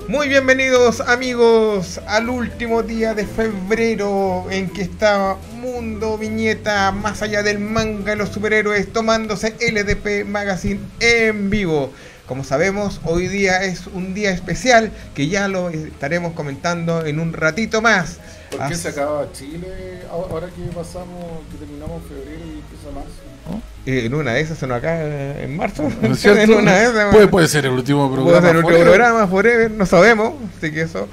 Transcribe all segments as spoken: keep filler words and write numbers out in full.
Muy bienvenidos amigos al último día de febrero en que está Mundo Viñeta más allá del manga y los superhéroes tomándose L D P Magazine en vivo. Como sabemos, hoy día es un día especial que ya lo estaremos comentando en un ratito más. ¿Por qué Así... se acaba Chile ahora que pasamos, que terminamos febrero y empieza marzo? ¿No? En una de esas se nos acaba en marzo. ¿No es cierto? En una de esas, puede, puede ser el último programa. Puede ser el último forever. programa, forever, no sabemos. Así que eso.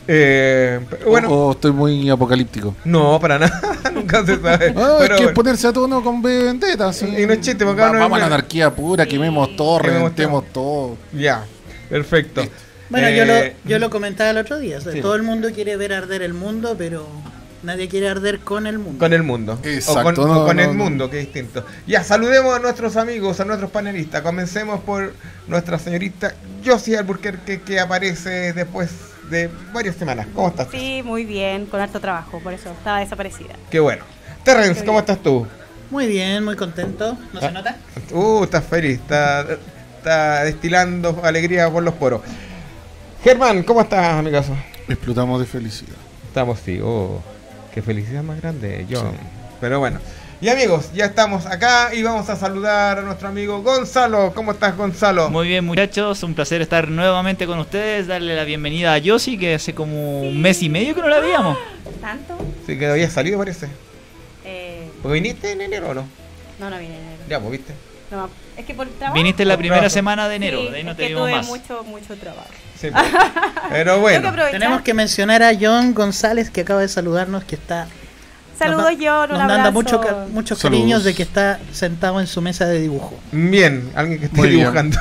Eh, bueno, o, o estoy muy apocalíptico. No, para nada, nunca se sabe. No, pero hay que bueno. ponerse a tono con B Vendetta. ¿Sí? Y no es chiste, porque acá Va, no vamos es... a la anarquía pura, quememos todo, reventemos todo. Ya, perfecto. Bueno, eh, yo, lo, yo lo comentaba el otro día. O sea, sí. Todo el mundo quiere ver arder el mundo, pero nadie quiere arder con el mundo. Con el mundo. Exacto. O con, no, o con no, el no. mundo, que es distinto. Ya, saludemos a nuestros amigos, a nuestros panelistas. Comencemos por nuestra señorita Josie Alburquerque, que aparece después de varias semanas. ¿Cómo estás? Sí, muy bien, con harto trabajo, por eso estaba desaparecida. Qué bueno. Terrence, ¿cómo estás tú? Muy bien, muy contento. ¿No ah. se nota? Uh, estás feliz, está, está destilando alegría por los poros. Germán, ¿cómo estás, amigazo? Explotamos de felicidad. Estamos, sí, oh, qué felicidad más grande, John. Sí. Pero bueno. Y amigos, ya estamos acá y vamos a saludar a nuestro amigo Gonzalo. ¿Cómo estás, Gonzalo? Muy bien, muchachos, un placer estar nuevamente con ustedes, darle la bienvenida a Josie, que hace como sí. un mes y medio que no la veíamos. ¿Tanto? Sí, que había salido, parece. Eh... ¿Porque viniste en enero o no? No, no vine en enero. Ya, pues, ¿viste? No, es que por trabajo. Viniste en la primera trabajo. semana de enero, sí, de ahí no es te que vimos tuve más. mucho, mucho trabajo. Sí, pues. Pero bueno. Que Tenemos que mencionar a John González, que acaba de saludarnos, que está... Saludos, John, un nos abrazo. Nos da mucho, muchos cariños de que está sentado en su mesa de dibujo. Bien, alguien que esté dibujando.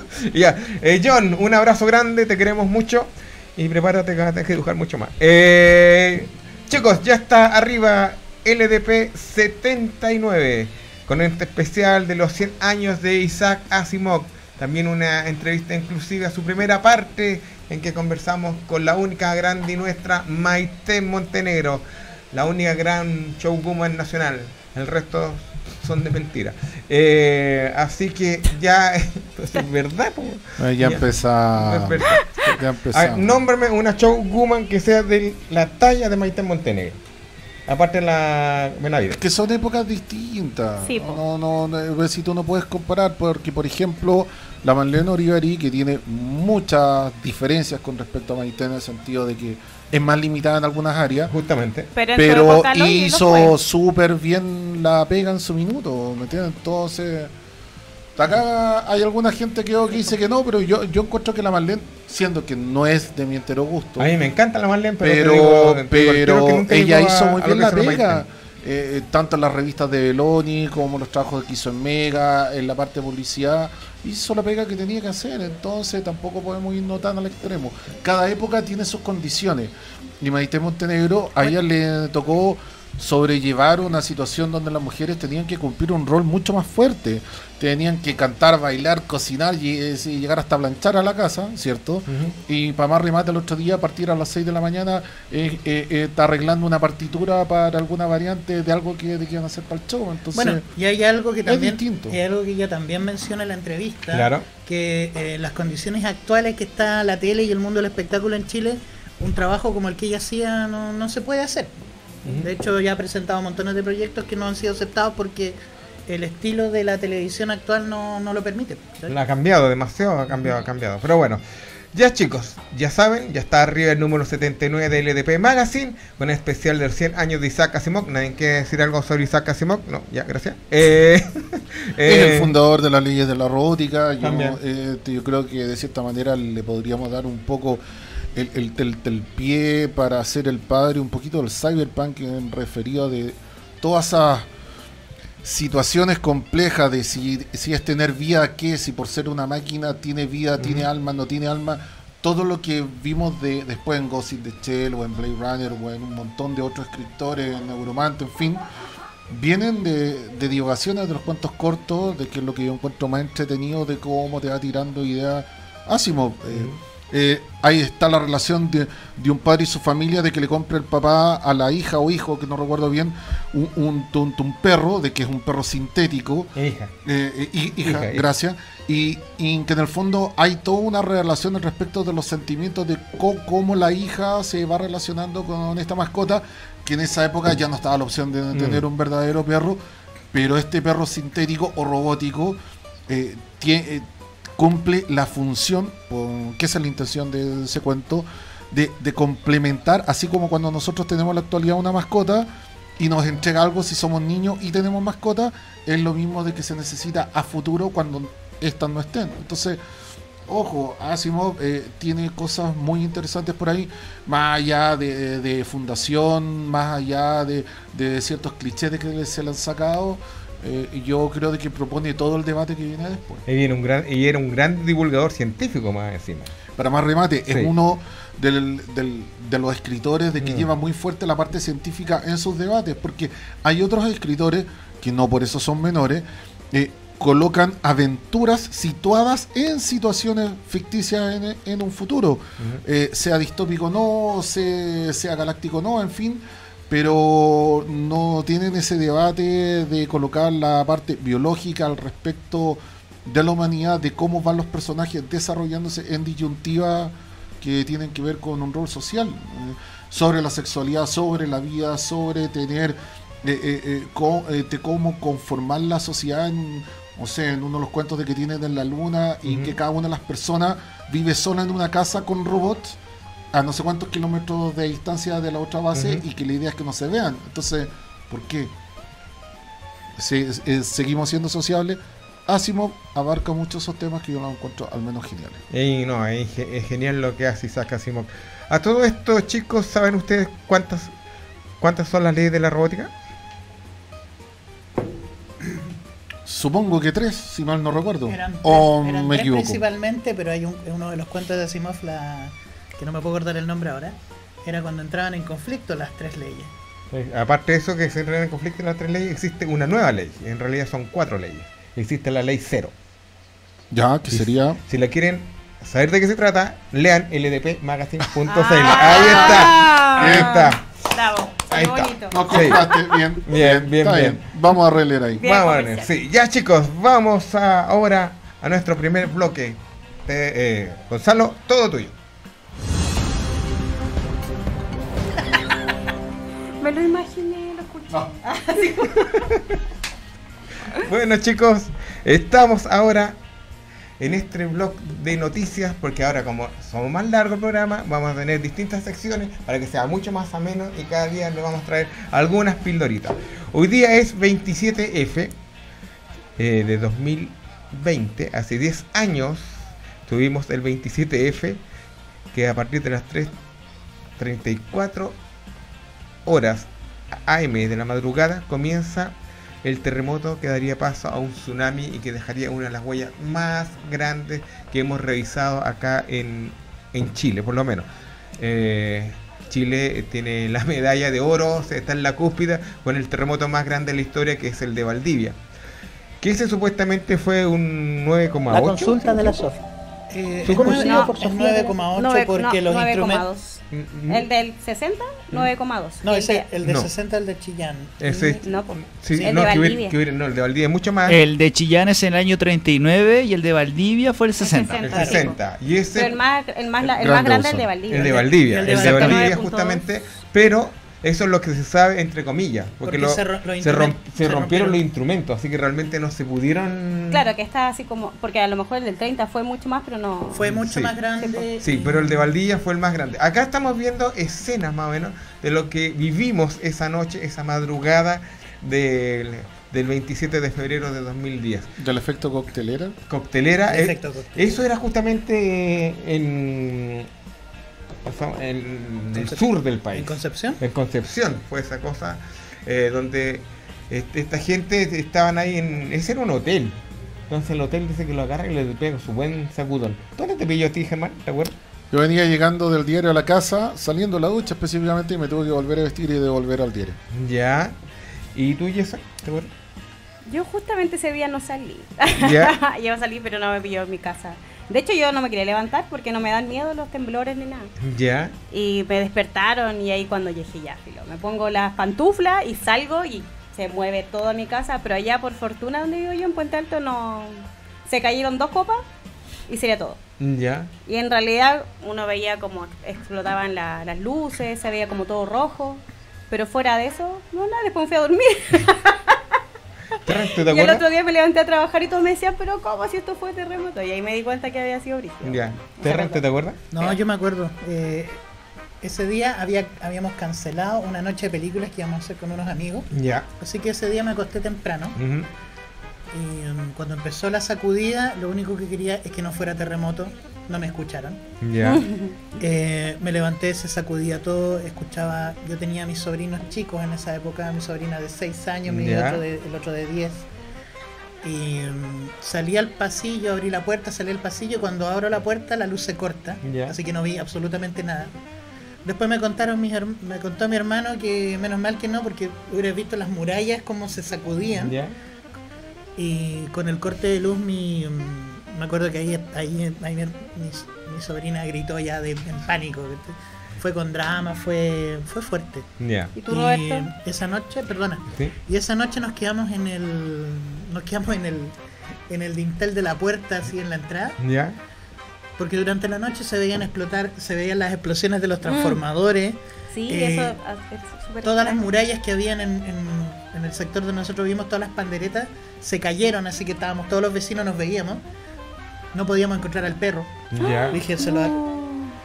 Ya, eh, John, un abrazo grande, te queremos mucho y prepárate que vas a tener que dibujar mucho más. Eh, chicos, ya está arriba L D P setenta y nueve con este especial de los cien años de Isaac Asimov. También una entrevista inclusiva, su primera parte en que conversamos con la única grande y nuestra Maite Montenegro. La única gran showwoman nacional. El resto son de mentira. Eh, así que ya... Pues es verdad. Ya, ya empezamos. Ya empezamos. Nómbrame una showwoman que sea de la talla de Maite Montenegro. Aparte de la Benavides. Que son épocas distintas. Sí, no, no, no, si tú no puedes comparar, porque por ejemplo, la Marlene Olivari, que tiene muchas diferencias con respecto a Maite en el sentido de que es más limitada en algunas áreas. Justamente. Pero, pero hizo súper bien la pega en su minuto, ¿me entiendes? Entonces, acá hay alguna gente que, que dice que no, pero yo, yo encuentro que la Marlene, siendo que no es de mi entero gusto. A mí me encanta la Marlene, pero, pero, te digo, te pero digo que ella hizo muy bien la pega. Eh, eh, tanto en las revistas de Beloni como los trabajos que hizo en Mega, en la parte de publicidad, hizo la pega que tenía que hacer. Entonces tampoco podemos irnos tan al extremo. Cada época tiene sus condiciones. Y Maite Montenegro, a ella le tocó sobrellevar una situación donde las mujeres tenían que cumplir un rol mucho más fuerte. Tenían que cantar, bailar, cocinar y, y llegar hasta planchar a la casa, ¿cierto? Uh-huh. Y para más remate el otro día, a partir a las seis de la mañana, eh, eh, eh, está arreglando una partitura para alguna variante de algo que, de que van a hacer para el show. Entonces, bueno, y hay algo que también es distinto. Hay algo que ella también menciona en la entrevista, claro. que eh, las condiciones actuales que está la tele y el mundo del espectáculo en Chile, un trabajo como el que ella hacía no, no se puede hacer. Uh-huh. De hecho, ya ha presentado montones de proyectos que no han sido aceptados porque el estilo de la televisión actual no, no lo permite. ¿Sí? La ha cambiado demasiado, ha cambiado, ha cambiado. Pero bueno, ya chicos, ya saben, ya está arriba el número setenta y nueve de L D P Magazine, con el especial de los cien años de Isaac Asimov. ¿Nadie quiere decir algo sobre Isaac Asimov? No, ya, gracias. Eh, eh, es el fundador de las leyes de la robótica. Yo, eh, yo creo que de cierta manera le podríamos dar un poco el, el, el, el pie para ser el padre un poquito del cyberpunk, en referido de todas esas situaciones complejas de si, si es tener vida, qué, si por ser una máquina tiene vida, uh-huh. tiene alma, no tiene alma. Todo lo que vimos de después en Ghost in the Shell o en Blade Runner o en un montón de otros escritores, en Neuromante, en fin, vienen de, de divagaciones de los cuentos cortos, de que es lo que yo encuentro más entretenido, de cómo te va tirando ideas Asimov. Uh-huh. eh, Eh, ahí está la relación de, de un padre y su familia, de que le compre el papá a la hija o hijo, que no recuerdo bien, un, un, un, un perro, de que es un perro sintético. Hija. Eh, eh, hija, Hija, gracias. Y, y que en el fondo hay toda una relación al respecto de los sentimientos de co- cómo la hija se va relacionando con esta mascota, que en esa época ya no estaba la opción de tener Mm. un verdadero perro, pero este perro sintético o robótico eh, tiene... eh, cumple la función, que esa es la intención de ese cuento, de, de complementar, así como cuando nosotros tenemos en la actualidad una mascota y nos entrega algo si somos niños y tenemos mascota, es lo mismo de que se necesita a futuro cuando estas no estén. Entonces, ojo, Asimov eh, tiene cosas muy interesantes por ahí, más allá de, de fundación, más allá de, de ciertos clichés de que se le han sacado. Eh, yo creo de que propone todo el debate que viene después. Y, viene un gran, y era un gran divulgador científico más encima. Para más remate, Sí. es uno del, del, de los escritores de que Mm. lleva muy fuerte la parte científica en sus debates, porque hay otros escritores, que no por eso son menores, eh, colocan aventuras situadas en situaciones ficticias en, en un futuro, Ujú. eh, sea distópico o no, sea, sea galáctico o no, en fin, pero no tienen ese debate de colocar la parte biológica al respecto de la humanidad, de cómo van los personajes desarrollándose en disyuntiva que tienen que ver con un rol social, eh, sobre la sexualidad, sobre la vida, sobre tener eh, eh, eh, co- eh, de cómo conformar la sociedad en, o sea, en uno de los cuentos de que tienen en la luna y Ujú. que cada una de las personas vive sola en una casa con robots a no sé cuántos kilómetros de distancia de la otra base, Ujú. y que la idea es que no se vean. Entonces, ¿por qué? Se- eh, seguimos siendo sociables. Asimov abarca muchos esos temas que yo los encuentro al menos geniales. Y no, es, ge- es genial lo que hace Isaac Asimov. A todo esto, chicos, ¿saben ustedes cuántas cuántas son las leyes de la robótica? Supongo que tres, si mal no recuerdo. Eran tres, o eran me tres equivoco. principalmente, pero hay un, uno de los cuentos de Asimov, la, que no me puedo acordar el nombre ahora, era cuando entraban en conflicto las tres leyes. Eh, aparte de eso, que se entran en conflicto en las tres leyes, existe una nueva ley. En realidad son cuatro leyes. Existe la ley cero. Ya, que Y sería... Si la quieren saber de qué se trata, lean l d p magazine punto c l. Ah. Ahí está. Ahí está. Bravo. Ahí Qué está. bonito. No Sí. compraste, bien, Bien, bien, está bien. Vamos a releer ahí. Bien Vamos a ver, comercial. sí. Ya, chicos, vamos a, ahora a nuestro primer bloque. De, eh, Gonzalo, todo tuyo. Me lo imaginé, lo escuché. No. Bueno, chicos, estamos ahora en este blog de noticias, porque ahora, como somos más largo el programa, vamos a tener distintas secciones para que sea mucho más ameno, y cada día le vamos a traer algunas pildoritas. Hoy día es veintisiete F eh, de dos mil veinte. Hace diez años tuvimos el veintisiete F, que a partir de las tres treinta y cuatro horas A M de la madrugada comienza el terremoto que daría paso a un tsunami y que dejaría una de las huellas más grandes que hemos revisado acá en, en Chile, por lo menos. Eh, Chile tiene la medalla de oro, está en la cúspide con el terremoto más grande de la historia, que es el de Valdivia. Que ese supuestamente fue un nueve coma La ocho. consulta de la Sofi. Eh, ¿Tú es cómo nueve- se llama? no, Por es Sofía. nueve coma ocho Nueve- porque no, los nueve coma instrumentos... dos. Mm, mm. El del sesenta, nueve coma dos. No, El ese, de- el de No. sesenta, el de Chillán. Ese- No, po. Sí, el no, de que hubiera- Valdivia. que hubiera- no, el de Valdivia es mucho más. El de Chillán es en el año treinta y nueve y el de Valdivia fue el sesenta. el sesenta. sesenta. Y ese Pero el más, el más, la- el Grande más grande es uso. el de Valdivia. el de Valdivia, el el de de Valdivia. Valdivia nueve punto justamente, pero eso es lo que se sabe entre comillas, porque, Porque lo- se ro- los se, rom- instrumentos- se se rompieron rompieron. los instrumentos, así que realmente no se pudieron. Claro, que está así como. Porque a lo mejor el del treinta fue mucho más, pero no. Fue mucho Sí. más grande. Sí, y- pero el de Valdivia fue el más grande. Acá estamos viendo escenas más o menos de lo que vivimos esa noche, esa madrugada del, del veintisiete de febrero de dos mil diez. Del efecto coctelera. Coctelera, El eh, efecto coctelera. eso era justamente en, en el Concep- sur del país. ¿En Concepción? En Concepción fue esa cosa, eh, donde este, esta gente estaban ahí en... Ese era un hotel. Entonces el hotel dice que lo agarra y le pega su buen sacudón. ¿Dónde te pilló a ti, Germán? ¿Te acuerdas? Yo venía llegando del diario a la casa, saliendo de la ducha específicamente, y me tuve que volver a vestir y devolver al diario. Ya. ¿Y tú, Yesa? ¿Te acuerdas? Yo justamente ese día no salí. Ya. Yo salí, pero no me pilló en mi casa. De hecho, yo no me quería levantar porque no me dan miedo los temblores ni nada. Ya. Y me despertaron y ahí cuando yo dije, ya, filo, me pongo las pantuflas y salgo y se mueve toda mi casa. Pero allá, por fortuna, donde vivo yo, en Puente Alto, no... Se cayeron dos copas y sería todo. Ya. Y en realidad uno veía como explotaban la, las luces, se veía como todo rojo. Pero fuera de eso, no, nada, después me fui a dormir. ¿Te Y el acuerdas? otro día me levanté a trabajar y todos me decían, pero ¿cómo si esto fue terremoto? Y ahí me di cuenta que había sido brígido. Ya. Me ¿Te, acuerdo. ¿Te acuerdas? No, yo me acuerdo. Eh, ese día había, habíamos cancelado una noche de películas que íbamos a hacer con unos amigos. Ya. Así que ese día me acosté temprano. Ujú. Y um, cuando empezó la sacudida, lo único que quería es que no fuera terremoto. No me escucharon. Ya. Eh, me levanté, se sacudía todo, escuchaba. Yo tenía a mis sobrinos chicos en esa época, mi sobrina de seis años, mi Ya. otro de, el otro de diez. Y um, salí al pasillo, abrí la puerta, salí al pasillo. Cuando abro la puerta, la luz se corta, Ya. así que no vi absolutamente nada. Después me contaron mis herm- me contó mi hermano que menos mal que no, porque hubiera visto las murallas como se sacudían. Ya. Y con el corte de luz, mi, mm, me acuerdo que ahí, ahí, ahí mi, mi- mi sobrina gritó ya de, en pánico. ¿viste? Fue con drama, fue, fue fuerte. Ya. ¿Y tú, Y Roberto? esa noche, perdona, Sí. y esa noche nos quedamos en el, nos quedamos en el, en el dintel de la puerta, así en la entrada, Ya. porque durante la noche se veían explotar, se veían las explosiones de los transformadores. Sí, eh, eso ah, es súper Todas las extraño. murallas que habían en, en, en el sector donde nosotros vivimos, todas las panderetas, se cayeron, así que estábamos, todos los vecinos nos veíamos. No podíamos encontrar al perro. Ya. Dije el celular. No.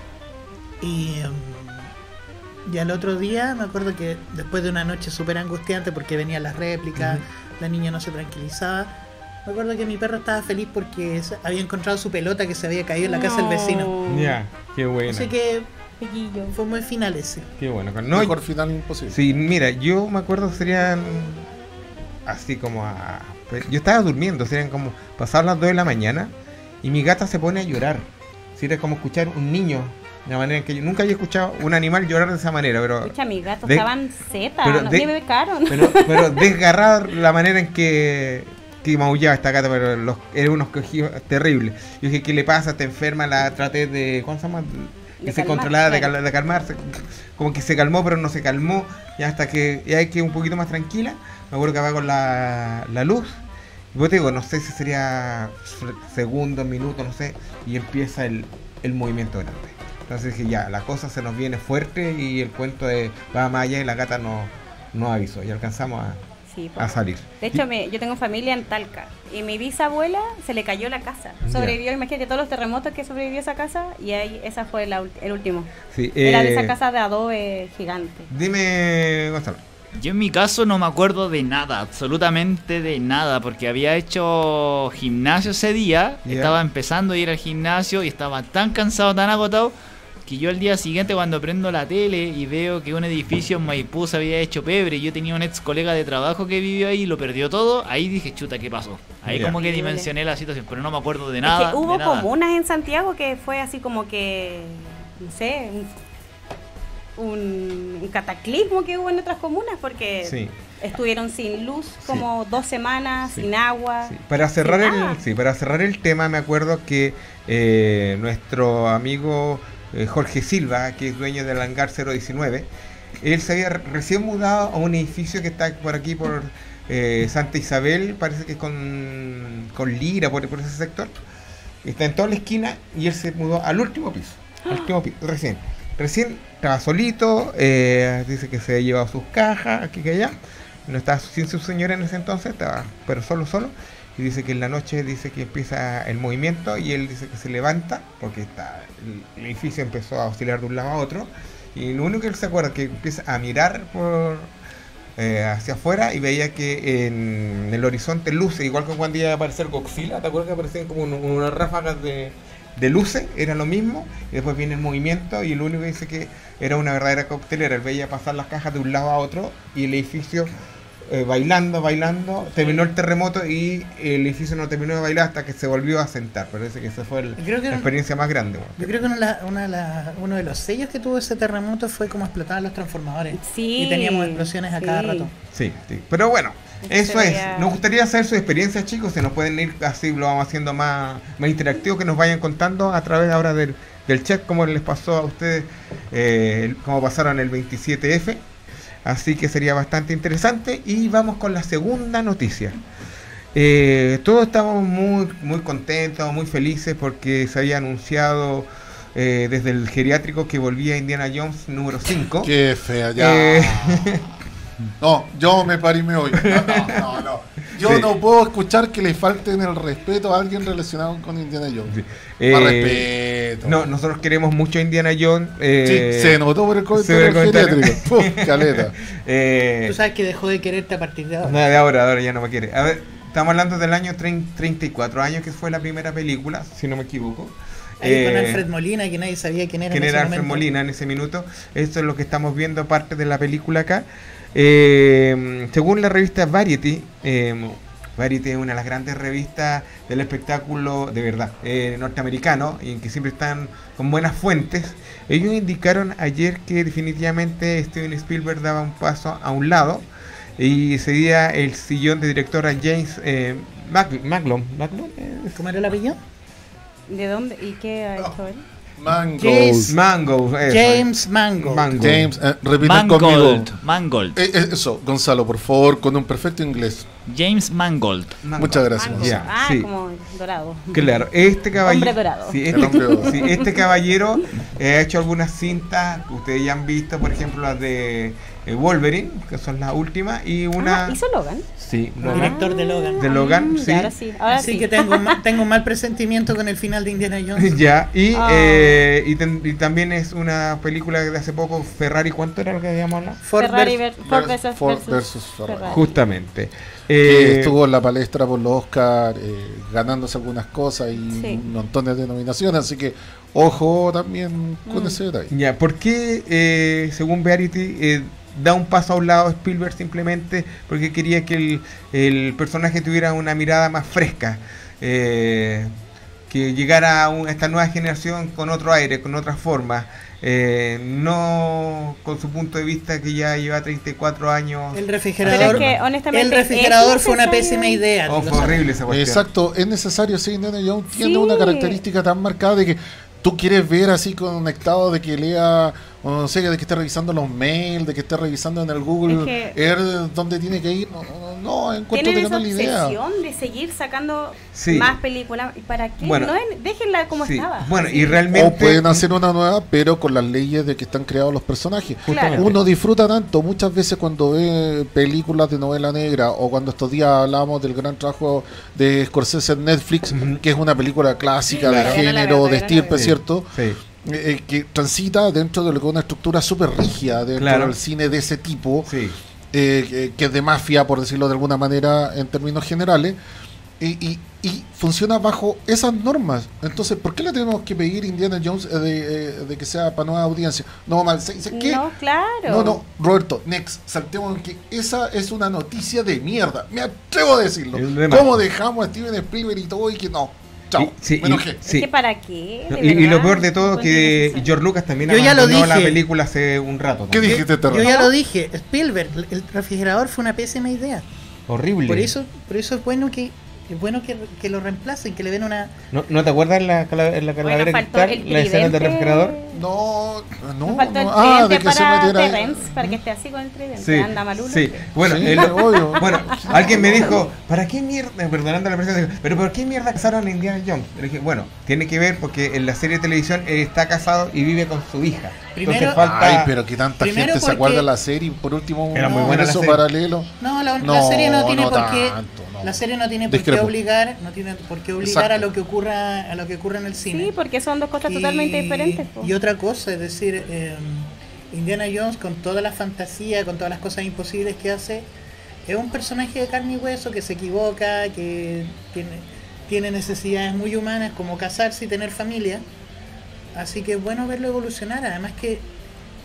Y, um, y al otro día me acuerdo que después de una noche súper angustiante porque venían las réplicas, la niña no se tranquilizaba. Me acuerdo que mi perro estaba feliz porque se- había encontrado su pelota que se había caído en la casa del vecino. No. Ya. Qué bueno. Así que Chiquillo. fue muy final ese. Qué bueno. No, Mejor final imposible. sí, mira, yo me acuerdo serían así como a... Yo estaba durmiendo, serían como pasadas las dos de la mañana y mi gata se pone a llorar. Sí, era como escuchar un niño, de la manera en que yo nunca había escuchado un animal llorar de esa manera, pero... Escucha, mis gatos de- estaban zeta, pero no de- me becaron. Pero, pero desgarrado la manera en que, que maullaba esta gata, pero los, eran unos cogidos terribles. Yo dije, ¿qué le pasa? Está enferma, la traté de... ¿Cómo se llama? Que De se calmar, controlaba, de, claro. cal- de calmarse. Como que se calmó, pero no se calmó. Y hasta que ya que un poquito más tranquila, me acuerdo que apago la, la luz. Y pues te digo, no sé si sería segundos, minutos, no sé. Y empieza el, el movimiento grande. Entonces dije, ya, la cosa se nos viene fuerte y el cuento de va más allá y la gata no, no avisó. Y alcanzamos a, Sí, po. a salir. De hecho, me- yo tengo familia en Talca y mi bisabuela se le cayó la casa. Ya. Sobrevivió, imagínate todos los terremotos que sobrevivió esa casa y ahí esa fue la, ult- el último. Sí, Era de eh, esa casa de adobe gigante. Dime, Gonzalo. Yo en mi caso no me acuerdo de nada, absolutamente de nada, porque había hecho gimnasio ese día, Ya. estaba empezando a ir al gimnasio y estaba tan cansado, tan agotado, que yo al día siguiente cuando prendo la tele y veo que un edificio en Maipú se había hecho pebre, y yo tenía un ex colega de trabajo que vivió ahí y lo perdió todo, ahí dije, chuta, ¿qué pasó? Ahí Ya. como que Horrible. dimensioné la situación, pero no me acuerdo de nada. es que hubo de nada. comunas en Santiago que fue así como que, no sé, un, un- un cataclismo que hubo en otras comunas porque Sí. estuvieron sin luz como dos semanas, Sí. sin agua. Sí, para cerrar sin el, nada. sí, para cerrar el tema, me acuerdo que eh, nuestro amigo eh, Jorge Silva, que es dueño del hangar cero diecinueve, él se había re- recién mudado a un edificio que está por aquí por eh, Santa Isabel, parece que con, con Lira, por, por ese sector. Está en toda la esquina y él se mudó al último piso, al último piso, recién. Recién estaba solito, eh, dice que se había llevado sus cajas aquí que allá. No estaba sin su señora en ese entonces, estaba pero solo, solo. Y dice que en la noche dice que empieza el movimiento y él dice que se levanta porque está, el, el edificio empezó a oscilar de un lado a otro. Y lo único que él se acuerda es que empieza a mirar por eh, hacia afuera y veía que en el horizonte luces, igual que cuando iba a aparecer Godzilla, ¿te acuerdas que aparecían como un- unas ráfagas de, de luces? Era lo mismo, y después viene el movimiento y lo único que dice que era una verdadera coctelera. Él veía pasar las cajas de un lado a otro y el edificio eh, bailando, bailando, terminó el terremoto y el edificio no terminó de bailar hasta que se volvió a sentar. Parece que esa fue el- Creo que la era- experiencia más grande. bueno. Yo creo que una, de la- una de la- uno de los sellos que tuvo ese terremoto fue como explotaban los transformadores. Sí, Y teníamos explosiones a cada sí. rato. Sí, sí. Pero bueno, Eso se es, veía- nos gustaría saber sus experiencias, chicos, se nos pueden ir así, lo vamos haciendo más, más interactivo, que nos vayan contando a través ahora del, del chat, cómo les pasó a ustedes, eh, cómo pasaron el veintisiete F, así que sería bastante interesante, y vamos con la segunda noticia. Eh, todos estamos muy, muy contentos, muy felices, porque se había anunciado eh, desde el geriátrico que volvía Indiana Jones número cinco. Qué fea, ya. Eh, No, yo me parí y me voy. No, no, no, no. Yo Sí. no puedo escuchar que le falten el respeto a alguien relacionado con Indiana Jones. Sí. Más Eh, respeto. No, nosotros queremos mucho a Indiana Jones. eh, Sí, se notó por el se ve comentario el comentario. geriátrico. Puf, caleta. eh, Tú sabes que dejó de quererte a partir de no, ahora. de ahora, de ahora ya no me quiere. A ver, estamos hablando del año treinta y cuatro años, que fue la primera película, si no me equivoco. Ahí con Eh, Alfred Molina, que nadie sabía quién era quién en ese era Alfred momento. Molina en ese minuto. Esto es lo que estamos viendo, parte de la película acá. Eh, según la revista Variety, eh, Variety es una de las grandes revistas del espectáculo de verdad eh, norteamericano, y en que siempre están con buenas fuentes. Ellos indicaron ayer que definitivamente Steven Spielberg daba un paso a un lado y cedía el sillón de director a James eh, Mac- Maclon. ¿Maclon? Eh, ¿Cómo era el apellido? ¿De dónde? ¿Y qué ha hecho él? Mangos. James- Mango. eso. James Mangold. Mango. James, eh, repiten conmigo. Mangold. Mangold. Eh, eh, eso, Gonzalo, por favor, con un perfecto inglés. James Mangold. Mango. Muchas gracias. Mango. Ya, ah, sí. como dorado. Claro, este caballero. Hombre dorado. Sí, El hombre dorado. este, sí, este caballero eh, ha hecho algunas cintas que ustedes ya han visto, por ejemplo, las de eh, Wolverine, que son las últimas, y una. Ah, ¿hizo Logan? Sí, El Logan. director de Logan. De Logan, Mm, sí. ya, Ahora sí, ahora Así sí. que tengo, un ma- tengo un mal presentimiento con el final de Indiana Jones. Ya, y, Ah. eh, y, ten- y también es una película de hace poco, Ferrari, ¿cuánto era lo que habíamos hablado? Ford Ferrari vers- ver- Ford vers- versus, Ford versus versus Ferrari. Ferrari. Justamente. Que Eh, estuvo en la palestra por los Oscar, eh, ganándose algunas cosas y Sí. montones de nominaciones, así que ojo también con Mm. ese detalle. Ya, ¿por qué, eh, según Variety, eh, da un paso a un lado Spielberg? Simplemente porque quería que el, el personaje tuviera una mirada más fresca, eh, que llegara a, un- a esta nueva generación con otro aire, con otra forma, eh, no con su punto de vista que ya lleva treinta y cuatro años. El Pero refrigerador, es que, honestamente, el refrigerador ¿es fue una necesario? pésima idea. Oh, lo fue sabes. horrible esa cuestión. Exacto, es necesario, sí, Indiana Jones tiene Sí. una característica tan marcada de que tú quieres ver así conectado, de que lea, o no sé, de que esté revisando los mails, de que esté revisando en el Google Es que- Earth dónde tiene que ir. No, no, no encuentro Tienen que esa no es la idea. obsesión de seguir sacando Sí. más películas. ¿Y para qué? Bueno, no, en- déjenla como Sí, estaba. bueno, Así. y realmente. O pueden hacer una nueva, pero con las leyes de que están creados los personajes. Claro. Uno disfruta tanto muchas veces cuando ve películas de novela negra, o cuando estos días hablábamos del gran trabajo de Scorsese en Netflix, Ujú. que es una película clásica Claro. de Yo no la género, veo, de yo no la estirpe, veo. Sí, ¿cierto? Sí. Eh, eh, que transita dentro de lo que es una estructura súper rígida dentro Claro. del cine de ese tipo, Sí. eh, que, que es de mafia, por decirlo de alguna manera, en términos generales, y, y- y funciona bajo esas normas. Entonces, ¿por qué le tenemos que pedir Indiana Jones eh, de, eh, de que sea para nueva audiencia? No, mal, ¿se- se- ¿qué? No, claro. No, no, Roberto, next, saltemos en que esa es una noticia de mierda. Me atrevo a decirlo. Es de más. ¿Cómo dejamos a Steven Spielberg y todo y que no? Chao, Y- sí, me y- enojé. sí. Es que para qué. No, De y, y lo verdad, peor de todo pues, que innecesario. George Lucas también Yo ya lo abandonó la dije. película hace un rato. ¿Qué también. dijiste, Terror? Yo ya lo dije, Spielberg, el refrigerador fue una pésima idea. Horrible. Por eso, por eso es bueno que es bueno que, que lo reemplacen, que le den una. ¿No, ¿no te acuerdas en la, cala- en la Bueno, calavera faltó cristal, el la escena del tridente. refrigerador? No, no, Nos faltó el no. Ah, de tridente que se para metiera ahí. Terrence, para que esté así con el tridente. Sí, Anda malulo. sí. Bueno, Sí, el- obvio. bueno, alguien me dijo, ¿para qué mierda? Perdonando la presencia, pero ¿por qué mierda casaron a Indiana Jones? Le dije, bueno, tiene que ver porque en la serie de televisión él está casado y vive con su hija. Primero- Entonces falta. Ay, pero que tanta Primero gente se porque- acuerda de la serie y por último un Era muy No, buena la universo serie. paralelo. No, la, la No, serie no tiene no por qué. tanto, no. La serie no tiene por Discrepo. qué obligar, no tiene por qué obligar Exacto. a lo que ocurra, a lo que ocurra en el cine. Sí, porque son dos cosas Y- totalmente diferentes. po. Y otra cosa, es decir, eh, Indiana Jones con toda la fantasía, con todas las cosas imposibles que hace, es un personaje de carne y hueso que se equivoca, que tiene, tiene necesidades muy humanas como casarse y tener familia. Así que es bueno verlo evolucionar. Además que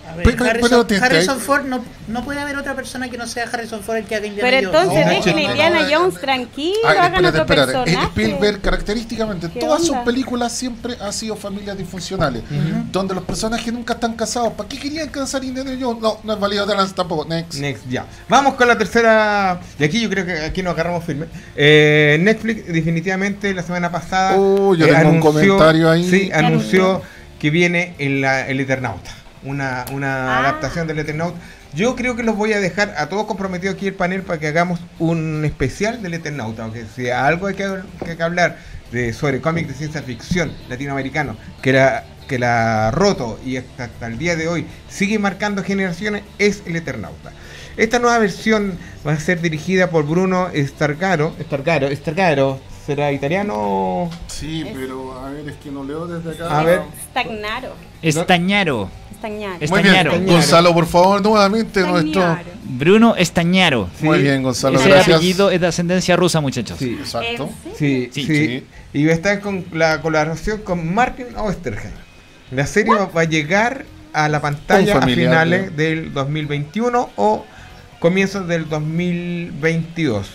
A ver, Pero- Harrison, pero te- te- Harrison Ford, no, no puede haber otra persona que no sea Harrison Ford el que haga Indiana Pero Jones. entonces No, dejen a no, Indiana no, Jones no. tranquilo, Ah, hagan espérate, otro espérate. personaje. Spielberg característicamente ¿Qué todas onda? sus películas siempre han sido familias disfuncionales, donde los personajes nunca están casados. ¿Para qué querían casar Indiana Jones? No, no es válido de tampoco. Next. Next, ya. Vamos con la tercera. Y aquí yo creo que aquí nos agarramos firme. Eh, Netflix, definitivamente, la semana pasada. Oh, yo tengo un comentario ahí. Sí, ¿Qué anunció anunció? que viene el, la- el Eternauta. Una, una Ah. adaptación del Eternauta. Yo creo que los voy a dejar a todos comprometidos aquí el panel para que hagamos un especial del Eternauta. Aunque si algo hay que, que hay que hablar de, sobre cómics de ciencia ficción latinoamericano, que era que la ha roto y hasta, hasta el día de hoy sigue marcando generaciones, es el Eternauta. Esta nueva versión va a ser dirigida por Bruno Stargaro. Stargaro, Stargaro, ¿será italiano? Sí, pero a ver, es que no leo desde acá. A ver. Stagnaro. Estañaro. Estañaro. Es- Muy bien, Estañaro. Gonzalo, por favor, nuevamente nuestro. Stagnaro. Bruno Estañaro. Muy bien, Gonzalo, Ese gracias. apellido es de ascendencia rusa, muchachos. Sí. Exacto. ¿En Sí, sí, Sí. Sí. Y va a estar con la colaboración con Martin Oesterheim. La serie va va a llegar a la pantalla Un a familiar, finales ¿no? del dos mil veintiuno o comienzos del dos mil veintidós.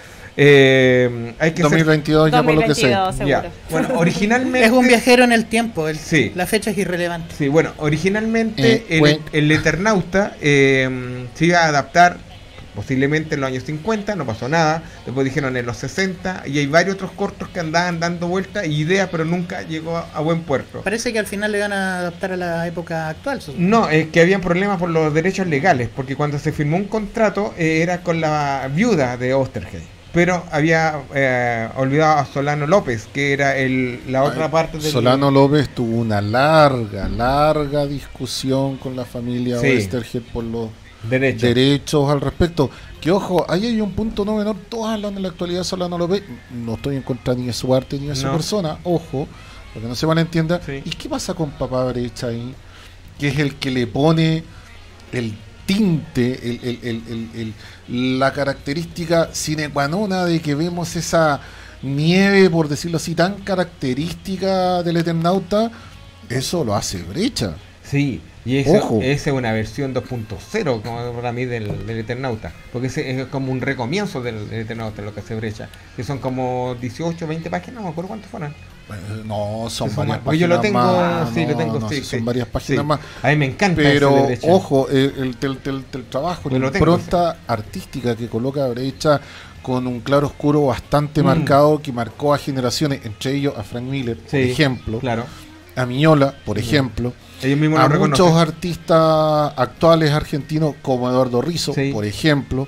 Eh, hay que ser- dos mil veintidós ya por lo que sé. dos mil veintidós, ya. seguro. Bueno, originalmente Es un viajero en el tiempo, el- Sí. la fecha es irrelevante. Sí, bueno, originalmente Eh, el, bueno. el Eternauta eh, se iba a adaptar posiblemente en los años cincuenta, no pasó nada. Después dijeron en los sesenta y hay varios otros cortos que andaban dando vueltas y ideas, pero nunca llegó a, a buen puerto. Parece que al final le van a adaptar a la época actual. supongo. No, es que habían problemas por los derechos legales, porque cuando se firmó un contrato eh, era con la viuda de Oesterheim. Pero había eh, olvidado a Solano López, que era el, la otra Ay, parte del... Solano López tuvo una larga, larga discusión con la familia Sí. Oesterheld por los derecho. derechos al respecto. Que ojo, ahí hay un punto no menor. Todos hablan en la actualidad de Solano López. No estoy en contra ni de su arte ni de su No. persona. Ojo, para que no se malentienda. Sí. ¿Y qué pasa con Papá Brecha ahí? Que es el que le pone el tinte, el, el- el- el- el- la característica sine qua non de que vemos esa nieve, por decirlo así, tan característica del Eternauta. Eso lo hace Brecha. Sí, y esa Ojo. esa es una versión dos punto cero como para mí del, del Eternauta, porque ese es como un recomienzo del, del Eternauta, lo que se brecha, que son como dieciocho, veinte páginas, no me acuerdo cuántos fueron. Eh, No, son Son varias más, porque yo páginas lo tengo, más. sí, lo No, tengo, no, sí, son sí, varias páginas sí. más. A mí me encanta ese de Pero, brecha. ojo, el, el, el- el- el trabajo, Yo la lo tengo, impronta artística que coloca Brecha con un claro oscuro bastante Mm. marcado que marcó a generaciones, entre ellos a Frank Miller, por Sí, ejemplo, claro, a Miñola, por ejemplo, ellos mismos a lo muchos reconocen. artistas actuales argentinos como Eduardo Rizzo, Sí. por ejemplo,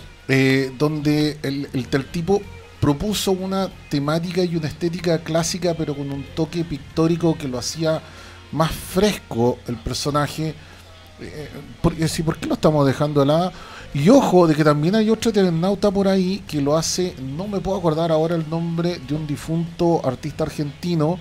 eh, donde el, el, el tipo propuso una temática y una estética clásica, pero con un toque pictórico que lo hacía más fresco el personaje. Eh, porque si, ¿por qué lo estamos dejando de lado? Y ojo, de que también hay otro Eternauta por ahí que lo hace, no me puedo acordar ahora el nombre de un difunto artista argentino,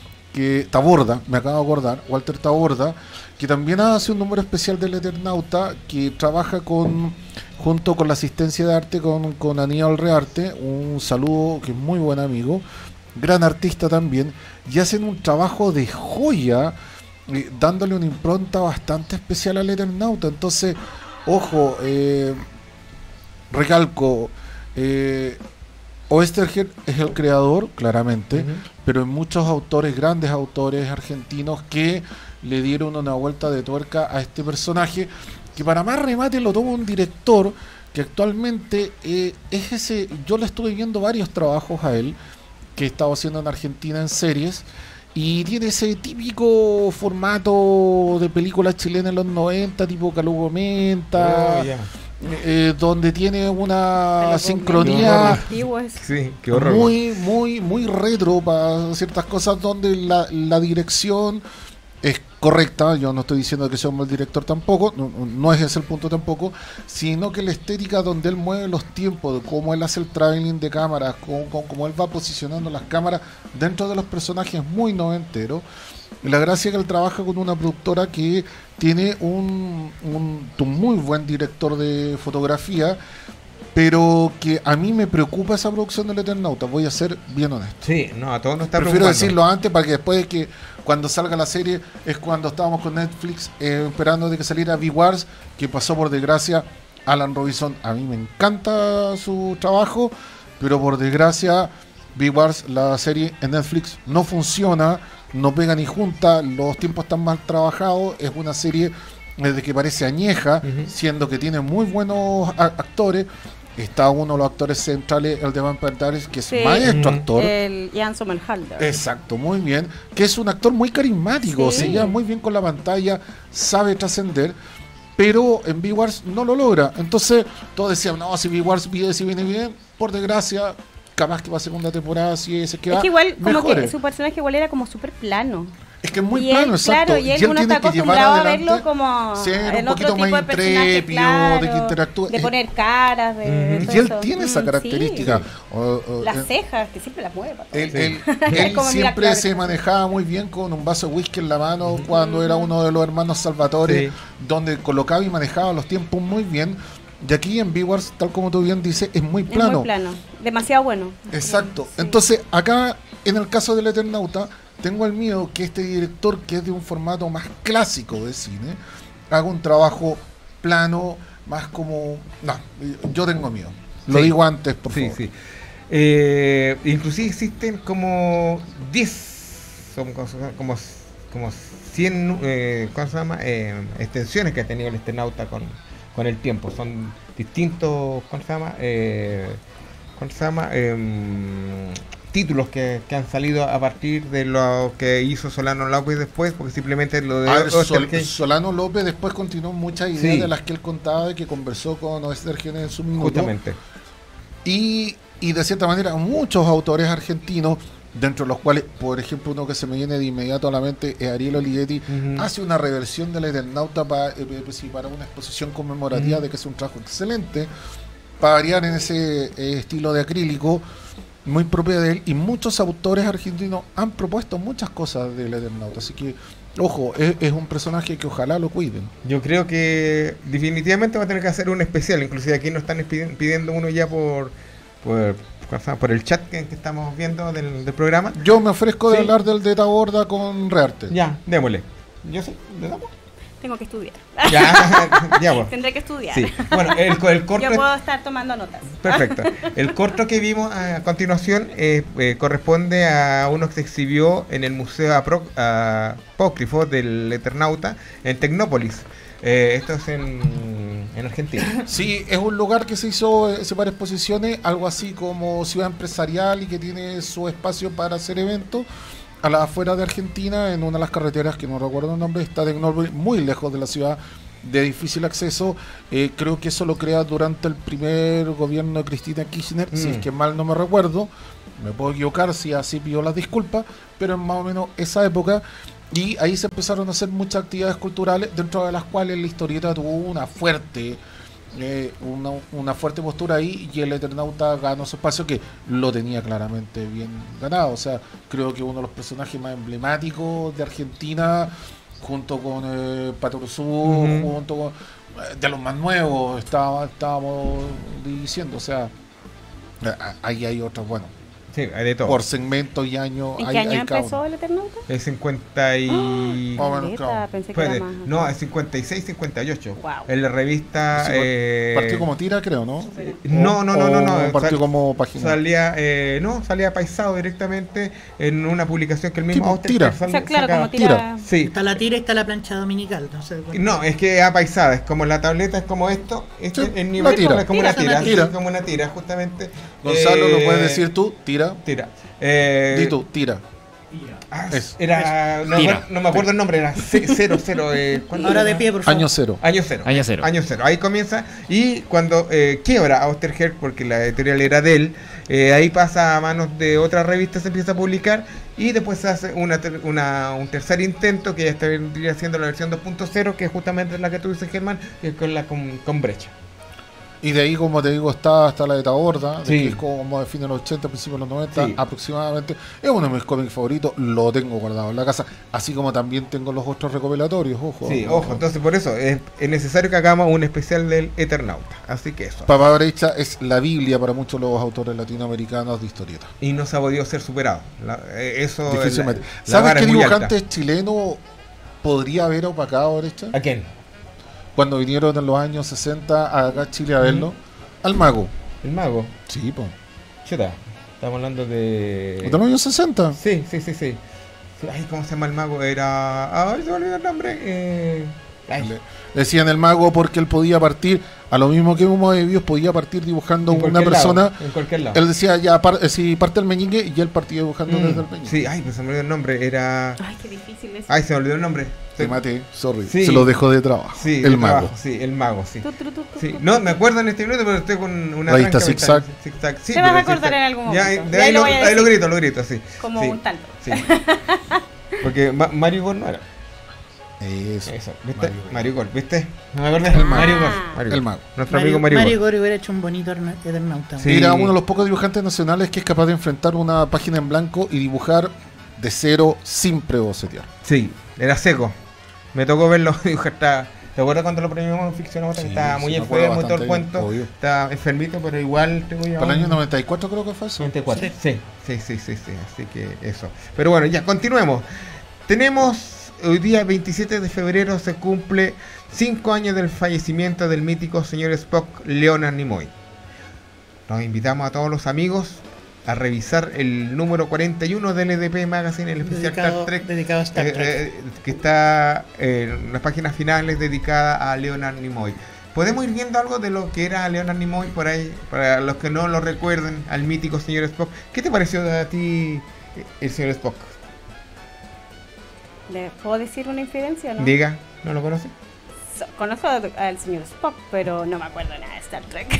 que Taborda, me acabo de acordar, Walter Taborda, que también hace un número especial del Eternauta, que trabaja con junto con la asistencia de arte con, con Aníbal Rearte, un saludo, que es muy buen amigo, gran artista también, y hacen un trabajo de joya, eh, dándole una impronta bastante especial al Eternauta. Entonces, ojo, eh, recalco, eh, Oesterheld es el creador, claramente, Ujú. pero hay muchos autores, grandes autores argentinos que le dieron una vuelta de tuerca a este personaje, que para más remate lo toma un director que actualmente eh, es ese, yo le estuve viendo varios trabajos a él, que estaba haciendo en Argentina en series, y tiene ese típico formato de películas chilenas en los noventa, tipo Calugo Menta, Oh, ya. eh, donde tiene una Pero sincronía antiguo es. Sí, qué horror. muy, muy, muy retro para ciertas cosas, donde la, la dirección es correcta. Yo no estoy diciendo que sea un mal director tampoco, no, no es ese el punto tampoco, sino que la estética donde él mueve los tiempos, de cómo él hace el traveling de cámaras, cómo, cómo, cómo él va posicionando las cámaras dentro de los personajes, muy noventero. Y la gracia es que él trabaja con una productora que tiene un, un, un muy buen director de fotografía, pero que a mí me preocupa esa producción del Eternauta, voy a ser bien honesto. Sí, no, a todos nos está Prefiero preocupando. decirlo antes para que después de que cuando salga la serie es cuando estábamos con Netflix eh, esperando de que saliera V-Wars, que pasó por desgracia Alan Robinson. A mí me encanta su trabajo, pero por desgracia V-Wars, la serie en Netflix, no funciona, no pega ni junta, los tiempos están mal trabajados, es una serie desde que parece añeja, Ujú. siendo que tiene muy buenos a- actores. Está uno de los actores centrales, el de Vampire Diaries, que es Sí. maestro Ujú. actor. El Ian Somerhalder. Exacto, muy bien. Que es un actor muy carismático, Sí. se lleva muy bien con la pantalla, sabe trascender, pero en V-Wars no lo logra. Entonces, todos decían, no, si V-Wars viene, si viene bien, por desgracia, capaz que va a segunda temporada, si se queda Es que igual, como mejore. que su personaje igual era como súper plano. Es que es muy y plano, él, exacto. claro, y él uno tiene está que llevar acostumbrado a adelante verlo como ser en un otro poquito tipo más de personaje, intrépido, claro, de que interactúe. de Es- poner caras, de, de Ujú. todo Y él eso. tiene esa Mm, característica. sí. O- o- Las eh, cejas, que siempre las mueve. para todo. Él, Sí. él- él Como mira, siempre claro, se claro. manejaba muy bien con un vaso de whisky en la mano cuando era uno de los hermanos Salvatore, Sí. donde colocaba y manejaba los tiempos muy bien. Y aquí en V-Wars, tal como tú bien dices, es muy plano. Es muy plano. Demasiado bueno. Exacto. Sí. Entonces, acá, en el caso del Eternauta, tengo el miedo que este director, que es de un formato más clásico de cine, haga un trabajo plano, más como... No, yo tengo miedo. Lo Sí. digo antes, por Sí, favor. sí. Eh, inclusive existen como diez, son como, como, como cien, eh, ¿cómo se llama? Eh, extensiones que ha tenido el Eternauta con, con el tiempo. Son distintos, ¿cómo se llama? Eh, ¿Cómo se llama? Em, títulos que, que han salido a partir de lo que hizo Solano López después, porque simplemente lo de A ver, Sol- Oesterhage- Solano López después continuó muchas ideas Sí. de las que él contaba y que conversó con Oesterhage en su minuto. justamente. Y, y de cierta manera muchos autores argentinos, dentro de los cuales, por ejemplo, uno que se me viene de inmediato a la mente es Ariel Olivetti, Ujú. hace una reversión del Eternauta pa- eh, eh, pues, sí, para una exposición conmemorativa Ujú. de que es un trabajo excelente, para variar en ese eh, estilo de acrílico muy propio de él, y muchos autores argentinos han propuesto muchas cosas del Eternauta, así que ojo, es, es un personaje que ojalá lo cuiden. Yo creo que definitivamente va a tener que hacer un especial. Inclusive aquí nos están pidi- pidiendo uno ya por por, por el chat que, que estamos viendo del, del programa. Yo me ofrezco de Sí. hablar del de Taborda con Rearte. Ya, démosle. Yo sé, ¿le damos? Tengo que estudiar. Ya, ya, pues. Tendré que estudiar. Sí. Bueno, el, el corto. Yo puedo estar tomando notas. Perfecto. El corto que vimos a continuación eh, eh, corresponde a uno que se exhibió en el Museo Apro- Apócrifo del Eternauta en Tecnópolis. Eh, esto es en, en Argentina. Sí, es un lugar que se hizo eh, ese par de exposiciones, algo así como ciudad empresarial y que tiene su espacio para hacer eventos a las afueras de Argentina, en una de las carreteras que no recuerdo el nombre, está Tecnópolis, muy lejos de la ciudad, de difícil acceso. Eh, creo que eso lo crea durante el primer gobierno de Cristina Kirchner, si Mm. es que mal no me recuerdo, me puedo equivocar, si así pido las disculpas, pero en más o menos esa época. Y ahí se empezaron a hacer muchas actividades culturales, dentro de las cuales la historieta tuvo una fuerte eh, una, una fuerte postura ahí, y el Eternauta ganó su espacio, que lo tenía claramente bien ganado. O sea, creo que uno de los personajes más emblemáticos de Argentina, junto con eh, Patoruzú, Ujú. junto con eh, de los más nuevos, estaba, estábamos diciendo. O sea, eh, ahí hay otros, bueno, Sí, hay de todo. por segmento y año. ¿En hay- qué año hay cada empezó uno. el Eternauta? Es cincuenta y... Más o menos, Caleta, claro. pensé que era Espérate, más. no, es cincuenta y seis, cincuenta y ocho. Wow. En la revista... Sí, eh, Partió como tira, creo, ¿no? No, no, no, no, no. O partió Sal- como página. Salía, eh, no, salía paisado directamente en una publicación que el mismo Tipo, Auster tira. sal- O sea, claro, sacaba. como tira. Sí. Está la tira y está la plancha dominical. No sé, bueno. No, es que apaisada, es como la tableta, es como esto, este, Sí, el la nivel tira. es como Tira, una tira, una tira. sí, como una tira, justamente. Gonzalo, Eh, lo puedes decir tú, tira. Tira. Eh, Di tú, tira. ah, Es. era, no, Tira. no me acuerdo el nombre, era ce- cero, cero. Eh, ¿cuánto Ahora era? de pie, por favor. Año cero. Año cero. Año cero. Año cero. Ahí comienza. Y cuando eh, quiebra a Oesterhage, porque la editorial era de él, eh, ahí pasa a manos de otra revista, se empieza a publicar. Y después se hace una, ter- una- un tercer intento, que ya está vendría siendo la versión dos punto cero, que es justamente la que tú dices, Germán, que es con la con, con brecha. Y de ahí, como te digo, está hasta la de Taborda, de Sí. que es como de fines de los ochenta, principios de los noventa, Sí. aproximadamente. Es uno de mis cómics favoritos, lo tengo guardado en la casa, así como también tengo los otros recopilatorios, ojo. Sí, ojo, entonces por eso es, es necesario que hagamos un especial del Eternauta. Así que eso. Papá Brecha es la Biblia para muchos de los autores latinoamericanos de historieta. Y no se ha podido ser superado. La- eh, eso Difícilmente. la- la ¿Sabes vara qué es muy alta. dibujante chileno podría haber opacado Brecha? ¿A quién? Cuando vinieron en los años sesenta acá a Chile a verlo. Al Mago. El mago. Sí, pues. Chuta. Estamos hablando de. ¿De los años sesenta? Sí, sí, sí, sí. Sí, ay, ¿cómo se llama el mago? Era. Ay, se me olvidó el nombre. Eh... ay, Le decían el mago porque él podía partir, a lo mismo que Humo de Dios podía partir dibujando en una cualquier persona. lado, en cualquier lado. Él decía, ya, par- eh, si parte el meñique, y él partía dibujando Mm, desde el meñique. sí, ay, pues se me olvidó el nombre. Era. Ay, qué difícil eso. Ay, se me olvidó el nombre. Te Se- maté, sorry. Sí. Se lo dejó de trabajo. Sí, el de mago. trabajo, sí, el mago, sí. Tu, tu, tu, tu, Sí, tu, no, tu. me acuerdo en este minuto, pero estoy con una Ahí está, tranca zigzag. mental. Zigzag, sí, Te vas pero a acordar zigzag. en algún Ya, momento. de Y ahí ahí, lo lo, voy a ahí lo decir. grito, lo grito, sí. Como sí, un talto. sí. Porque Ma- Mario Gol no era. Eso. Eso, ¿viste? Mario Gol. Mario Gol, ¿viste? No me acordé. El Mario Gol. Ah. Mario El Gol. mago. Nuestro amigo Mario, Mario, Mario Gol. Gori hubiera hecho un bonito Erna- Eternauta. Sí. Era uno de los pocos dibujantes nacionales que es capaz de enfrentar una página en blanco y dibujar de cero sin prebocetear. Sí, era seco. Me tocó verlo dibujar. Estaba- ¿Te acuerdas cuando lo premiamos en ficción? Nota? Sí, Que estaba muy sí, me acuerdo enfermo y todo el bastante cuento. bien, obvio. Estaba enfermito, pero igual tengo ya. Para el un- año noventa y cuatro creo que fue eso. noventa y cuatro. Sí. Sí, sí, sí, sí, así que eso. Pero bueno, ya continuemos. Tenemos hoy día veintisiete de febrero se cumple cinco años del fallecimiento del mítico señor Spock Leonard Nimoy. Nos invitamos a todos los amigos a revisar el número cuarenta y uno del L D P Magazine, el especial Dedicado, Star Trek, dedicado a Star eh, Trek. eh, que está eh, en las páginas finales dedicada a Leonard Nimoy. ¿Podemos ir viendo algo de lo que era Leonard Nimoy por ahí? Para los que no lo recuerden, al mítico señor Spock. ¿Qué te pareció a ti eh, el señor Spock? ¿Le puedo decir una infidencia o no? Diga, ¿no lo conoce? So- Conozco al señor Spock, pero no me acuerdo nada de Star Trek.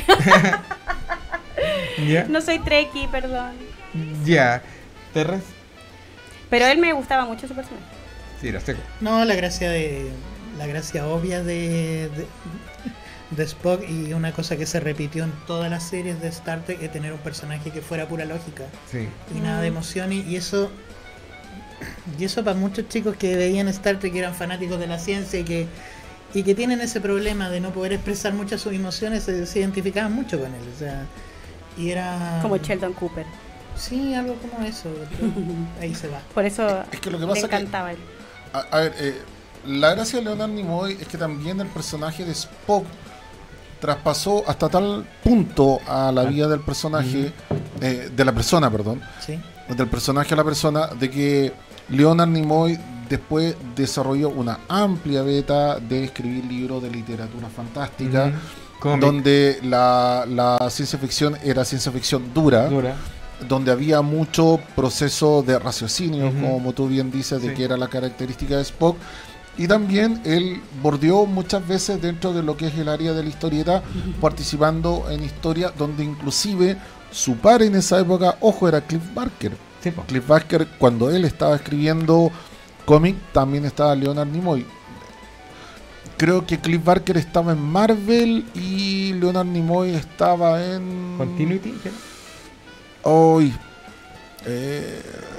¿Ya? No soy Trekkie, perdón. ¿Ya? ¿Terres? Pero él me gustaba mucho su personaje. Sí, era seco. No, la gracia de la gracia obvia de, de, de Spock y una cosa que se repitió en todas las series de Star Trek es tener un personaje que fuera pura lógica Sí. y nada de emoción y, y eso y eso para muchos chicos que veían Star Trek que eran fanáticos de la ciencia y que y que tienen ese problema de no poder expresar muchas sus emociones se, se identificaban mucho con él, o sea, y era Como Sheldon Cooper. sí, algo como eso, pero ahí se va. Por eso Es que lo que me pasa que- encantaba él. A, a ver, eh, la gracia de Leonard Nimoy es que también el personaje de Spock traspasó hasta tal punto a la vida del personaje, eh, de la persona, perdón, Sí. del personaje a la persona, de que Leonard Nimoy después desarrolló una amplia beta de escribir libros de literatura fantástica, Cómic. donde la, la ciencia ficción era ciencia ficción dura, Dura. donde había mucho proceso de raciocinio, Ujú. como tú bien dices, de Sí. que era la característica de Spock. Y también él bordeó muchas veces dentro de lo que es el área de la historieta, participando en historias donde inclusive su par en esa época, ojo, era Cliff Barker. Sí, po. Cliff Barker, cuando él estaba escribiendo cómic, también estaba Leonard Nimoy. Creo que Cliff Barker estaba en Marvel y Leonard Nimoy estaba en... Continuity. ¿sí? Hoy. eh,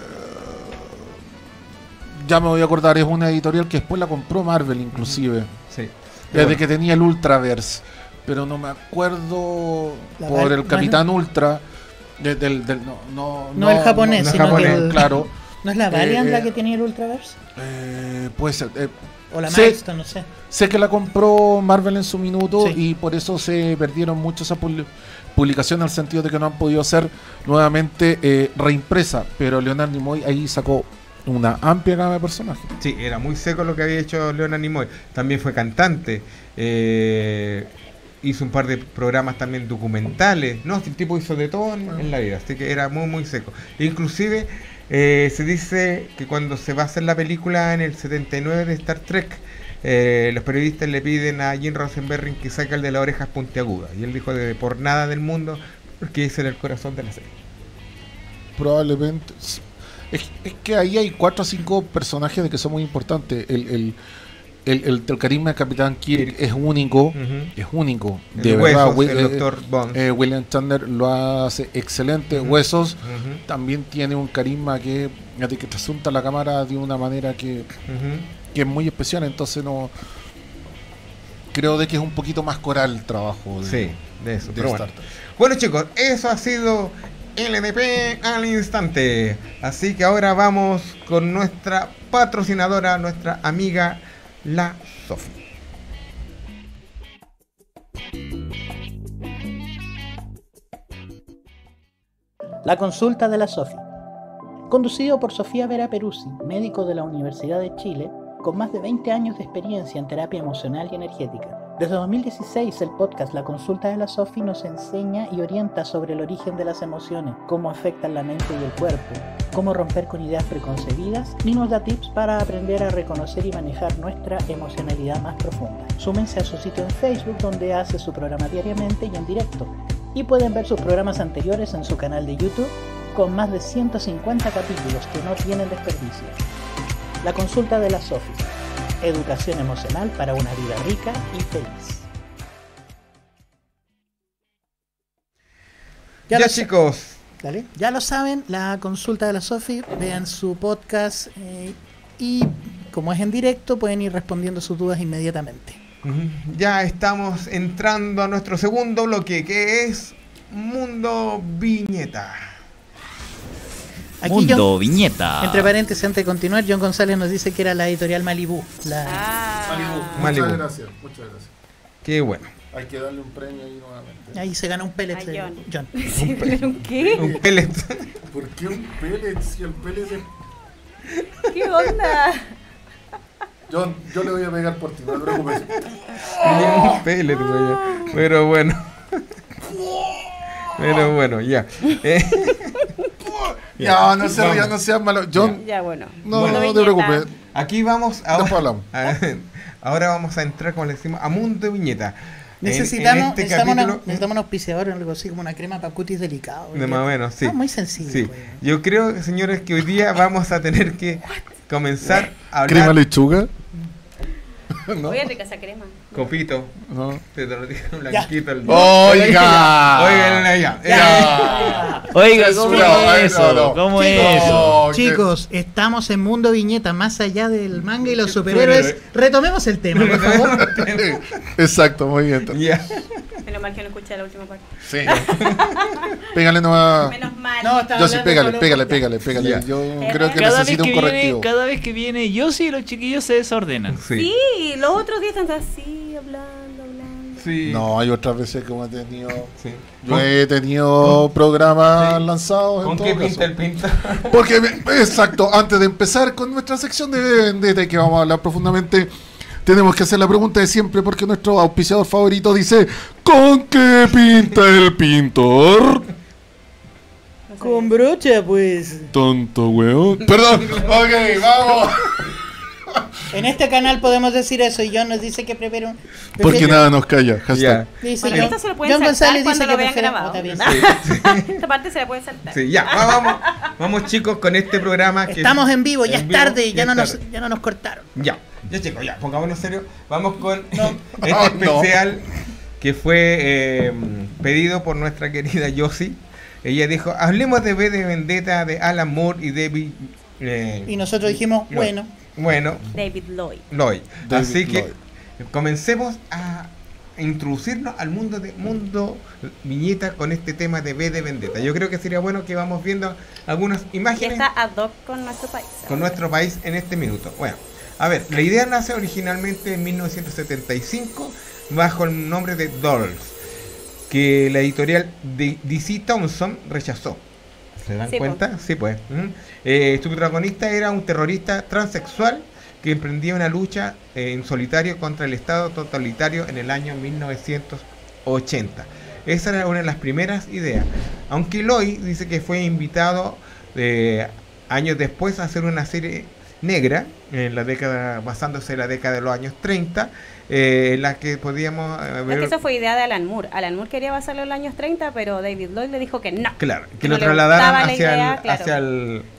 ya me voy a acordar, es una editorial que después la compró Marvel inclusive. Sí. Desde que tenía el Ultraverse. Pero no me acuerdo La por Val- el Capitán Ultra. de- del, del- no, no, No el japonés, no sino japonés, que el- claro. ¿No es la Valiant Eh, la que tenía el Ultraverse? Eh, puede ser. eh, O la sí. Milestone, no sé. Sé que la compró Marvel en su minuto Sí. y por eso se perdieron mucho esa publi- publicación, en el sentido de que no han podido ser nuevamente eh, reimpresa. Pero Leonard Nimoy ahí sacó una amplia gama de personajes. Sí, era muy seco lo que había hecho Leonard Nimoy. También fue cantante. eh, hizo un par de programas también documentales. No, el tipo hizo de todo en, en la vida. Así que era muy, muy seco. Inclusive eh, se dice que cuando se va a hacer la película en el setenta y nueve de Star Trek, eh, los periodistas le piden a Gene Roddenberry que saque el de las orejas puntiagudas. Y él dijo de por nada del mundo, porque ese era el corazón de la serie. Probablemente. Es, es que ahí hay cuatro o cinco personajes de que son muy importantes. El, el, el, el, el carisma del Capitán Kirk es único, Ujú. es único. El De Huesos, verdad, Wi- el eh, doctor Bones. eh, William Shatner lo hace excelente. Ujú. Huesos Ujú, también tiene un carisma que, fíjate, que te asunta la cámara de una manera que, ujú. que es muy especial, entonces no creo de que es un poquito más coral el trabajo de, Sí, de eso. de Pero bueno. Star Trek. Bueno, chicos, eso ha sido L D P al instante. Así que ahora vamos con nuestra patrocinadora, nuestra amiga La Sofi. La consulta de la Sofi. Conducido por Sofía Vera Peruzzi, médico de la Universidad de Chile, con más de veinte años de experiencia en terapia emocional y energética. Desde dos mil dieciséis, el podcast La Consulta de la Sofi nos enseña y orienta sobre el origen de las emociones, cómo afectan la mente y el cuerpo, cómo romper con ideas preconcebidas y nos da tips para aprender a reconocer y manejar nuestra emocionalidad más profunda. Súmense a su sitio en Facebook, donde hace su programa diariamente y en directo, y pueden ver sus programas anteriores en su canal de YouTube, con más de ciento cincuenta capítulos que no tienen desperdicio. La Consulta de la Sofi. Educación emocional para una vida rica y feliz. Ya, lo chicos. sa- Dale. Ya lo saben, La Consulta de la Sofi. Vean su podcast eh, y como es en directo pueden ir respondiendo sus dudas inmediatamente. Ujú. Ya estamos entrando a nuestro segundo bloque, que es Mundo Viñeta. Aquí Mundo John- Viñeta. Entre paréntesis, antes de continuar, John González nos dice que era la editorial Malibú. La... Ah. Malibu. Muchas gracias, muchas gracias. Qué bueno. Hay que darle un premio ahí nuevamente. Ahí se ganó un pellet. A de John. John. Sí, pero ¿qué? Un pellet. ¿Por qué un pellet? Si el pellet es... ¿Qué onda? Yo, yo le voy a pegar por ti, no te preocupes. Un pellet, güey. Pero bueno. Pero bueno, ya. Eh, Ya, no seas, Vamos. ya no seas malo. John, Ya, bueno. no, Mundo no te Viñeta. preocupes. Aquí vamos Después ahora. hablamos. Ahora vamos a entrar, como le decimos, a Mundo Viñeta. En- Necesitamos, en este necesitamos, una, capítulo- necesitamos un auspiciador, algo así como una crema para cutis delicado. De más o menos, sí. Ah, muy sencillo. Sí. pues. Yo creo, señores, que hoy día vamos a tener que comenzar a hablar. ¿Crema lechuga? ¿No? Oye, rica esa crema. Copito. No. Te lo dije blanquito. el- Oiga. Oigan, ya. Ya. Oiga, Eso, ¿cómo no, es no, eso? no. ¿Cómo Chicos, es eso? Oh, qué- Chicos, estamos en Mundo Viñeta, más allá del manga y los superhéroes. Retomemos el tema, por favor. Exacto, muy bien. Ya. Menos mal que no escuché la última parte. Sí. Pégale nomás. Menos mal. No, está Yo sí, hablando pégale, solo- pégale, pégale, pégale. Ya. Yo creo que Cada vez necesito que, un viene, correctivo. cada vez que viene yo sí, los chiquillos se desordenan. Sí. Sí, los otros días están así, hablando, hablando. Sí. No, hay otras veces que hemos tenido. Sí. Yo he tenido programas Sí. lanzados en ¿Con todo qué caso. pinta el pinta? Porque, exacto, antes de empezar con nuestra sección de Vendetta, y que vamos a hablar profundamente, tenemos que hacer la pregunta de siempre, porque nuestro auspiciador favorito dice: ¿con qué pinta el pintor? No sé. Con brocha, pues. Tonto, weón. Perdón. Ok, vamos. En este canal podemos decir eso y John nos dice que prefiere un... Porque prefiere- nada nos calla. Hashtag. Ya. Dice Bueno, John, esto se lo pueden John saltar González cuando dice lo que vean prefiere... grabado. Oh, está bien. Sí, sí. Esta parte se la pueden saltar. Sí, ya, va- vamos, vamos chicos con este programa que Estamos en vivo, ya en es vivo, tarde y ya es no, nos, tarde. ya no nos cortaron. Ya, ya chicos, ya, pongámonos serio. Vamos con este Ah, no. especial que fue eh, pedido por nuestra querida Yossi. Ella dijo, hablemos de V de Vendetta de Alan Moore y David eh, Y nosotros dijimos, Lloyd. bueno, Bueno, David Lloyd. Lloyd. David Así que Lloyd. comencemos a introducirnos al mundo de mundo viñeta con este tema de V de Vendetta. Yo creo que sería bueno que vamos viendo algunas Que imágenes está ad hoc con nuestro país. con nuestro país en este minuto. Bueno, a ver, la idea nace originalmente en mil novecientos setenta y cinco bajo el nombre de Dolls, que la editorial de D C Thompson rechazó. ¿Se dan Sí, cuenta? Sí, pues. Ujú. Eh, su protagonista era un terrorista transexual que emprendía una lucha eh, en solitario contra el Estado totalitario en el año mil novecientos ochenta. Esa era una de las primeras ideas. Aunque Lloyd dice que fue invitado eh, años después a hacer una serie negra, en la década, basándose en la década de los años treinta, eh, en la que podíamos eh, Es ver... que eso fue idea de Alan Moore. Alan Moore quería basarlo en los años treinta, pero David Lloyd le dijo que no. Claro, que No lo le trasladaran gustaba la hacia, idea, el, claro. hacia el,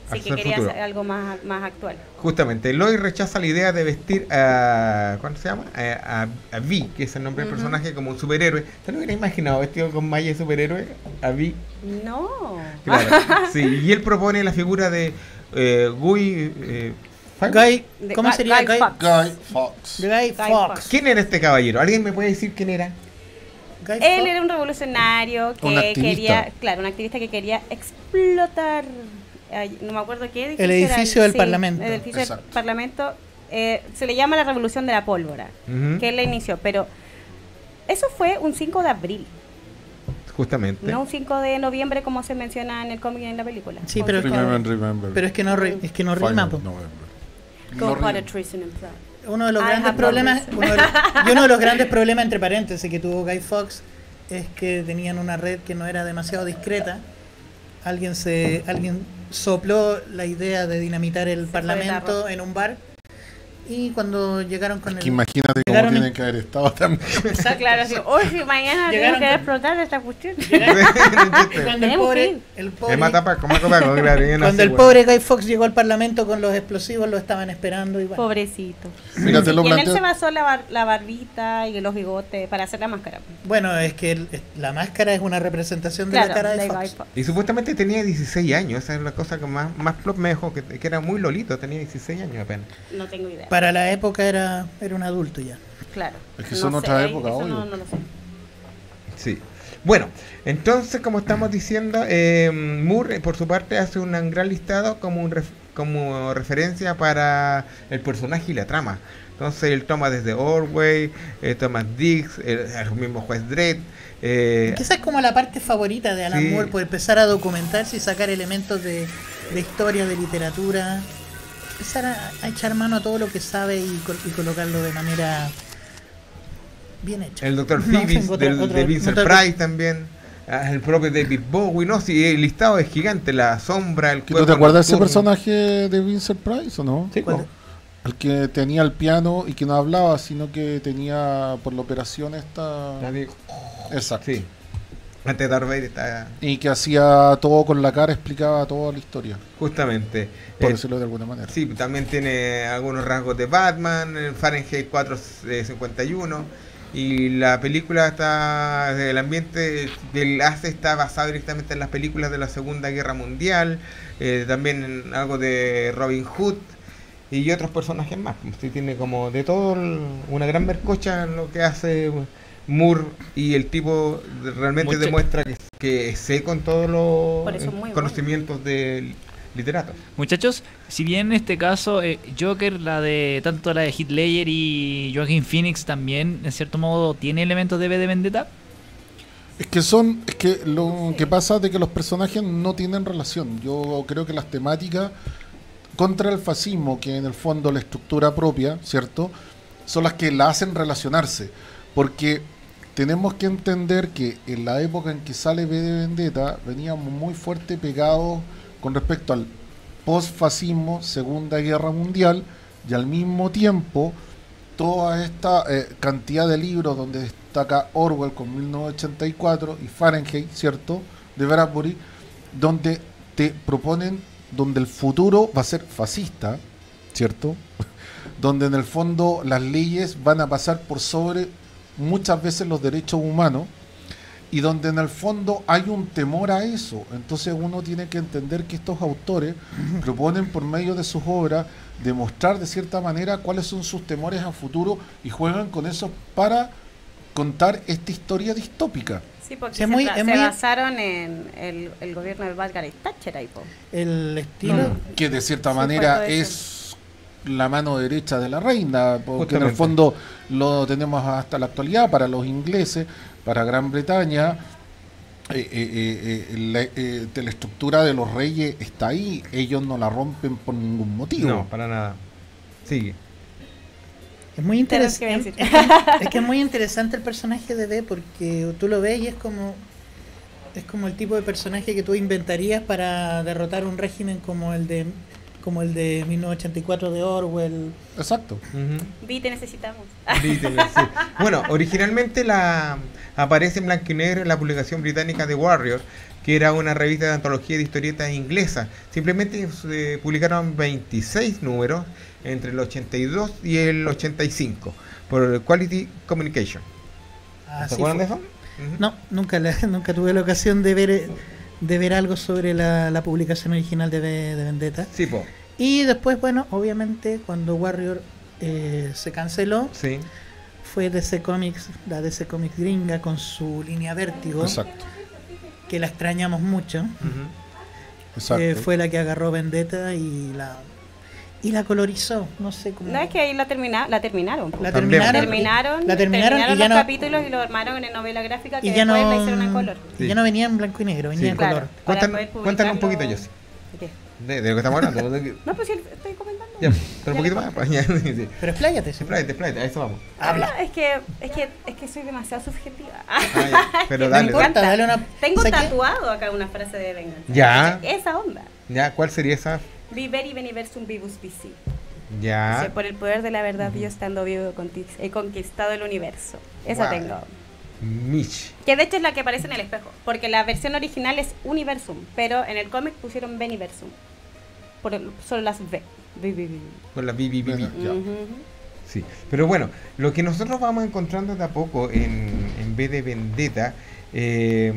Así que hacer quería futuro. hacer algo más, más actual. Justamente, Lois rechaza la idea de vestir a... ¿Cuánto se llama? A, a, a Vi, que es el nombre del Ujú. personaje, como un superhéroe. ¿Te lo hubieras imaginado vestido con malla de superhéroe? A Vi. No. Claro. Sí, y él propone la figura de eh, Guy... Eh, Fawkes. Guy, De ¿cómo Guy- sería? Guy Guy, Fawkes. Guy Fawkes. Guy Guy Fawkes. Fawkes. ¿Quién era este caballero? ¿Alguien me puede decir quién era? Guy Él Fawkes. era un revolucionario Un que activista. quería, claro, un activista que quería explotar, ay, no me acuerdo qué edificio El era, edificio del sí, Parlamento. El edificio Exacto. del Parlamento, eh, se le llama la revolución de la pólvora, Ujú. que él la inició, pero eso fue un cinco de abril, Justamente. no un cinco de noviembre como se menciona en el cómic y en la película. Sí, pero- Remember, remember. Pero es que no, ri- es que no rima, Final po. November. Go No for rima. a treason and plot. Uno de los I grandes have no problemas, reason. uno de los- y uno de los grandes problemas entre paréntesis que tuvo Guy Fawkes es que tenían una red que no era demasiado discreta. Alguien se, alguien sopló la idea de dinamitar el Se fue de parlamento tarro. en un bar y cuando llegaron con Es el que imagínate cómo llegaron tienen en- que haber estado también. Claro, así, oh, si mañana tengo Llegaron que con- explotar esta cuestión. cuando el Tenemos pobre, que ir. el Es pobre, matapaco, matapaco, claro, bien cuando así, el bueno. pobre Guy Fawkes llegó al parlamento con los explosivos lo estaban esperando y bueno. Pobrecito. Mira, te lo Y en él se planteo. basó la, bar- la barbita y los bigotes para hacer la máscara. Bueno, es que el- la máscara es una representación de Claro, la cara de de Fox. Guy Fawkes. Y supuestamente tenía dieciséis años, esa es la cosa que más, más plop me dejó, que, que era muy lolito, tenía dieciséis años apenas. No tengo idea. Para la época era, era un adulto ya. Claro. Es que son No otras sé, épocas, eso obvio. no, no lo sé. Sí. Bueno, entonces, como estamos diciendo, eh, Moore, por su parte, hace un gran listado como, un ref- como referencia para el personaje y la trama. Entonces, él toma desde Orwell, eh, Thomas Dix, el, el mismo juez Dredd. Eh, Que esa es como la parte favorita de Alan sí. Moore, por empezar a documentarse y sacar elementos de, de historia, de literatura. Empezar a, a echar mano a todo lo que sabe y, col- y colocarlo de manera bien hecha. el doctor No, Phoebus, tengo otra- del- otra- de Vincent otra- Price también. ah, El propio David Bowie, ¿no? Sí, el listado es gigante, la sombra, el ¿Tú cuerpo te acuerdas de ese nocturno. personaje de Vincent Price o no? Sí, ¿Cuál? po. El que tenía el piano y que no hablaba, sino que tenía por la operación esta. Ya digo, Exacto. Sí. Antes de Darth Vader está Y que hacía todo con la cara, explicaba toda la historia, justamente. por Eh, decirlo de alguna manera. Sí, también tiene algunos rasgos de Batman, el Fahrenheit cuatrocientos cincuenta y uno. Y la película está, el ambiente que él hace está basado directamente en las películas de la Segunda Guerra Mundial. eh, también en algo de Robin Hood y otros personajes más. Sí, tiene como de todo el- una gran mercocha en lo que hace Moore, y el tipo realmente Mucha- demuestra que, que sé con todos Por los eso es muy conocimientos del literato. Muchachos, si bien en este caso eh, Joker, la de tanto la de Heath Ledger y Joaquin Phoenix también en cierto modo tiene elementos de V de Vendetta. Es que son, es que lo que pasa es de que los personajes no tienen relación. Yo creo que las temáticas contra el fascismo, que en el fondo la estructura propia, ¿cierto? Son las que la hacen relacionarse. Porque tenemos que entender que en la época en que sale V de Vendetta veníamos muy fuerte pegados con respecto al post-fascismo, Segunda Guerra Mundial, y al mismo tiempo toda esta eh, cantidad de libros donde destaca Orwell con mil novecientos ochenta y cuatro y Fahrenheit, ¿cierto?, de Bradbury, donde te proponen, donde el futuro va a ser fascista, ¿cierto?, donde en el fondo las leyes van a pasar por sobre muchas veces los derechos humanos, y donde en el fondo hay un temor a eso. Entonces uno tiene que entender que estos autores proponen por medio de sus obras demostrar de cierta manera cuáles son sus temores a futuro, y juegan con eso para contar esta historia distópica. Sí, porque Sí, es se, muy- tra- es se muy- basaron en el, el gobierno de Margaret Thatcher ahí, po. El estilo. Mm. Que de cierta Sí, fue manera todo eso. es la mano derecha de la reina, porque en el Justamente. fondo lo tenemos hasta la actualidad para los ingleses, para Gran Bretaña. Eh, eh, eh, eh, la, eh, de la estructura de los reyes está ahí, ellos no la rompen por ningún motivo. No, para nada. Sigue. Es muy Tenés que interesante. decir. Es que es muy interesante el personaje de D, porque tú lo ves y es como es como el tipo de personaje que tú inventarías para derrotar un régimen como el de como el de mil novecientos ochenta y cuatro de Orwell. Exacto. Ujú. Vi, te necesitamos. Beatles, sí. Bueno, originalmente la aparece en blanco y negro en la publicación británica The Warrior, que era una revista de antología de historietas inglesa. Simplemente se publicaron veintiséis números entre el ochenta y dos y el ochenta y cinco por Quality Communication. Así ¿Se acuerdan fue. de eso? Ujú. No, nunca, la- nunca tuve la ocasión de ver de ver algo sobre la, la publicación original de, V de Vendetta. Sí, po. Y después, bueno, obviamente cuando Warrior eh, se canceló, Sí. fue D C Comics, la D C Comics gringa con su línea Vértigo, Exacto. que la extrañamos mucho. Ujú. Exacto. Eh, fue la que agarró Vendetta y la y la colorizó, no sé cómo. No, es que ahí la, termina, la terminaron. la También. terminaron, terminaron, la terminaron, y ya los no, capítulos y lo armaron en novela gráfica que y ya después no la hicieron en color. y Sí. ya no venía en blanco y negro, venía Sí. en Claro. color. Para Cuéntanos, poder cuéntanos un poquito, publicarlo- José, ¿De qué? de, de lo que estamos hablando. de que- No, pues sí, estoy comentando. Ya, pero un poquito más. Pues, ya, sí, sí. Pero expláyate, sí. Expláyate, expláyate, a eso vamos. Habla. Ah, es que, es que, es que soy demasiado subjetiva. Ah, ya, pero No dale, importa, dale. dale una. Tengo ¿sabes qué? tatuado acá una frase de venganza. Ya. Esa onda. Ya, ¿cuál sería esa? Viveri veniversum vivus vici. Ya. Dice, por el poder de la verdad, yo estando vivo conti- he conquistado el universo. Esa Guau. tengo. Mitch. Que de hecho es la que aparece en el espejo. Porque la versión original es Universum. Pero en el cómic pusieron Veniversum. Por el- solo las V. Vi, vi, vi. Con la B B B B. Bueno, ya. Ujú. Sí, pero bueno, lo que nosotros vamos encontrando de a poco en, en vez de Vendetta eh,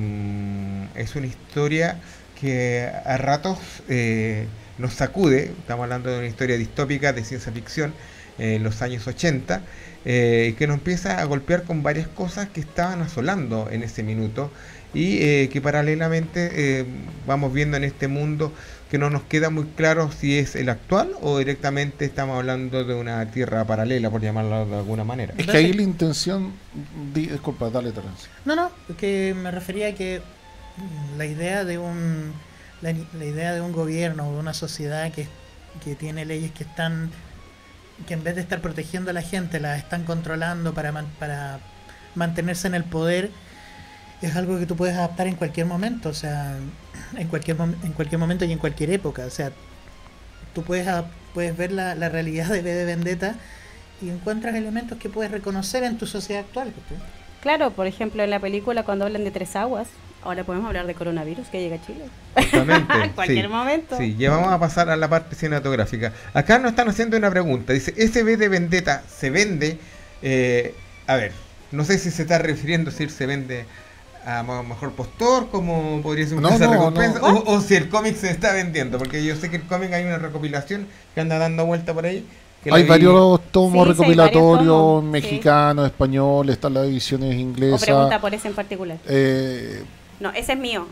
es una historia que a ratos eh, nos sacude. Estamos hablando de una historia distópica de ciencia ficción eh, en los años ochenta eh, y que nos empieza a golpear con varias cosas que estaban asolando en ese minuto y eh, que paralelamente eh, vamos viendo en este mundo que no nos queda muy claro si es el actual o directamente estamos hablando de una tierra paralela, por llamarlo de alguna manera. Es que ahí la intención. di- disculpa, dale, Terence. No, no, que me refería a que mm, la idea de un la, la idea de un gobierno o de una sociedad que, que tiene leyes que están que en vez de estar protegiendo a la gente las están controlando para man- para mantenerse en el poder es algo que tú puedes adaptar en cualquier momento, o sea, en cualquier mom- en cualquier momento y en cualquier época, o sea, tú puedes adap- puedes ver la, la realidad de V de Vendetta y encuentras elementos que puedes reconocer en tu sociedad actual. ¿sí? Claro, por ejemplo, en la película cuando hablan de tres aguas, ahora podemos hablar de coronavirus que llega a Chile. Justamente, En cualquier sí. momento. Sí, ya vamos a pasar a la parte cinematográfica. Acá nos están haciendo una pregunta. Dice, ¿ese V de Vendetta se vende? Eh, a ver, no sé si se está refiriendo si se vende a mo- mejor postor, como podría ser un No, caza no, recompensa, no. o, o si el cómic se está vendiendo, porque yo sé que el cómic hay una recopilación que anda dando vuelta por ahí. que la Hay vi- varios tomos Sí, sí, hay varios recopilatorios tomos, sí. mexicanos, españoles, están las ediciones O inglesas. pregunta por ese en particular. Eh, No, ese es mío.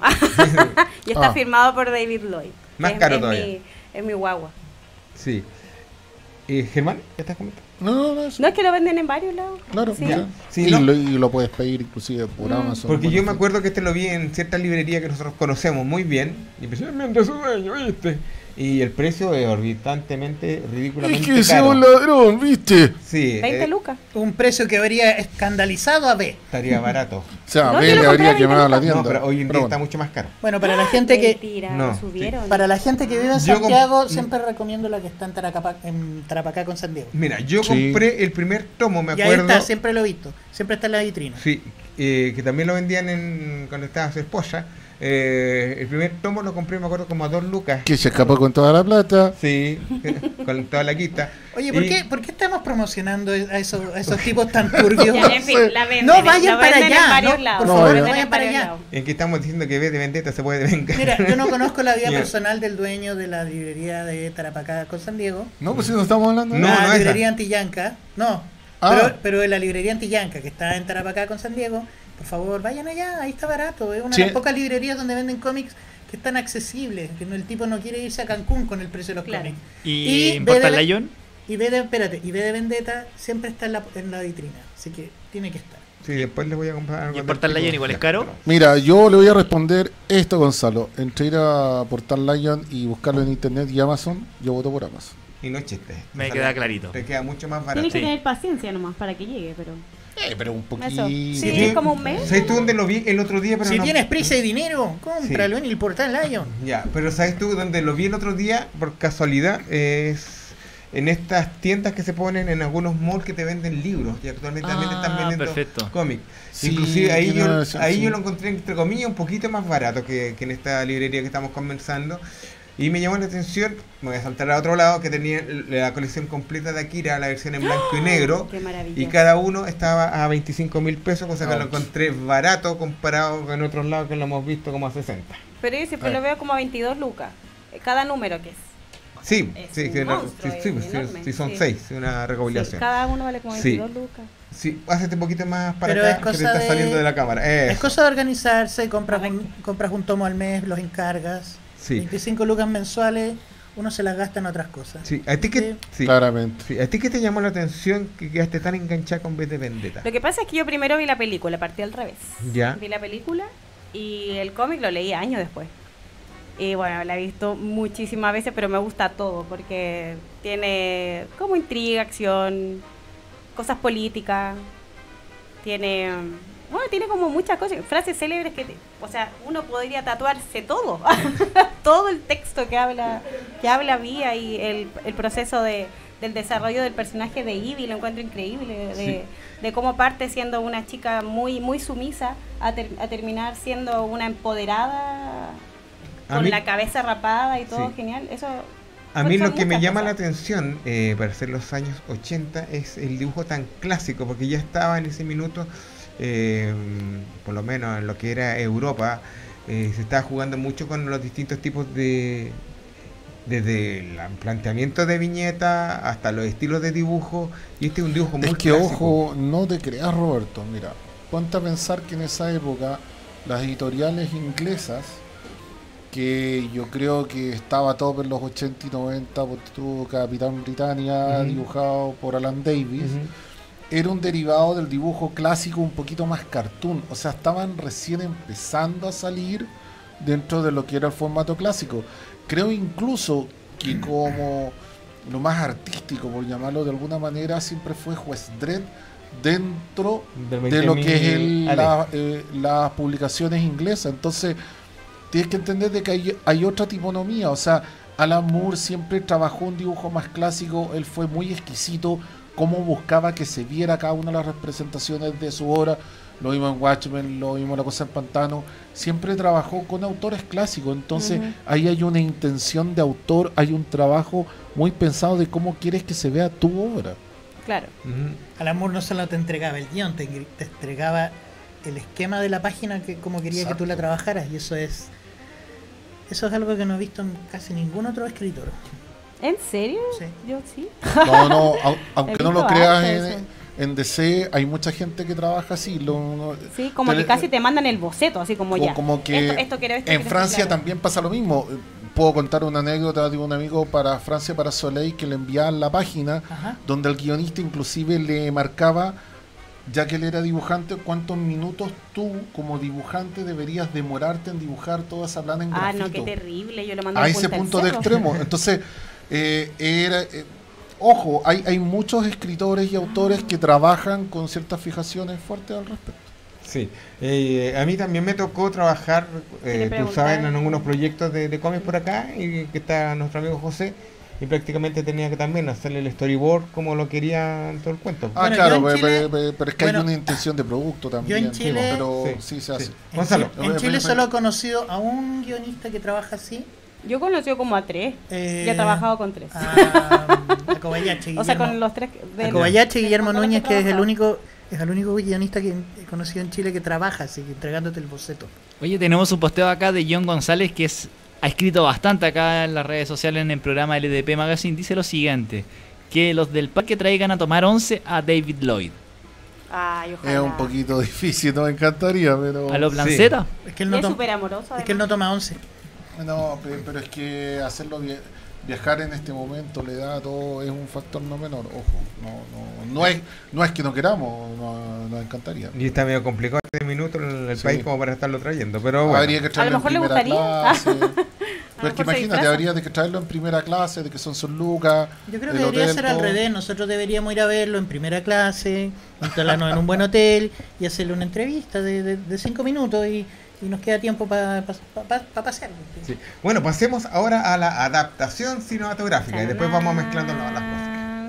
y está Ah. firmado por David Lloyd. Más es, caro es todavía. Mi, es mi guagua. Sí. Eh, Germán, ¿qué estás comentando? no, no, no, eso. No es que lo venden en varios lados. Claro, Sí. ya. Sí, y, ¿no? lo, y lo puedes pedir inclusive por Mm. Amazon. Porque yo me Bueno, acuerdo que este lo vi en cierta librería que nosotros conocemos muy bien, y especialmente a su dueño, ¿viste? Y el precio es orbitantemente, Es ridículamente que sea caro. un ladrón, ¿viste? Sí, veinte eh, lucas. Un precio que habría escandalizado a B. estaría barato. O sea, No, a yo ver, lo le compré habría a veinte quemado la lucas. tienda. No, pero hoy en día Pero está bueno. mucho más caro. Bueno, para la gente que Mentira, No, lo subieron. para la gente que vive en Yo com- Santiago siempre recomiendo la que está en, Taracapa, en Tarapacá con San Diego. Mira, yo Sí. compré el primer tomo, me Y ahí acuerdo. está, siempre lo he visto, siempre está en la vitrina. Sí, eh, que también lo vendían en, cuando estaba su esposa. Eh, el primer tomo lo compré, me acuerdo, como a dos lucas. Que se escapó con toda la plata. Sí, con toda la quita. Oye, ¿por, Y- qué, ¿por qué estamos promocionando a esos, a esos tipos tan turbios? Ya, en fin, la venden, No vayan lo para venden en allá, varios no, lados. por No, favor, vayan. no Venden vayan en para varios allá. lados. En que estamos diciendo que ve de vendetta se puede vengar. Mira, yo no conozco la vida Ya. personal del dueño de la librería de Tarapacá con San Diego. No, pues si no estamos hablando de No, la no esa. librería Antillanca, no. Ah. Pero, pero en la librería Antillanca, que está en Tarapacá con San Diego, por favor, vayan allá, ahí está barato. Es una Sí. de las pocas librerías donde venden cómics que están accesibles, que no- el tipo no quiere irse a Cancún con el precio de los Claro. cómics. ¿Y, Y importa ve de- el Lion? Y ve de, espérate, y ve de Vendetta siempre está en la, en la vitrina, así que tiene que estar. Sí, después le voy a comprar algo. ¿Y del Portal tipo- Lion igual es Ya, caro? pero- Mira, yo le voy a responder esto, Gonzalo. Entre ir a Portal Lion y buscarlo en internet y Amazon, yo voto por Amazon. Y no es chiste. Me O sea, queda clarito. Te queda mucho más barato. Tienes que Sí. tener paciencia nomás para que llegue, pero... Eh, pero un Eso. poquito. Sí, Sí, es como un mes. ¿Sabes tú dónde lo vi el otro día? Pero si no- tienes prisa y dinero, cómpralo en el Portal Lion. Ya, pero ¿sabes tú dónde lo vi el otro día? Por casualidad, es en estas tiendas que se ponen en algunos malls que te venden libros y actualmente también te están Ah, vendiendo perfecto. cómics. Sí, Inclusive ahí, tiene yo, una versión, ahí sí. yo lo encontré entre comillas un poquito más barato que, que en esta librería que estamos conversando. Y me llamó la atención, me voy a saltar a otro lado, que tenía la colección completa de Akira, la versión en blanco y negro. Qué maravilla. Y cada uno estaba a veinticinco mil pesos, cosa que lo Ouch. encontré barato comparado con otros lados que lo hemos visto como a sesenta. Pero yo siempre Ah. lo veo como a veintidós lucas. eh, Cada número que es. Sí, Es sí, un sí, no, monstruo, sí, sí, es sí, enorme, sí, son sí. seis, una Sí, recopilación. cada uno vale como Sí. veintidós lucas. Sí, hazte un poquito más para Pero acá, es que te cosa estás de- saliendo de la cámara. Es Eso. cosa de organizarse, compras un, compras un tomo al mes, los encargas. Sí. veinticinco lucas mensuales, uno se las gasta en otras cosas. Sí, ¿a ti qué, Sí. sí, Claramente. sí, ¿a ti qué te llamó la atención que quedaste tan enganchada con V de Vendetta? Lo que pasa es que yo primero vi la película, partí al revés. Ya. Vi la película y el cómic lo leí años después. Y bueno, la he visto muchísimas veces, pero me gusta todo porque tiene como intriga, acción, cosas políticas, tiene, bueno, tiene como muchas cosas, frases célebres que, te- o sea, uno podría tatuarse todo, todo el texto que habla, que habla Vía y el, el proceso de, del desarrollo del personaje de Ivy, lo encuentro increíble, de, Sí. de cómo parte siendo una chica muy, muy sumisa a, ter- a terminar siendo una empoderada A con mí- la cabeza rapada y todo Sí. genial. Eso A son- mí son lo que me muchas llama la cosas. atención eh, para ser los años ochenta es el dibujo tan clásico, porque ya estaba en ese minuto, eh, por lo menos en lo que era Europa, eh, se estaba jugando mucho con los distintos tipos de... Desde el planteamiento de viñeta hasta los estilos de dibujo, y este es un dibujo muy Es que, clásico. ojo, no te creas, Roberto. Mira, ponte a pensar que en esa época las editoriales inglesas, que yo creo que estaba todo en los ochenta y noventa, porque tuvo Capitán Britannia, Ujú. dibujado por Alan Davis, Ujú. era un derivado del dibujo clásico un poquito más cartoon. O sea, estaban recién empezando a salir dentro de lo que era el formato clásico. Creo incluso que como lo más artístico, por llamarlo de alguna manera, siempre fue Juez Dredd dentro Del de lo que es el- veinte mil la- eh, las publicaciones inglesas. Entonces, tienes que entender de que hay, hay otra tiponomía. O sea, Alan Moore siempre trabajó un dibujo más clásico, él fue muy exquisito, cómo buscaba que se viera cada una de las representaciones de su obra. Lo vimos en Watchmen, lo vimos en La Cosa del Pantano. Siempre trabajó con autores clásicos. Entonces, Ujú. ahí hay una intención de autor, hay un trabajo muy pensado de cómo quieres que se vea tu obra. Claro. Ujú. Alan Moore no solo te entregaba el guión, te, te entregaba el esquema de la página que como quería que tú la Exacto. trabajaras, y eso es eso es algo que no he visto en casi ningún otro escritor. ¿En serio? Sí. Yo sí. No, no, au- aunque He no lo visto creas, harto en, eso. en D C hay mucha gente que trabaja así. Lo, no- Sí, como te- que casi te mandan el boceto, así como como, ya. como que Esto, esto quiero, esto en quiero, Francia claro. también pasa lo mismo. Eh, Puedo contar una anécdota de un amigo para Francia, para Soleil, que le enviaban la página Ajá. donde el guionista inclusive le marcaba, ya que él era dibujante, cuántos minutos tú como dibujante deberías demorarte en dibujar toda esa plana en Ah, grafito. no, qué terrible. Yo lo mando A en ese Punta del punto de Cerro. extremo. Entonces, eh, era, eh, ojo, hay, hay muchos escritores y autores que trabajan con ciertas fijaciones fuertes al respecto. Sí, eh, a mí también me tocó trabajar, Quiere eh, tú preguntar. sabes, en algunos proyectos de, de cómics por acá, y que está nuestro amigo José, y prácticamente tenía que también hacerle el storyboard como lo quería en todo el cuento. Ah, Bueno, claro, yo en pe- Chile- pe- pe- pero es que bueno, hay una intención de producto también. en Chile- pero Sí, sí, se hace. sí. En Gonzalo. Chile, en Chile solo he conocido a un guionista que trabaja así. Yo conocí como a tres. eh, Ya he trabajado con tres. A, a Kobayashi. o sea, Guillermo- con los tres. a de- Kobayashi Guillermo con los Núñez, he que es el trabajado. único es el único guionista que he conocido en Chile que trabaja así, que entregándote el boceto. Oye, tenemos un posteo acá de John González que es, ha escrito bastante acá en las redes sociales en el programa L D P Magazine. Dice lo siguiente: que los del parque traigan a tomar once a David Lloyd. Ay, ojalá. Es un poquito difícil, no me encantaría, pero... ¿A los Blanceta? Es que él Y no, es tom- súper amoroso. es que él no toma once. No, pe- pero es que hacerlo via- viajar en este momento, la edad, todo es un factor no menor. Ojo, no, no, no es, no es que no queramos, no- nos encantaría. Y está medio complicado este minuto en el Sí. país como para estarlo trayendo, pero bueno. Habría que traerlo mejor en le primera gustaría. clase. Pero es que mejor se imagínate, disfraza. habría de que traerlo en primera clase, de que son sus lucas. Yo creo el que debería hotel, ser al todo. revés. Nosotros deberíamos ir a verlo en primera clase, instalarnos en un buen hotel y hacerle una entrevista de, de, de cinco minutos y, y nos queda tiempo para pa, pa, pa pasear. Sí. Bueno, pasemos ahora a la adaptación cinematográfica y después vamos mezclando las cosas.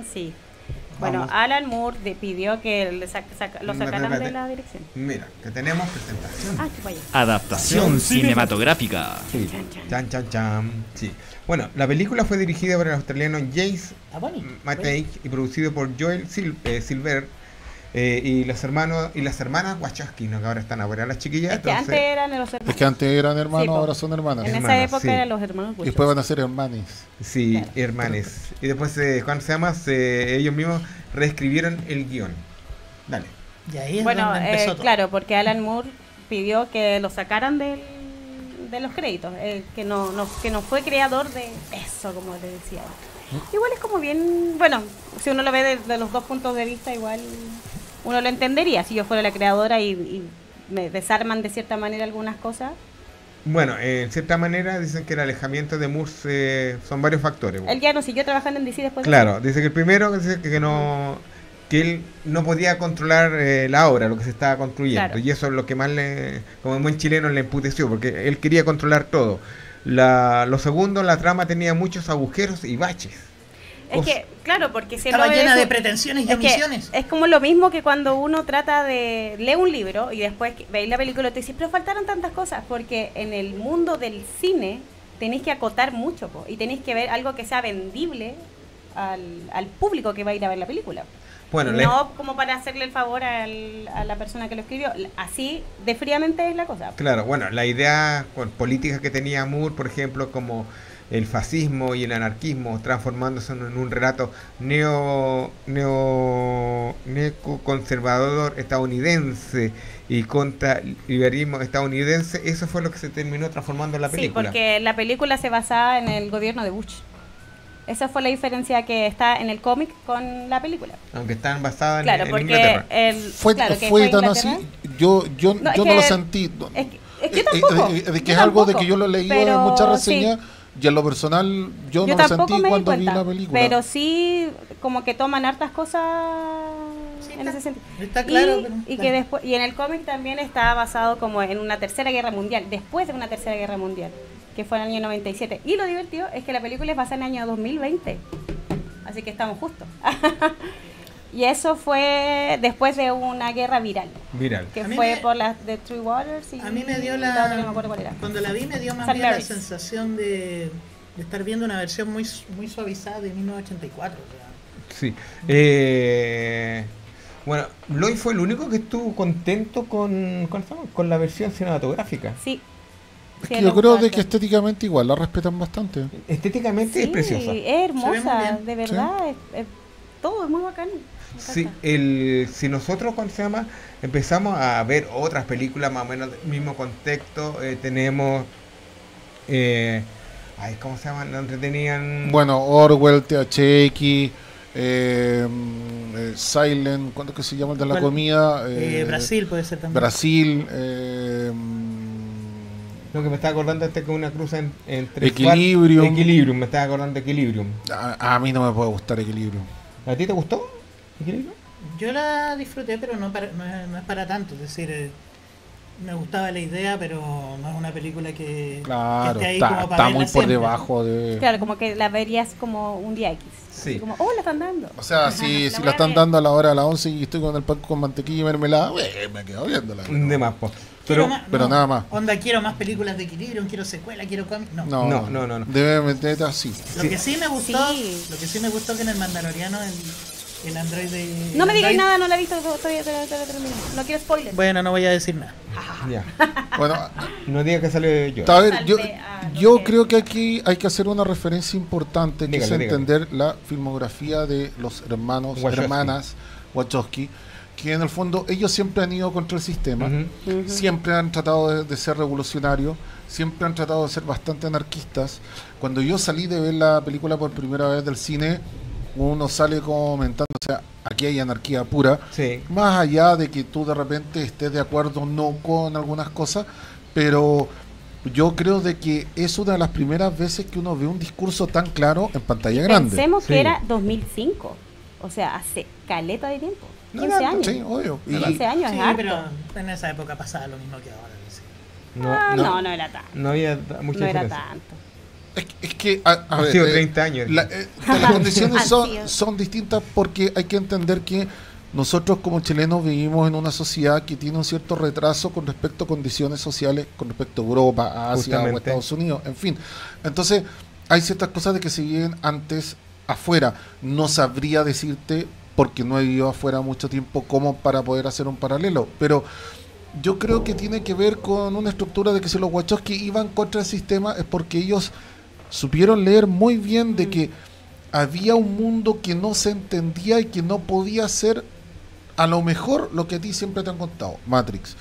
sí. Bueno, Vamos. Alan Moore de- pidió que le sac- sac- lo Espérate, sacaran de espérate. la dirección. Mira, que tenemos presentación. Ah, vaya. Adaptación cinematográfica. Sí. Chan, chan. Chan, chan, chan. Sí. Bueno, la película fue dirigida por el australiano Jace Ah, bueno. Matei y producido por Joel Sil eh, Silver eh, y los hermanos y las hermanas Wachowski, ¿no? Que ahora están ahora las chiquillas. Es que entonces, antes eran los hermanos. Es que antes eran hermanos, Sí, po. ahora son hermanas. En esa hermanas, época sí. eran los hermanos Y Wachowski. después van a ser hermanes. sí, Claro. hermanes. Y después, eh, ¿cuándo se llama? Se- ellos mismos reescribieron el guión. Dale. Y ahí es Bueno, donde eh, empezó todo. claro, porque Alan Moore pidió que lo sacaran del, de los créditos, eh, que no, no que no fue creador de eso, como te decía. Igual es como bien, bueno, si uno lo ve desde los dos puntos de vista, igual uno lo entendería si yo fuera la creadora y, y me desarman de cierta manera algunas cosas. Bueno, eh, en cierta manera dicen que el alejamiento de Moore eh, son varios factores. Él ya no siguió trabajando en D C después de Claro, dice que el primero dice que no que él no podía controlar eh, la obra, lo que se estaba construyendo, Claro. y eso es lo que más le, como buen chileno, le emputeció, porque él quería controlar todo. La, lo segundo, la trama tenía muchos agujeros y baches. Es que, claro, porque si Estaba lo llena ves- de pretensiones y es que omisiones. es como lo mismo que cuando uno trata de leer un libro y después que veis la película y te dices, pero faltaron tantas cosas, porque en el mundo del cine tenéis que acotar mucho po, y tenéis que ver algo que sea vendible al, al público que va a ir a ver la película. Bueno, la- no como para hacerle el favor al- a la persona que lo escribió. Así de fríamente es la cosa. claro, bueno, la idea con política que tenía Moore, por ejemplo, como el fascismo y el anarquismo transformándose en un relato neo neo neoconservador estadounidense y contra liberalismo estadounidense, eso fue lo que se terminó transformando en la Sí, película. porque la película se basaba en el gobierno de Bush. Esa fue la diferencia que está en el cómic con la película. Aunque están basadas en, Claro, en porque Inglaterra. el, Fue, claro, que fue tan así, Inglaterra. yo, yo, No, es yo no lo que- sentí. no, Es que, es que eh, eh, tampoco. eh, de que yo es algo de tampoco, que yo lo he leído pero en muchas sí. reseñas y en lo personal yo, Yo no lo tampoco sentí me di cuando vi cuenta, la película. pero sí como que toman hartas cosas Sí, en está- ese sentido. está claro, y, pero- y que claro. después y en el cómic también está basado como en una tercera guerra mundial, después de una tercera guerra mundial, que fue en el año noventa y siete. Y lo divertido es que la película es basada en el año dos mil veinte. Así que estamos justos. Y eso fue después de una guerra viral, Viral. que A mí fue me- por las de Three Waters y A mí me dio la otra que no me la... acuerdo cuál era. Cuando la vi me dio más Saint bien la Mary's. sensación de, de estar viendo una versión muy, su- muy suavizada de mil novecientos ochenta y cuatro. o sea. Sí. Eh, bueno, Lloyd fue el único que estuvo contento con, con, con la versión cinematográfica. Sí. Es Sí, que le yo creo gustó de que harto. estéticamente igual la respetan bastante. Estéticamente Sí, es preciosa. es Se ve muy hermosa, bien. de verdad. Es, es- todo es muy bacán. Me Sí, encanta. el, si nosotros, ¿cuál se llama? Empezamos a ver otras películas más o menos del mismo contexto, eh, tenemos... Eh, ay, ¿cómo se llaman? Donde tenían... Bueno, Orwell, T H X, eh, mm, eh, Silent, ¿cuánto que se llama el de la ¿Cuál? comida? Eh, Eh, Brasil puede ser también. Brasil, eh, mm, Lo que me estaba acordando este que una cruz en, entre... Equilibrium. Swat- Equilibrium, me estaba acordando de Equilibrium. a, a mí no me puede gustar Equilibrio. ¿A ti te gustó Equilibrium? Yo la disfruté, pero no, para- no, es, no es para tanto. Es decir, eh, me gustaba la idea, pero no es una película que, Claro, que esté ahí está, como para está verla muy por siempre. debajo de... Claro, como que la verías como un día X. Sí. Así como, oh, la están dando. O sea, Ajá, si, la si voy la a están ver. dando a la hora de las once y estoy con el pan con mantequilla y mermelada, eh, me quedo viéndola. De más, po. Quiero Pero... más- pero no, nada más. Onda, quiero más películas de Equilibrium, quiero secuela, quiero cómics. No. No, No, no, no, no. Debe meterte así. Lo Sí. que sí me gustó, Sí. lo que sí me gustó que en el Mandaloriano el, el Android de. No me el digáis Android- nada, no la he visto todavía, todavía, todavía termino. No quiero spoilers. Bueno, no voy a decir nada. Ya. Bueno, No diga que sale yo. a ver, yo, Salve a los yo que- creo que aquí hay que hacer una referencia importante, que Dígale, es dígale. entender la filmografía de los hermanos, Wachowski. hermanas Wachowski, que en el fondo ellos siempre han ido contra el sistema, Ujú. Ujú. siempre han tratado de, de ser revolucionarios, siempre han tratado de ser bastante anarquistas. Cuando yo salí de ver la película por primera vez del cine, uno sale comentando, o sea, aquí hay anarquía pura, Sí. más allá de que tú de repente estés de acuerdo o no con algunas cosas, pero yo creo de que es una de las primeras veces que uno ve un discurso tan claro en pantalla grande. Pensemos Sí. que era dos mil cinco. O sea, hace caleta de tiempo. No quince tanto, años. Sí, obvio. Y- quince años Sí, es harto. pero en esa época pasaba lo mismo que ahora. es decir. No, Ah, no, no, no era tanto. no había ta- mucha No era diferencia. tanto. Es, es que, a, a Han ver, sido eh, treinta años. la- eh, las condiciones Han son, sido. son distintas porque hay que entender que nosotros como chilenos vivimos en una sociedad que tiene un cierto retraso con respecto a condiciones sociales, con respecto a Europa, a Asia o a Justamente. Estados Unidos, en fin. Entonces, hay ciertas cosas de que se viven antes afuera. No sabría decirte, porque no he vivido afuera mucho tiempo, como para poder hacer un paralelo, pero yo creo que tiene que ver con una estructura de que si los Wachowski iban contra el sistema es porque ellos supieron leer muy bien de que había un mundo que no se entendía y que no podía ser a lo mejor lo que a ti siempre te han contado, Matrix.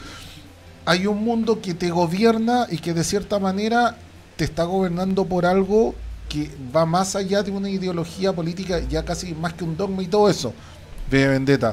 Hay un mundo que te gobierna y que de cierta manera te está gobernando por algo que va más allá de una ideología política, ya casi más que un dogma y todo eso. V de Vendetta,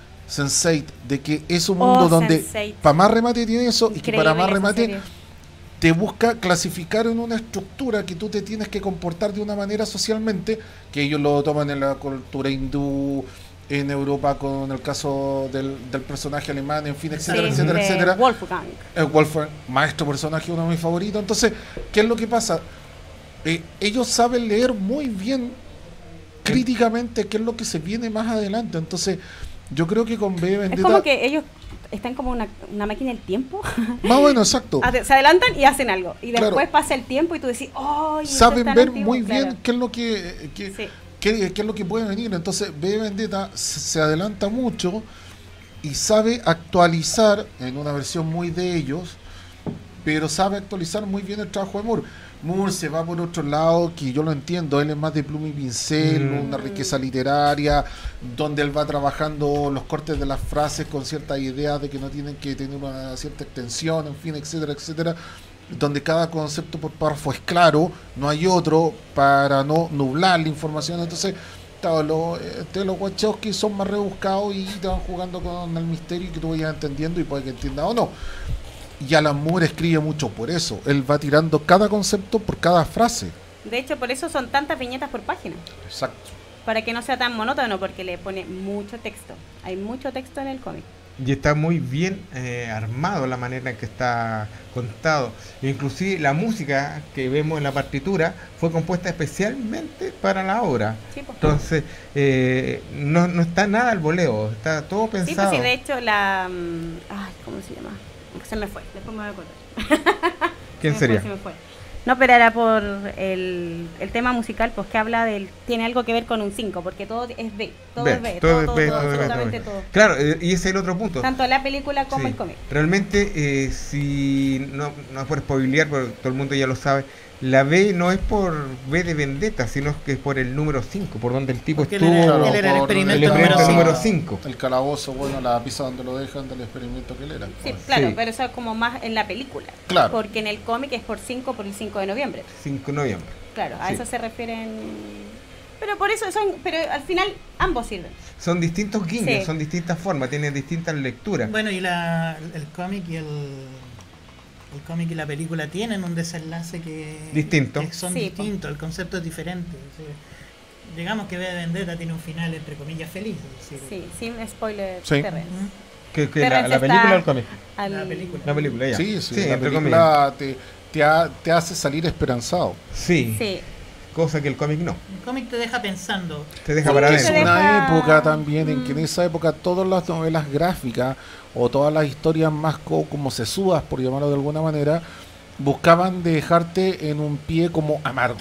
sense eight, de que es un mundo Oh, donde sense eight. para más remate tiene eso y que Increíble para más esa remate serie. te busca clasificar en una estructura que tú te tienes que comportar de una manera socialmente, que ellos lo toman en la cultura hindú, en Europa con el caso del, del personaje alemán, en fin, etcétera, Sí, etcétera, de etcétera. Wolfgang. El Wolfgang, maestro personaje, uno de mis favoritos. Entonces, ¿qué es lo que pasa? Eh, ellos saben leer muy bien críticamente qué es lo que se viene más adelante. Entonces, yo creo que con V de Es Vendetta, como que ellos están como una, una máquina del tiempo. más bueno, exacto. Ade- Se adelantan y hacen algo. Y después Claro. pasa el tiempo y tú decís, ¡oh! y esto es Saben tan ver antiguo", muy claro. bien qué es lo que, que- Sí. qué, qué es lo que puede venir. Entonces, V de Vendetta se, se adelanta mucho y sabe actualizar en una versión muy de ellos, pero sabe actualizar muy bien el trabajo de Moore. Moore se va por otro lado, que yo lo entiendo, él es más de pluma y pincel, Mm. una riqueza literaria, donde él va trabajando los cortes de las frases con ciertas ideas de que no tienen que tener una cierta extensión, en fin, etcétera, etcétera, donde cada concepto por párrafo es claro, no hay otro para no nublar la información. Entonces, claro, los, este, los Wachowski son más rebuscados y te van jugando con el misterio y que tú vayas entendiendo y puede que entiendas o no. Y Alan Moore escribe mucho por eso. Él va tirando cada concepto por cada frase. De hecho, por eso son tantas viñetas por página. Exacto. Para que no sea tan monótono, porque le pone mucho texto. Hay mucho texto en el cómic. Y está muy bien eh, armado la manera en que está contado. Inclusive la música que vemos en la partitura fue compuesta especialmente para la obra. Sí, pues. Entonces, eh, no, no está nada al voleo, está todo Sí, pues pensado. sí, de hecho, la. mm, Ay, ¿cómo se llama? Se me fue, después me voy a acordar. ¿Quién Se me fue, sería? se me fue. No, pero era por el, el tema musical, pues que habla del. Tiene algo que ver con un cinco, porque todo es B. Todo Ve, es B. todo Todo, es todo, B, todo, todo es B, absolutamente todo todo. es B. Claro, eh, y ese es el otro punto. Tanto la película como Sí. el cómic. Realmente, eh, si no, no es por spoilear, porque todo el mundo ya lo sabe, la B no es por V de Vendetta, sino que es por el número cinco, por donde el tipo Porque él estuvo. era- Claro, él era el por experimento el número experimento cinco. número cinco. El calabozo, bueno, la pizza donde lo dejan del experimento que él era. Sí, claro, Sí. pero eso es como más en la película. Claro. Porque en el cómic es por cinco, por el cinco de noviembre. cinco de noviembre. Claro, a Sí. eso se refieren. Pero por eso son. Pero al final ambos sirven. Son distintos guiños, Sí. son distintas formas, tienen distintas lecturas. Bueno, y la, el cómic y el, el cómic y la película tienen un desenlace que, Distinto. que son Sí, distintos, el concepto es diferente. O sea, digamos que V de Vendetta tiene un final entre comillas feliz. es decir, Sí, sin spoiler Sí. terreno. ¿Mm? que, que la, Terrence la película está o el cómic. al- La película. La película, ya. Sí, sí, la entre comillas. película te, te, ha- te hace salir esperanzado. Sí, Sí. cosa que el cómic no. El cómic te deja pensando. Te deja Sí, para te Es adentro. deja- una época también en que en Mm. esa época todas las novelas gráficas o todas las historias más co- como sesudas, por llamarlo de alguna manera, buscaban dejarte en un pie como amargo.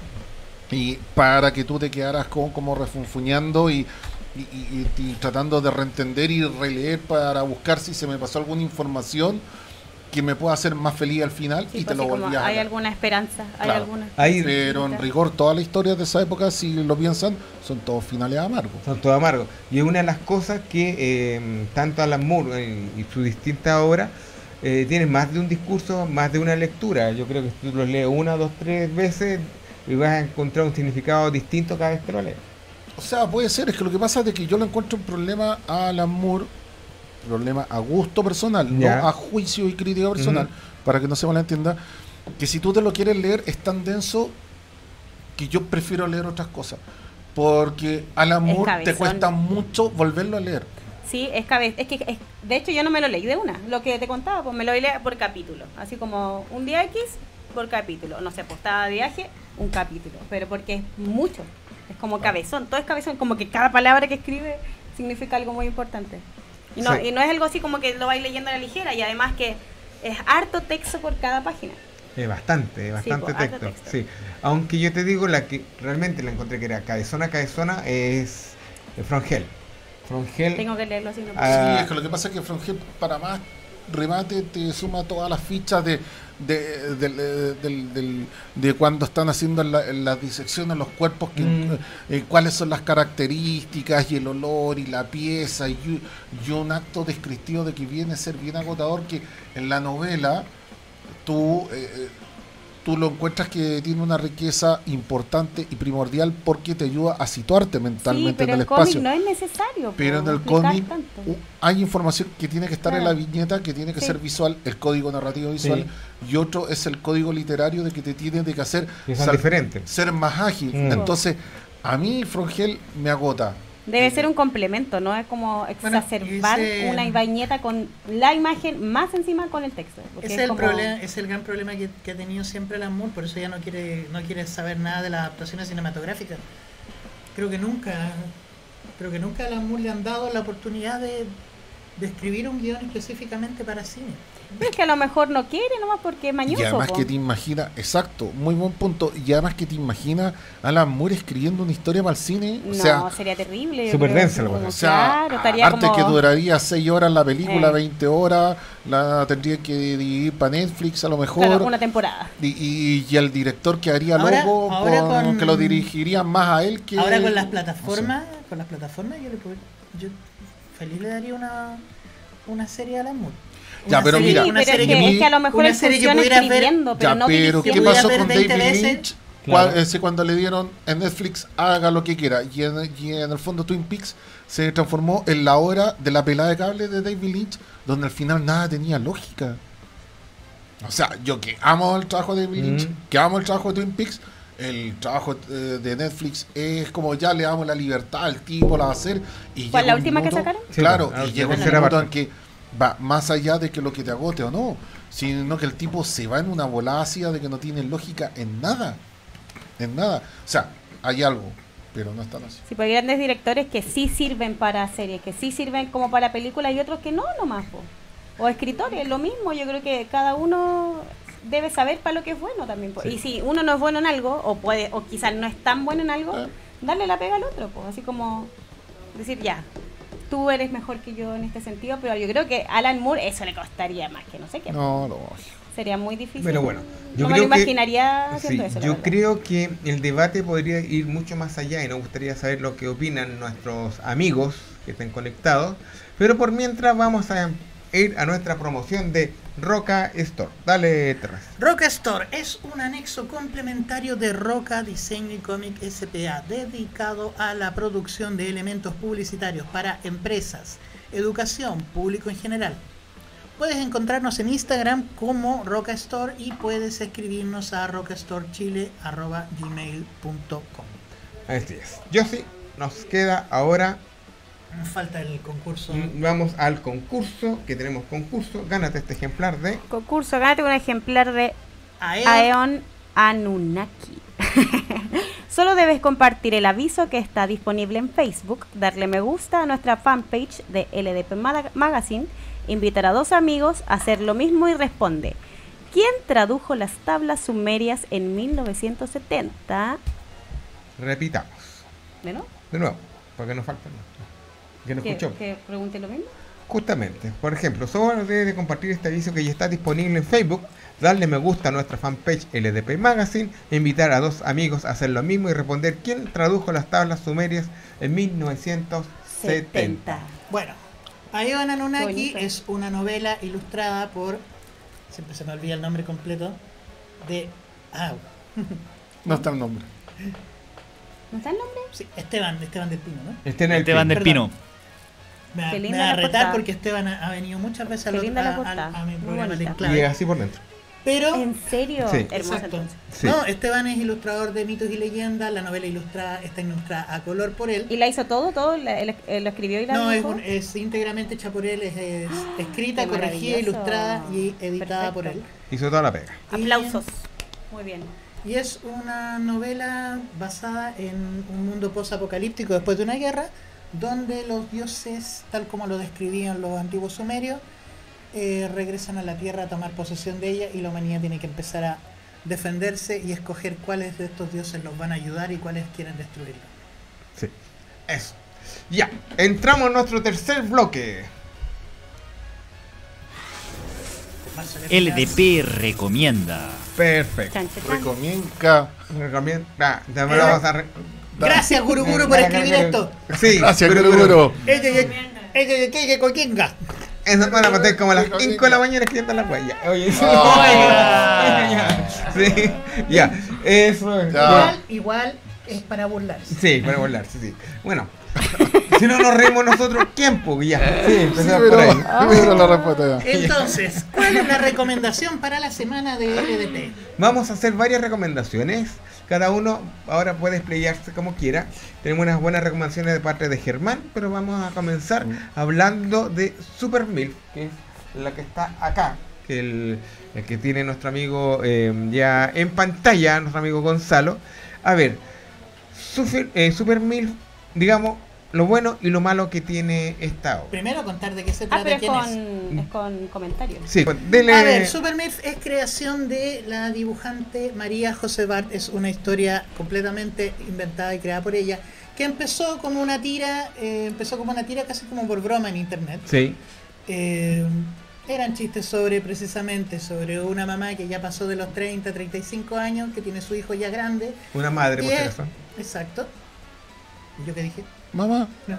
Y para que tú te quedaras como, como refunfuñando y, y, y- y tratando de reentender y releer para buscar si se me pasó alguna información que me pueda hacer más feliz al final Sí, y pues te lo sí, como volvías a hay leer. alguna esperanza, hay Claro. alguna. Ahí Pero en rigor todas las historias de esa época, si lo piensan, son todos finales amargos. son todos amargos. Y es una de las cosas que eh, tanto Alan Moore eh, y sus distintas obras eh, tienen más de un discurso, más de una lectura. Yo creo que si tú los lees una, dos, tres veces y vas a encontrar un significado distinto cada vez que lo lees. O sea, puede ser, es que lo que pasa es de que yo le encuentro un problema a Alan Moore, problema a gusto personal, Ya. no a juicio y crítica personal, Ujú. para que no se malentienda, que si tú te lo quieres leer es tan denso que yo prefiero leer otras cosas. Porque Alan Es Moore te cabezón. cuesta mucho volverlo a leer. Sí, es cabeza. Es que, es- de hecho, yo no me lo leí de una. Lo que te contaba, pues me lo leí por capítulo. Así como un día X por capítulo. No sé, pues estaba de viaje, un capítulo, pero porque es mucho, es como cabezón, todo es cabezón, como que cada palabra que escribe significa algo muy importante. Y no, Sí. y no es algo así como que lo vais leyendo a la ligera, y además que es harto texto por cada página. Es bastante, bastante pues, harto texto. texto. Sí. Aunque yo te digo, la que realmente la encontré que era cabezona, cabezona, es From Hell. From Hell. Tengo que leerlo así. No puedo. Ah, Sí, es que lo que pasa es que Frongel, para más remate, te suma todas las fichas de de, del- eh, del- del- de cuando están haciendo la, la disección de los cuerpos, que, Mm. eh, cuáles son las características y el olor y la pieza y, y un acto descriptivo de que viene a ser bien agotador, que en la novela tú eh, eh, tú lo encuentras que tiene una riqueza importante y primordial porque te ayuda a situarte Sí, mentalmente pero en el el cómic espacio. no es necesario. Pero po, en el explicar cómic tanto. u- hay información que tiene que estar en la Claro. viñeta, que tiene que Sí. ser visual, el código narrativo visual, y otro es el código literario de que te tiene de que hacer que son sal- diferentes. ser más ágil. Mm. Entonces, a mí Frongel me agota. Debe ser un complemento, no es como Bueno, exacerbar ese- una viñeta con la imagen más encima con el texto. porque Ese es es el como- problema, es el gran problema que, que ha tenido siempre Alan Moore, por eso ya no quiere, no quiere saber nada de las adaptaciones cinematográficas. Creo que nunca, creo que nunca a Alan Moore le han dado la oportunidad de, de escribir un guión específicamente para cine. Pero es que a lo mejor no quiere nomás porque es mañoso. Y además po. que te imaginas, exacto, muy buen punto, y además que te imaginas a Alan Moore escribiendo una historia para el cine, o No, sea, sería terrible. yo Súper creo, densa la como- cosa. o sea, claro, estaría aparte como... que duraría seis horas la película, Eh. veinte horas, la tendría que dividir para Netflix a lo mejor. Claro, una temporada. Y, y, y el director que haría Ahora- logo, ahora con- con- que lo dirigiría más a él que... Ahora con las no plataformas, con las plataformas yo le puedo- yo feliz le daría una, una serie a Alan Moore. Ya, Una pero serie- mira, Sí, una pero es serie que, mi- es que a lo mejor una él serie que funciona pudieras ver- escribiendo, pero Ya, no pero dirigiendo. ¿qué pudiera pasó ver con veinte David veces. Lynch? Claro. Cua- ese cuando le dieron en Netflix, haga lo que quiera. Y en, y en el fondo Twin Peaks se transformó en la hora de la pelada de cable de David Lynch, donde al final nada tenía lógica. O sea, yo que amo el trabajo de David Lynch, Mm. que amo el trabajo de Twin Peaks, el trabajo eh, de Netflix es como ya le damos la libertad al tipo, la va a hacer. Y ¿Cuál, llega la un última que minuto- sacaron? Sí, Claro, pues, la y llega un tercera minuto parte. en que va más allá de que lo que te agote o no, sino que el tipo se va en una volada ácida de que no tiene lógica en nada. En nada. O sea, hay algo, pero no es tan así. Sí, pues hay grandes directores que sí sirven para series, que sí sirven como para películas y otros que no nomás. Po. O escritores, lo mismo. Yo creo que cada uno debe saber para lo que es bueno también. Po. Sí. Y si uno no es bueno en algo, o puede o quizás no es tan bueno en algo, Ah. darle la pega al otro. Po. Así como decir, ya, tú eres mejor que yo en este sentido, pero yo creo que a Alan Moore eso le costaría más que no sé qué. No, no. Sería muy difícil. Pero bueno, yo no me creo lo que- imaginaría Sí, haciendo eso. la yo verdad. creo que el debate podría ir mucho más allá y nos gustaría saber lo que opinan nuestros amigos que estén conectados. Pero por mientras vamos a ir a nuestra promoción de Roca Store. Dale, Terras. Roca Store es un anexo complementario de Roca Diseño y Cómic S P A dedicado a la producción de elementos publicitarios para empresas, educación, público en general. Puedes encontrarnos en Instagram como Roca Store y puedes escribirnos a rocastorechile arroba gmail punto com. Así es. Yo sí, nos queda ahora. Nos falta el concurso. mm, Vamos al concurso, que tenemos concurso. Gánate este ejemplar de. Concurso, gánate un ejemplar de Aeon. Aeon Anunnaki. Solo debes compartir el aviso que está disponible en Facebook, darle me gusta a nuestra fanpage de L D P Mag- Magazine, invitar a dos amigos a hacer lo mismo y responde: ¿quién tradujo las tablas sumerias en mil novecientos setenta? Repitamos. ¿De no? De nuevo, porque nos falta. Que no ¿Que, escuchó. que pregunte lo mismo? Justamente, por ejemplo, solo debe de compartir este aviso que ya está disponible en Facebook, darle me gusta a nuestra fanpage L D P Magazine, invitar a dos amigos a hacer lo mismo y responder quién tradujo las tablas sumerias en mil novecientos setenta. Bueno, Aeon Anunnaki Bonito. es una novela ilustrada por, siempre se me olvida el nombre completo, de... Ah, No está el nombre. ¿No está el nombre? sí, Esteban, Esteban del Pino, ¿no? Este en el Esteban del Perdón. Pino. Me va, Qué me linda va a la retar portada. porque Esteban ha, ha venido muchas veces Qué al linda otro- la a, portada, a- a mi muy programa de bonita. y Enclave. es así por dentro. Pero, ¿En serio? Sí. Hermoso exacto. entonces. Sí. No, Esteban es ilustrador de mitos y leyendas, la novela ilustrada está ilustrada a color por él. ¿Y la hizo todo? ¿Todo? ¿La- él- él ¿Lo escribió y la No, es, dibujó? un- es íntegramente hecha por él, es, es escrita, Qué corregida, maravilloso. ilustrada y editada por él. Perfecto. Hizo toda la pega. Y- Aplausos. Muy bien. Y es una novela basada en un mundo post-apocalíptico después de una guerra, donde los dioses, tal como lo describían los antiguos sumerios, eh, regresan a la Tierra a tomar posesión de ella y la humanidad tiene que empezar a defenderse y escoger cuáles de estos dioses los van a ayudar y cuáles quieren destruirlo. Sí, eso. Ya, entramos en nuestro tercer bloque. L D P recomienda. Perfecto. Chan, chan, chan. Recomienda. Recomienda. Ya, me lo vamos a re- Gracias, Guru Guru, por escribir esto. Sí, Gracias, pero- Guru pero- Guru. Ella, ella, ella, ella, ella, coquinga. Eso van a meter como a las cinco de la mañana escribiendo la huella. Oye, sí. Oiga. Sí, ya. Eso es. Ya. Igual, igual es para burlarse. Sí, para burlarse, sí. Bueno, si no nos reímos nosotros, ¿quién? Pues ya. Sí, Sí, empezamos por ahí. pero, pero la respuesta ya. Entonces, ¿cuál es la recomendación para la semana de L D P? Vamos a hacer varias recomendaciones. Cada uno ahora puede explayarse como quiera. Tenemos unas buenas recomendaciones de parte de Germán, pero vamos a comenzar hablando de Super Milf, que es la que está acá, que el, el que tiene nuestro amigo eh, ya en pantalla, nuestro amigo Gonzalo. A ver, Super, eh, Super Milf, digamos, lo bueno y lo malo que tiene esta obra. Primero contar de qué se Ah, trata, pero es quién es. con, es con comentarios. Sí, dele. A ver, Super Milf es creación de la dibujante María José Bart. Es una historia completamente inventada y creada por ella, que empezó como una tira, eh, empezó como una tira casi como por broma en internet. Sí, Eh, eran chistes sobre, precisamente, sobre una mamá que ya pasó de los treinta, treinta y cinco años, que tiene su hijo ya grande. una madre, Y por si es- acaso. Exacto. ¿Y yo qué dije? Mamá. No.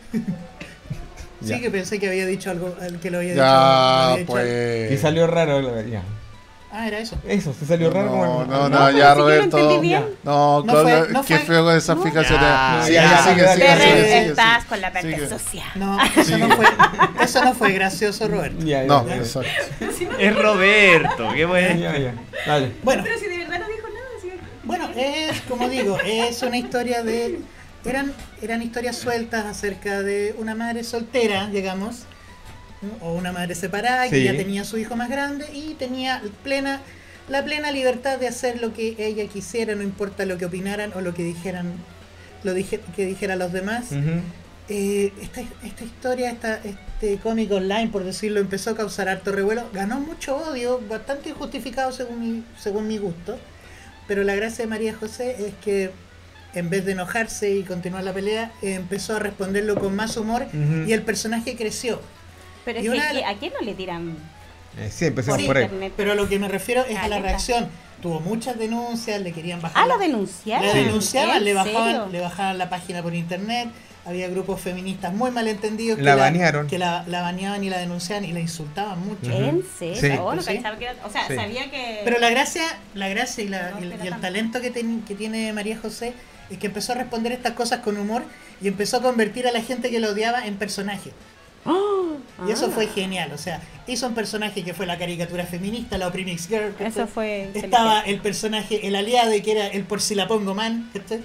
Ya. Sí, que pensé que había dicho algo, el que lo había dicho. Ya, había dicho algo. Y pues. salió raro, la- ya. Ah, era eso. Eso, se salió raro como No, el- no, No, no, pero ya, si yo lo Roberto. entendí bien. No, No con- fue- no qué fue- feo con esas no. explicaciones. Ya, Sigue, ya, sigue, dale, sigue, dale. sigue, Te sigue, estás sigue. con la parte Sigue. social. No, eso Sí. no fue, eso no fue gracioso, Roberto. Ya, ya, No, ya, exacto. Es Roberto, qué ya, bueno. ya, ya. Dale. Bueno, Pero si de verdad no dijo nada, ¿sí? bueno, es como digo, es una historia de eran eran historias sueltas acerca de una madre soltera, digamos, ¿no? O una madre separada que Sí. ya tenía a su hijo más grande y tenía plena la plena libertad de hacer lo que ella quisiera, no importa lo que opinaran o lo que dijeran, lo dije, que dijeran los demás. Ujú. Eh, esta, esta historia, esta, este cómic online, por decirlo, empezó a causar harto revuelo, ganó mucho odio, bastante injustificado según mi, según mi gusto, pero la gracia de María José es que en vez de enojarse y continuar la pelea, eh, empezó a responderlo con más humor Ujú. y el personaje creció. Pero es Y que una- aquí- ¿a quién no le tiran Eh, sí, empecemos Sí, por ahí. internet? Pero a lo que me refiero es a la Caleta. reacción. Tuvo muchas denuncias, le querían bajar. Ah, la- lo denunciaron. La Sí. denunciaban, ¿En le serio? bajaban, le bajaban la página por internet. Había grupos feministas muy malentendidos que La banearon. que la, la baneaban y la denunciaban y la insultaban mucho. Ujú. ¿En serio? Sí. Oh, no Sí. cachaba que era- o sea, Sí. sabía que... Pero la gracia, la gracia y, la- No, y el, pero y el tanto. talento que, ten- que tiene María José es que empezó a responder estas cosas con humor y empezó a convertir a la gente que lo odiaba en personaje. ¡Oh! Y eso Ah. fue genial. O sea, hizo un personaje que fue la caricatura feminista, la Oprimix Girl. ¿cachai? Eso fue... Estaba el personaje, el aliado, que era el por si la pongo man. ¿cachai?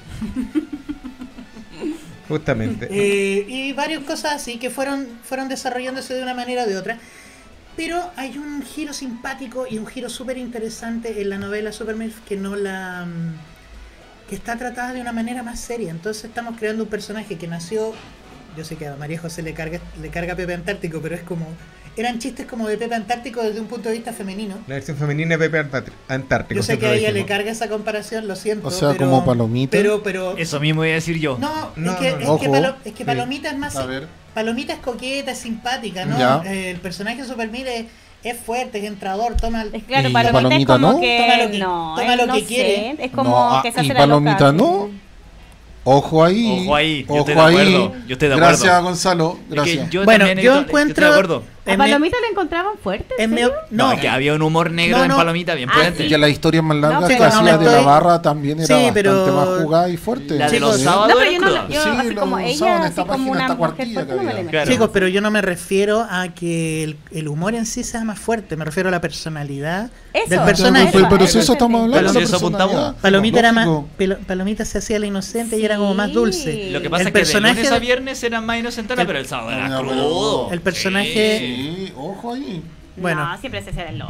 Justamente. Eh, y varias cosas así que fueron, fueron desarrollándose de una manera o de otra. Pero hay un giro simpático y un giro súper interesante en la novela Super Milf que no la mm, que está tratada de una manera más seria. Entonces estamos creando un personaje que nació, yo sé que a María José le carga, le carga Pepe Antártico, pero es como, eran chistes como de Pepe Antártico desde un punto de vista femenino. La versión femenina de Pepe Antártico. Antártico, Yo sé que siempre a lo ella le dijimos. carga esa comparación, lo siento. O sea, pero- como Palomita. Pero, pero, Eso mismo iba a decir yo. no, No, es que, no, es no. que, Ojo. Palo- es que Sí. Palomita es más. A ver. Palomita es coqueta, es simpática, ¿no? Ya. Eh, el personaje de Super Milf es, es fuerte, es entrador, toma el- Es claro, ¿Y Palomita, Palomita es como no? que... Toma lo que- no, toma es- lo no que sé, quiere. es como No, ah, que se y hace la Palomita loca. no. Ojo ahí. Ojo ahí, yo Ojo estoy de ahí. acuerdo, yo estoy de acuerdo. Gracias, Gonzalo. Es que Gracias. yo Bueno, también yo estoy- encuentro- estoy de acuerdo. ¿A en mi- Palomita le encontraban fuerte? en mi- ¿Sí? No, no, es que había un humor negro No, en no. Palomita bien Ah, potente. Y que las historias más largas No, que pero no hacía me de la estoy- barra también era Sí, bastante pero- más jugada y fuerte. La de los Chicos, sábados No, pero era yo no, cruda. yo Sí, así lo como usaban ella, en así esta como página, una esta mujer cuartilla fuerte, que no me la había. imagino. Claro. Chicos, pero yo no me refiero a que el, el humor en sí sea más fuerte, me refiero a la personalidad Eso, del eso, personaje. Pero, pero si eso eso estamos entendí. hablando Pero de si eso apuntamos. personalidad, Palomita era más, lógico. Pelo- Palomita se hacía la inocente y era como más dulce. Lo que pasa El es que de personaje lunes a de- viernes eran más inocentales, El- pero el sábado No, era pero- crudo. El personaje- Sí, ojo ahí. Bueno. No, siempre se hacía de loca.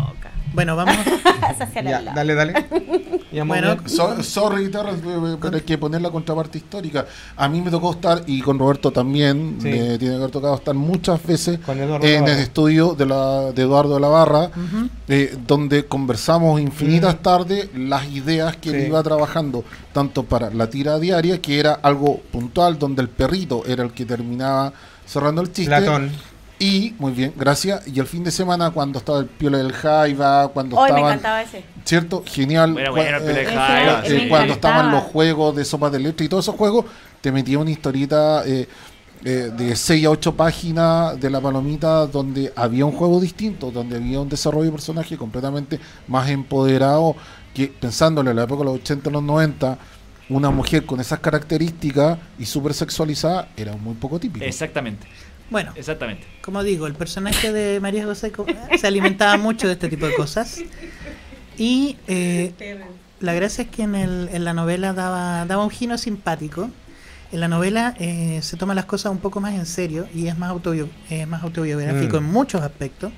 Bueno, vamos. Ya, dale, dale. Ya, Bueno, muy bien. So- sorry, Terra, pero hay que poner la contraparte histórica. A mí me tocó estar, y con Roberto también, Sí. me tiene que haber tocado estar muchas veces Con Eduardo en Navarra. el estudio de, la, de Eduardo de la Barra, Ujú. eh, donde conversamos infinitas Mm. tardes las ideas que él Sí. iba trabajando, tanto para la tira diaria, que era algo puntual, donde el perrito era el que terminaba cerrando el chiste. Platón. Y, muy bien, gracias. Y el fin de semana, cuando estaba el Piola del Jaiba, cuando Hoy me estaban... encantaba ese. ¿Cierto? Genial. Bueno, Cua- bueno, el Piola del eh, Jaiba, eh, sí. Me cuando encantaba. estaban los juegos de sopas de leche y todos esos juegos, te metía una historieta eh, eh, de seis a ocho páginas de la palomita donde había un juego distinto, donde había un desarrollo de personaje completamente más empoderado, que pensándole en la época de los ochenta, los noventa, una mujer con esas características y súper sexualizada era muy poco típico. Exactamente, Bueno, exactamente. como digo, el personaje de María José Co- se alimentaba mucho de este tipo de cosas. Y eh, la gracia es que en, el, en la novela daba, daba un giro simpático. En la novela eh, se toma las cosas un poco más en serio y es más, autobio, es más autobiográfico Mm. en muchos aspectos.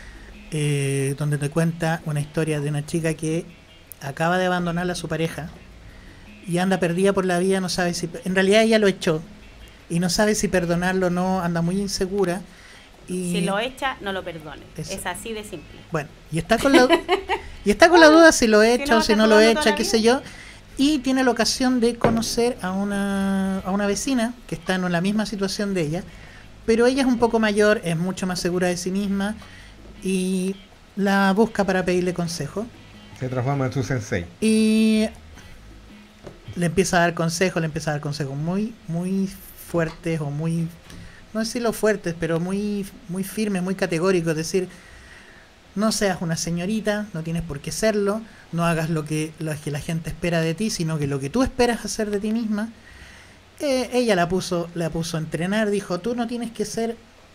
Eh, donde te cuenta una historia de una chica que acaba de abandonar a su pareja y anda perdida por la vida, no sabe si... En realidad ella lo echó y no sabe si perdonarlo o no, anda muy insegura. Y, Si lo echa, no lo perdone. Eso. Es así de simple. bueno, y está con la, y está con la duda si lo echa no, o si está no lo jugando toda echa, la qué vida. sé yo. Y tiene la ocasión de conocer a una, a una vecina que está en la misma situación de ella, pero ella es un poco mayor, es mucho más segura de sí misma y la busca para pedirle consejo. Se transforma en su sensei. Y le empieza a dar consejos, le empieza a dar consejos muy, muy fuertes o muy, no decirlo fuertes, pero muy, muy firmes, muy categóricos. Es decir, no seas una señorita, no tienes por qué serlo, no hagas lo que, lo que la gente espera de ti, sino que lo que tú esperas hacer de ti misma. Eh, ella la puso, la puso a entrenar, dijo, tú no tienes que ser,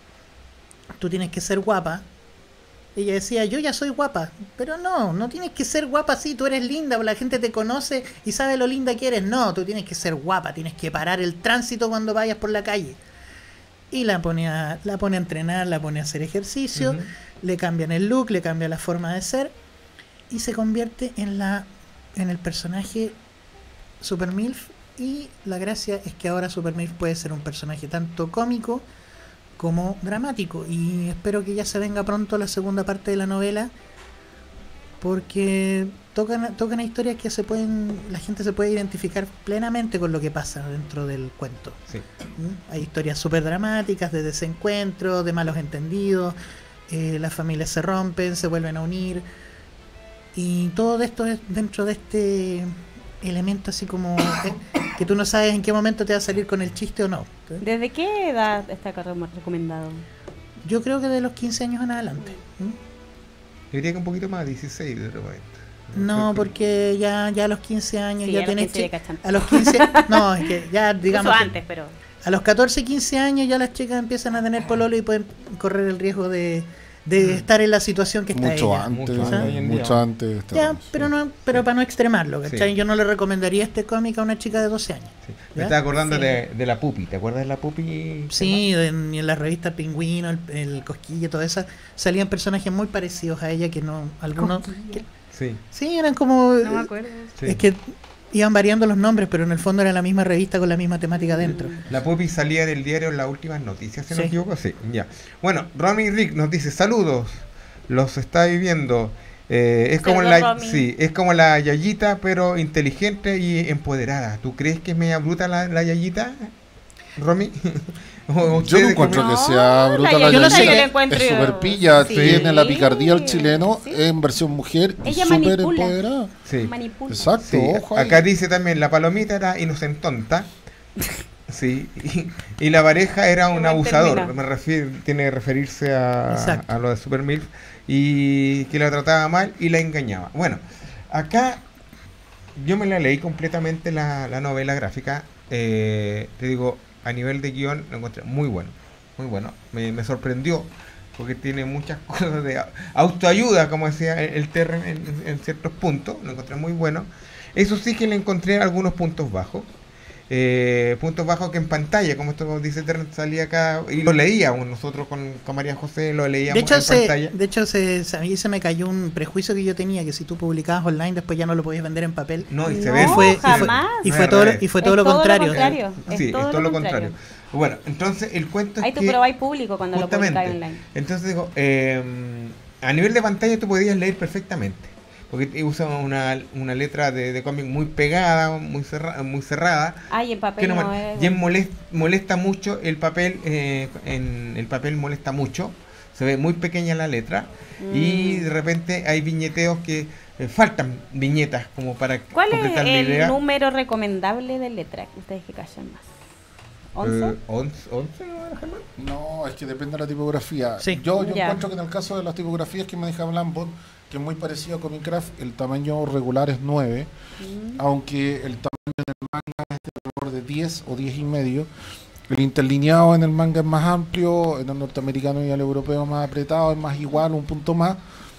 tú tienes que ser guapa. Ella decía, yo ya soy guapa, pero no, no tienes que ser guapa así, tú eres linda, la gente te conoce y sabe lo linda que eres. No, tú tienes que ser guapa, tienes que parar el tránsito cuando vayas por la calle. Y la pone a, la pone a entrenar, la pone a hacer ejercicio, Ujú. le cambian el look, le cambia la forma de ser y se convierte en la en el personaje Super Milf. Y la gracia es que ahora Super Milf puede ser un personaje tanto cómico como dramático, y espero que ya se venga pronto la segunda parte de la novela, porque tocan tocan historias que se pueden la gente se puede identificar plenamente con lo que pasa dentro del cuento. Sí. ¿Mm? Hay historias súper dramáticas de desencuentros, de malos entendidos, eh, las familias se rompen, se vuelven a unir, y todo esto es dentro de este elemento así como eh, que tú no sabes en qué momento te va a salir con el chiste o no. ¿Desde qué edad está recomendado? Yo creo que de los quince años en adelante. ¿Mm? Yo diría que un poquito más, dieciséis de repente. No, porque ya, ya a los quince años Sí, ya a los tienes quince ya chi- cachan. a los quince, no, es que ya digamos Incluso que antes, pero... a los catorce, quince años ya las chicas empiezan a tener pololo y pueden correr el riesgo de, de estar en la situación que está Mucho ella. antes, Mucho antes mucho hoy en antes. día. antes este Ya, avance. pero no, pero para no extremarlo, ¿cachai? Sí. Yo no le recomendaría este cómic a una chica de doce años. Sí. ¿Ya? Me estaba acordando Sí. de, de la Pupi. ¿Te acuerdas de la Pupi? Sí, en, en la revista Pingüino, el, el Cosquilla, toda esa, salían personajes muy parecidos a ella que no, algunos, que- Sí. sí, eran como, No me eh, acuerdo. Sí. es que iban variando los nombres, pero en el fondo era la misma revista con la misma temática dentro. La Pupi salía en el diario Las Últimas Noticias, si no Sí. me equivoco. Sí, ya. Bueno, Romy Rick nos dice, saludos, los está viviendo. Eh, es como Saludos, la Romy. sí, es como la Yayita, pero inteligente y empoderada. ¿Tú crees que es media bruta la, la Yayita, Romy? ¿O Yo no ustedes encuentro qué- que No, sea bruta la la Yo no sé Yayita. que- yo la encuentro- Es súper pilla, Sí. tiene la picardía al chileno Sí. en versión mujer y Ella súper manipula. empoderada. Sí. Manipula. Exacto, Sí, ojo ahí. acá dice también, la palomita era inocentonta. Sí, y, y la pareja era un buen abusador. término. Me refiero, tiene que referirse a, Exacto. a lo de Super Milf, y que la trataba mal y la engañaba. Bueno, acá yo me la leí completamente la, la novela gráfica. Eh, te digo, a nivel de guión lo encontré muy bueno, muy bueno. Me, me sorprendió porque tiene muchas cosas de au- autoayuda, como decía el, el Terren en, en ciertos puntos. Lo encontré muy bueno. Eso sí que le encontré algunos puntos bajos. eh, puntos bajos que en pantalla, como esto dice Terren, salía acá, y lo leíamos nosotros con, con María José, lo leíamos De hecho, en se, pantalla. de hecho se, se- a mí se me cayó un prejuicio que yo tenía, que si tú publicabas online después ya no lo podías vender en papel. No, y se No, ve. y fue, y fue- jamás. y No, fue es todo, lo- revés. y fue Es todo lo contrario. contrario. Sí, es todo, lo contrario. Bueno, entonces el cuento es Ahí tú que probáis público cuando lo justamente, publicáis online. entonces digo, eh, a nivel de pantalla tú podías leer perfectamente, porque usa una, una letra de, de cómic muy pegada, muy cerrada, muy cerrada. Ay, en papel Que no no, mal- es... y en molest- molesta mucho el papel, eh, en el papel molesta mucho, se ve muy pequeña la letra y Mm. de repente hay viñeteos que eh, faltan viñetas como para ¿Cuál es completar la el idea. número recomendable de letra que ustedes que callan más? ¿once? Eh, once, once, ¿no, Germán? No, es que depende de la tipografía. Sí. Yo, yo Ya. encuentro que en el caso de las tipografías que maneja Blambot, que es muy parecido a Comic Craft, el tamaño regular es nueve, Mm. aunque el tamaño del manga es de alrededor de diez o diez y medio. El interlineado en el manga es más amplio, en el norteamericano y el europeo más apretado, es más igual, un punto más.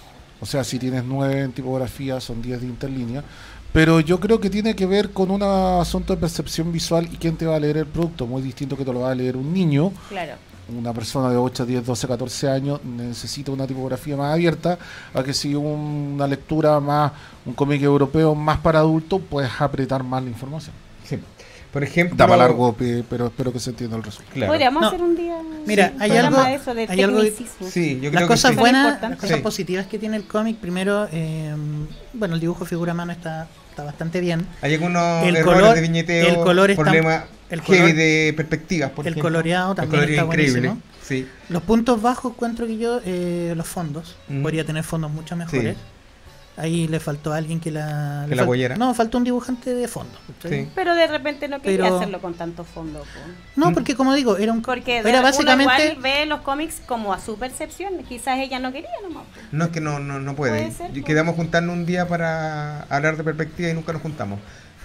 O sea, si tienes nueve en tipografía, son diez de interlínea. Pero yo creo que tiene que ver con un asunto de percepción visual y quién te va a leer el producto. Muy distinto que te lo va a leer un niño. Claro. Una persona de ocho, diez, doce, catorce años necesita una tipografía más abierta, a que si un- una lectura más, un cómic europeo más para adultos, puedes apretar más la información. Sí. Por ejemplo, Da para largo, pe- pero espero que se entienda el resumen. claro. Podríamos No. hacer un día Mira, un hay programa algo- de eso, de hay algo- tecnicismo. Sí, yo creo Las que cosas sí. Son buenas, importantes. las cosas Sí. positivas que tiene el cómic, primero, eh, bueno, el dibujo figura a mano está, está bastante bien. Hay algunos El errores color- de viñeteo, el color está- problemas el heavy color- de perspectivas, por el ejemplo. coloreado El también colorido está increíble. buenísimo. Sí. Los puntos bajos encuentro que yo, eh, los fondos, Mm. podría tener fondos mucho mejores. Sí. Ahí le faltó a alguien que la... Que le la fal- apoyara. No, faltó un dibujante de fondo. ¿cachai? Sí. Pero de repente no quería Pero- hacerlo con tanto fondo. po. No, porque como digo, era un... Porque de- era uno básicamente... igual ve los cómics como a su percepción. Quizás ella no quería nomás. po. No, es que no, no, no puede. Puede ser, Y pues. Quedamos juntarnos un día para hablar de perspectiva y nunca nos juntamos.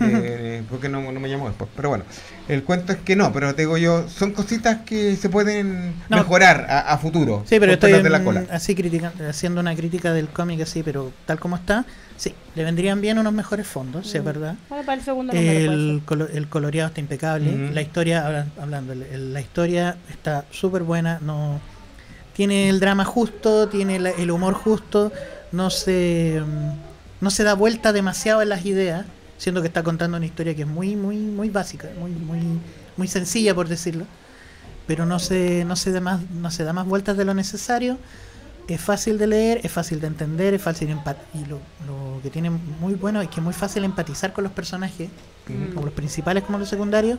Eh, porque no, no me llamó después. Pero bueno, el cuento es que no, pero te digo yo, son cositas que se pueden No. mejorar a, a futuro. Sí, pero Son estoy pelas de la en- cola. así criticando, haciendo una crítica del cómic así, pero tal como está, sí, le vendrían bien unos mejores fondos, sí, es Mm. verdad. Bueno, para el segundo número puede El, ser. colo- el coloreado está impecable, Ujú. la historia, habla- hablando, el- el- la historia está súper buena, no tiene el drama justo, tiene la- el humor justo, no se mm, no se da vuelta demasiado en las ideas, siendo que está contando una historia que es muy muy muy básica, muy muy muy sencilla por decirlo, pero no se no se da más no se da más vueltas de lo necesario. Es fácil de leer, es fácil de entender, es fácil empat y lo, lo que tiene muy bueno es que es muy fácil empatizar con los personajes, Mm. como los principales como los secundarios.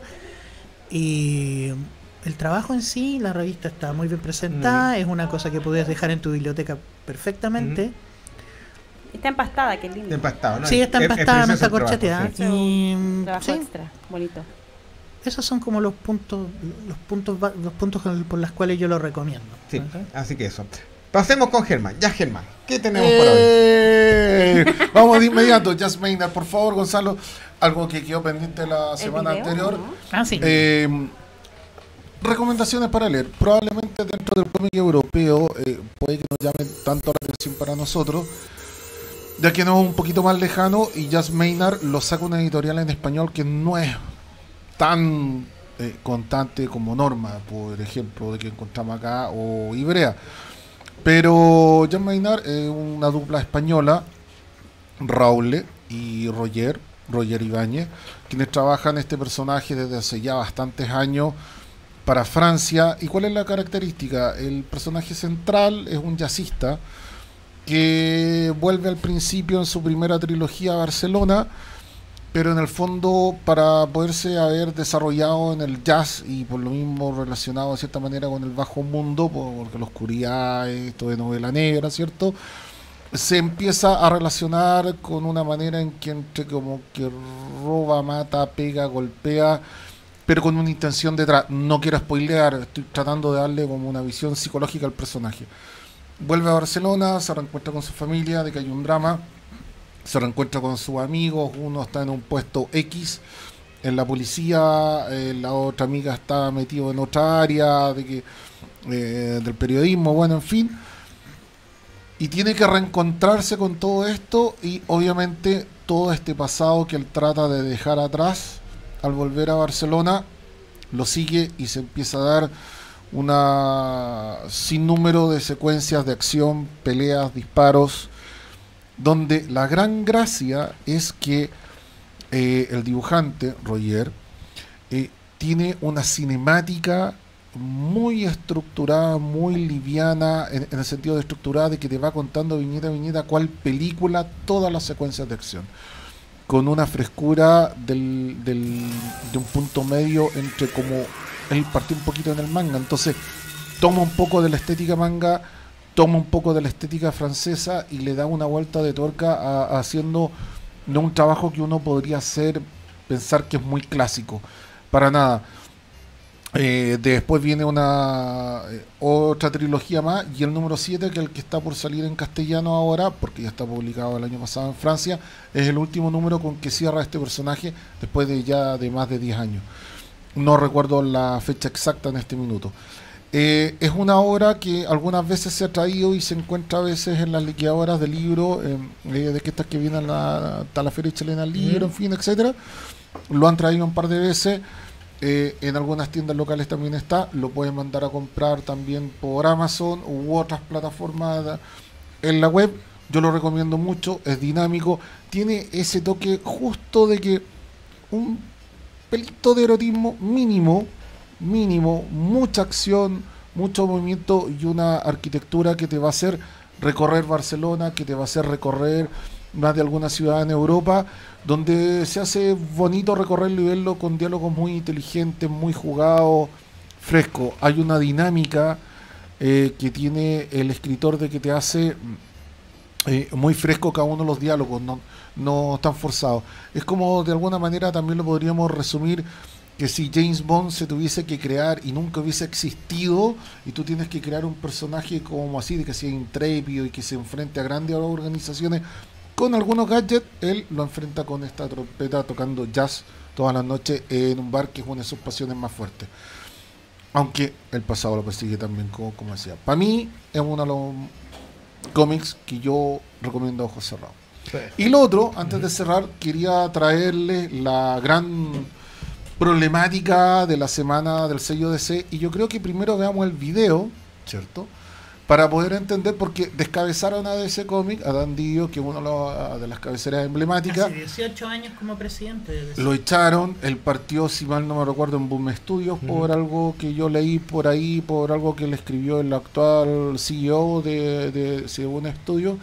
Y el trabajo en sí, la revista está muy bien presentada, Mm. es una cosa que puedes dejar en tu biblioteca perfectamente. Está empastada, qué lindo. Empastado, ¿no? Sí, está Es- es empastada, no precioso está el trabajo, corcheteada. sí. Y Un trabajo sí, extra, bonito. esos son como los puntos, los puntos, ba- los puntos con- por los cuales yo lo recomiendo. Sí, ¿ok? así que eso. Pasemos con Germán. Ya, Germán, ¿qué tenemos por hoy? ¡Eh! Vamos de inmediato, Just Maynard, por favor, Gonzalo. Algo que quedó pendiente la ¿El semana video, anterior. no? Ah, sí. Eh, recomendaciones para leer. Probablemente dentro del cómic europeo eh, puede que nos llamen tanto la atención para nosotros, ya que no es un poquito más lejano, y Just Maynard lo saca una editorial en español que no es tan eh, constante como Norma, por ejemplo, de que encontramos acá, o Ibrea. Pero Just Maynard es una dupla española, Raúl y Roger, Roger Ibáñez, quienes trabajan este personaje desde hace ya bastantes años para Francia. ¿Y cuál es la característica? El personaje central es un jazzista que vuelve al principio en su primera trilogía a Barcelona, pero en el fondo para poderse haber desarrollado en el jazz y por lo mismo relacionado de cierta manera con el bajo mundo, porque la oscuridad, esto de novela negra, ¿cierto?, se empieza a relacionar con una manera en que entre como que roba, mata, pega, golpea, pero con una intención detrás. No quiero spoilear, estoy tratando de darle como una visión psicológica al personaje. Vuelve a Barcelona, se reencuentra con su familia, de que hay un drama, se reencuentra con sus amigos, uno está en un puesto X en la policía, eh, la otra amiga está metido en otra área de que eh, del periodismo, bueno, en fin. Y tiene que reencontrarse con todo esto y obviamente todo este pasado que él trata de dejar atrás al volver a Barcelona, lo sigue y se empieza a dar una sinnúmero de secuencias de acción, peleas, disparos, donde la gran gracia es que eh, el dibujante, Roger, eh, tiene una cinemática muy estructurada, muy liviana, en, en el sentido de estructurada, de que te va contando viñeta a viñeta cuál película, todas las secuencias de acción, con una frescura del, del, de un punto medio entre como él partió un poquito en el manga, entonces toma un poco de la estética manga, toma un poco de la estética francesa y le da una vuelta de tuerca a, a haciendo no un trabajo que uno podría hacer, pensar que es muy clásico, para nada. Eh, después viene una eh, otra trilogía más, y el número siete, que es el que está por salir en castellano ahora, porque ya está publicado el año pasado en Francia, es el último número con que cierra este personaje después de ya de más de diez años. No recuerdo la fecha exacta en este minuto. Eh, es una obra que algunas veces se ha traído y se encuentra a veces en las liquidadoras de libros, eh, de que estas que vienen a la, a la Feria Chilena del Libro, en fin, etcétera. Lo han traído un par de veces. Eh, en algunas tiendas locales también está, lo pueden mandar a comprar también por Amazon u otras plataformas en la web. Yo lo recomiendo mucho, es dinámico, tiene ese toque justo de que un pelito de erotismo mínimo, mínimo, mucha acción, mucho movimiento y una arquitectura que te va a hacer recorrer Barcelona, que te va a hacer recorrer más de alguna ciudad en Europa, donde se hace bonito recorrerlo y verlo con diálogos muy inteligentes, muy jugados, fresco. Hay una dinámica eh, que tiene el escritor de que te hace eh, muy fresco cada uno de los diálogos, no, no tan forzados. Es como de alguna manera también lo podríamos resumir, que si James Bond se tuviese que crear y nunca hubiese existido, y tú tienes que crear un personaje como así, de que sea intrépido y que se enfrente a grandes organizaciones, con algunos gadgets, él lo enfrenta con esta trompeta tocando jazz todas las noches en un bar, que es una de sus pasiones más fuertes. Aunque el pasado lo persigue también, como, como decía. Para mí es uno de los cómics que yo recomiendo a ojos cerrados. Sí. Y lo otro, antes de cerrar, quería traerle la gran problemática de la semana del sello D C, y yo creo que primero veamos el video, ¿cierto?, para poder entender, porque descabezaron a D C Comics, a Dan Didio, que es una de las cabeceras emblemáticas. Hace dieciocho años como presidente de D C. Lo echaron, él partió, si mal no me recuerdo, en Boom Studios, mm. por algo que yo leí por ahí, por algo que le escribió el actual C E O de, de, de Boom Studios,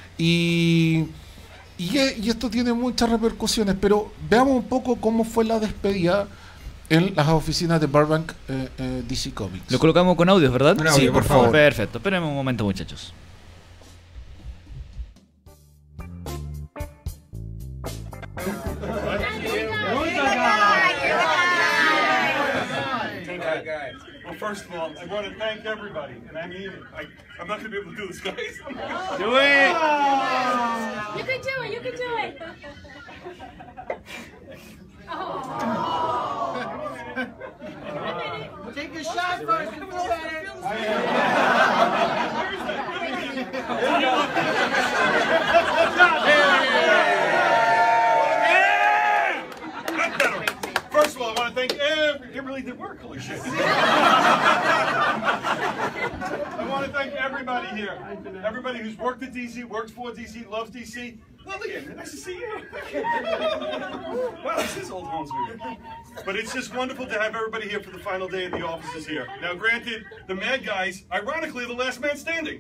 y, y, y esto tiene muchas repercusiones, pero veamos un poco cómo fue la despedida en las oficinas de Burbank eh, eh, D C Comics. Lo colocamos con audios, ¿verdad? Con audio, sí, por favor. Perfecto. Espérenme un momento, muchachos. Well, first of all, I want to thank everybody, and I mean it. I, I'm not going to be able to do this, guys. Do it! You can do it, you can do it. Take a shot first and go at it. First of all, I want to thank every... It really did work, holy shit. I want to thank everybody here. Everybody who's worked at D C, works for D C, loves D C. Lillian, nice to see you. Wow, this is old home sweet. But it's just wonderful to have everybody here for the final day of the offices here. Now, granted, the Mad Guys, ironically, are the last man standing.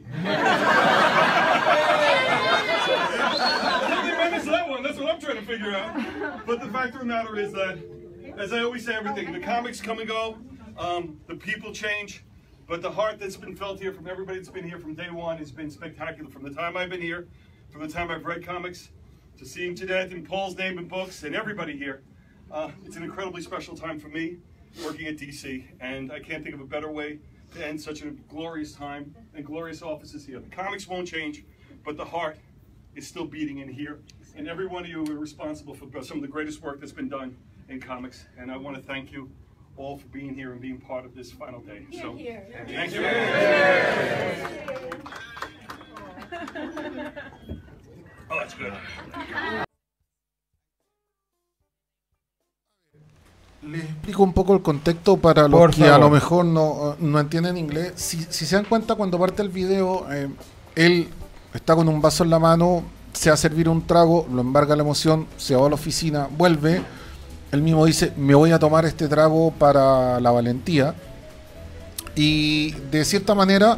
How many minutes that one? That's what I'm trying to figure out. But the fact of the matter is that, as I always say, everything, the comics come and go, um, the people change, but the heart that's been felt here from everybody that's been here from day one has been spectacular. From the time I've been here, from the time I've read comics, to seeing Jeanette and Paul's name in books, and everybody here, uh, it's an incredibly special time for me working at D C, and I can't think of a better way to end such a glorious time and glorious offices here. The comics won't change, but the heart is still beating in here, and every one of you are responsible for some of the greatest work that's been done in comics, and I want to thank you all for being here and being part of this final day. Here, so, here. thank you. Oh, that's good. Les explico un poco el contexto para los Por que favor. a lo mejor no, no entienden inglés. Si, si se dan cuenta, cuando parte el video, eh, él está con un vaso en la mano, se va a servir un trago, lo embarga la emoción, se va a la oficina, vuelve. Él mismo dice, me voy a tomar este trago para la valentía. Y de cierta manera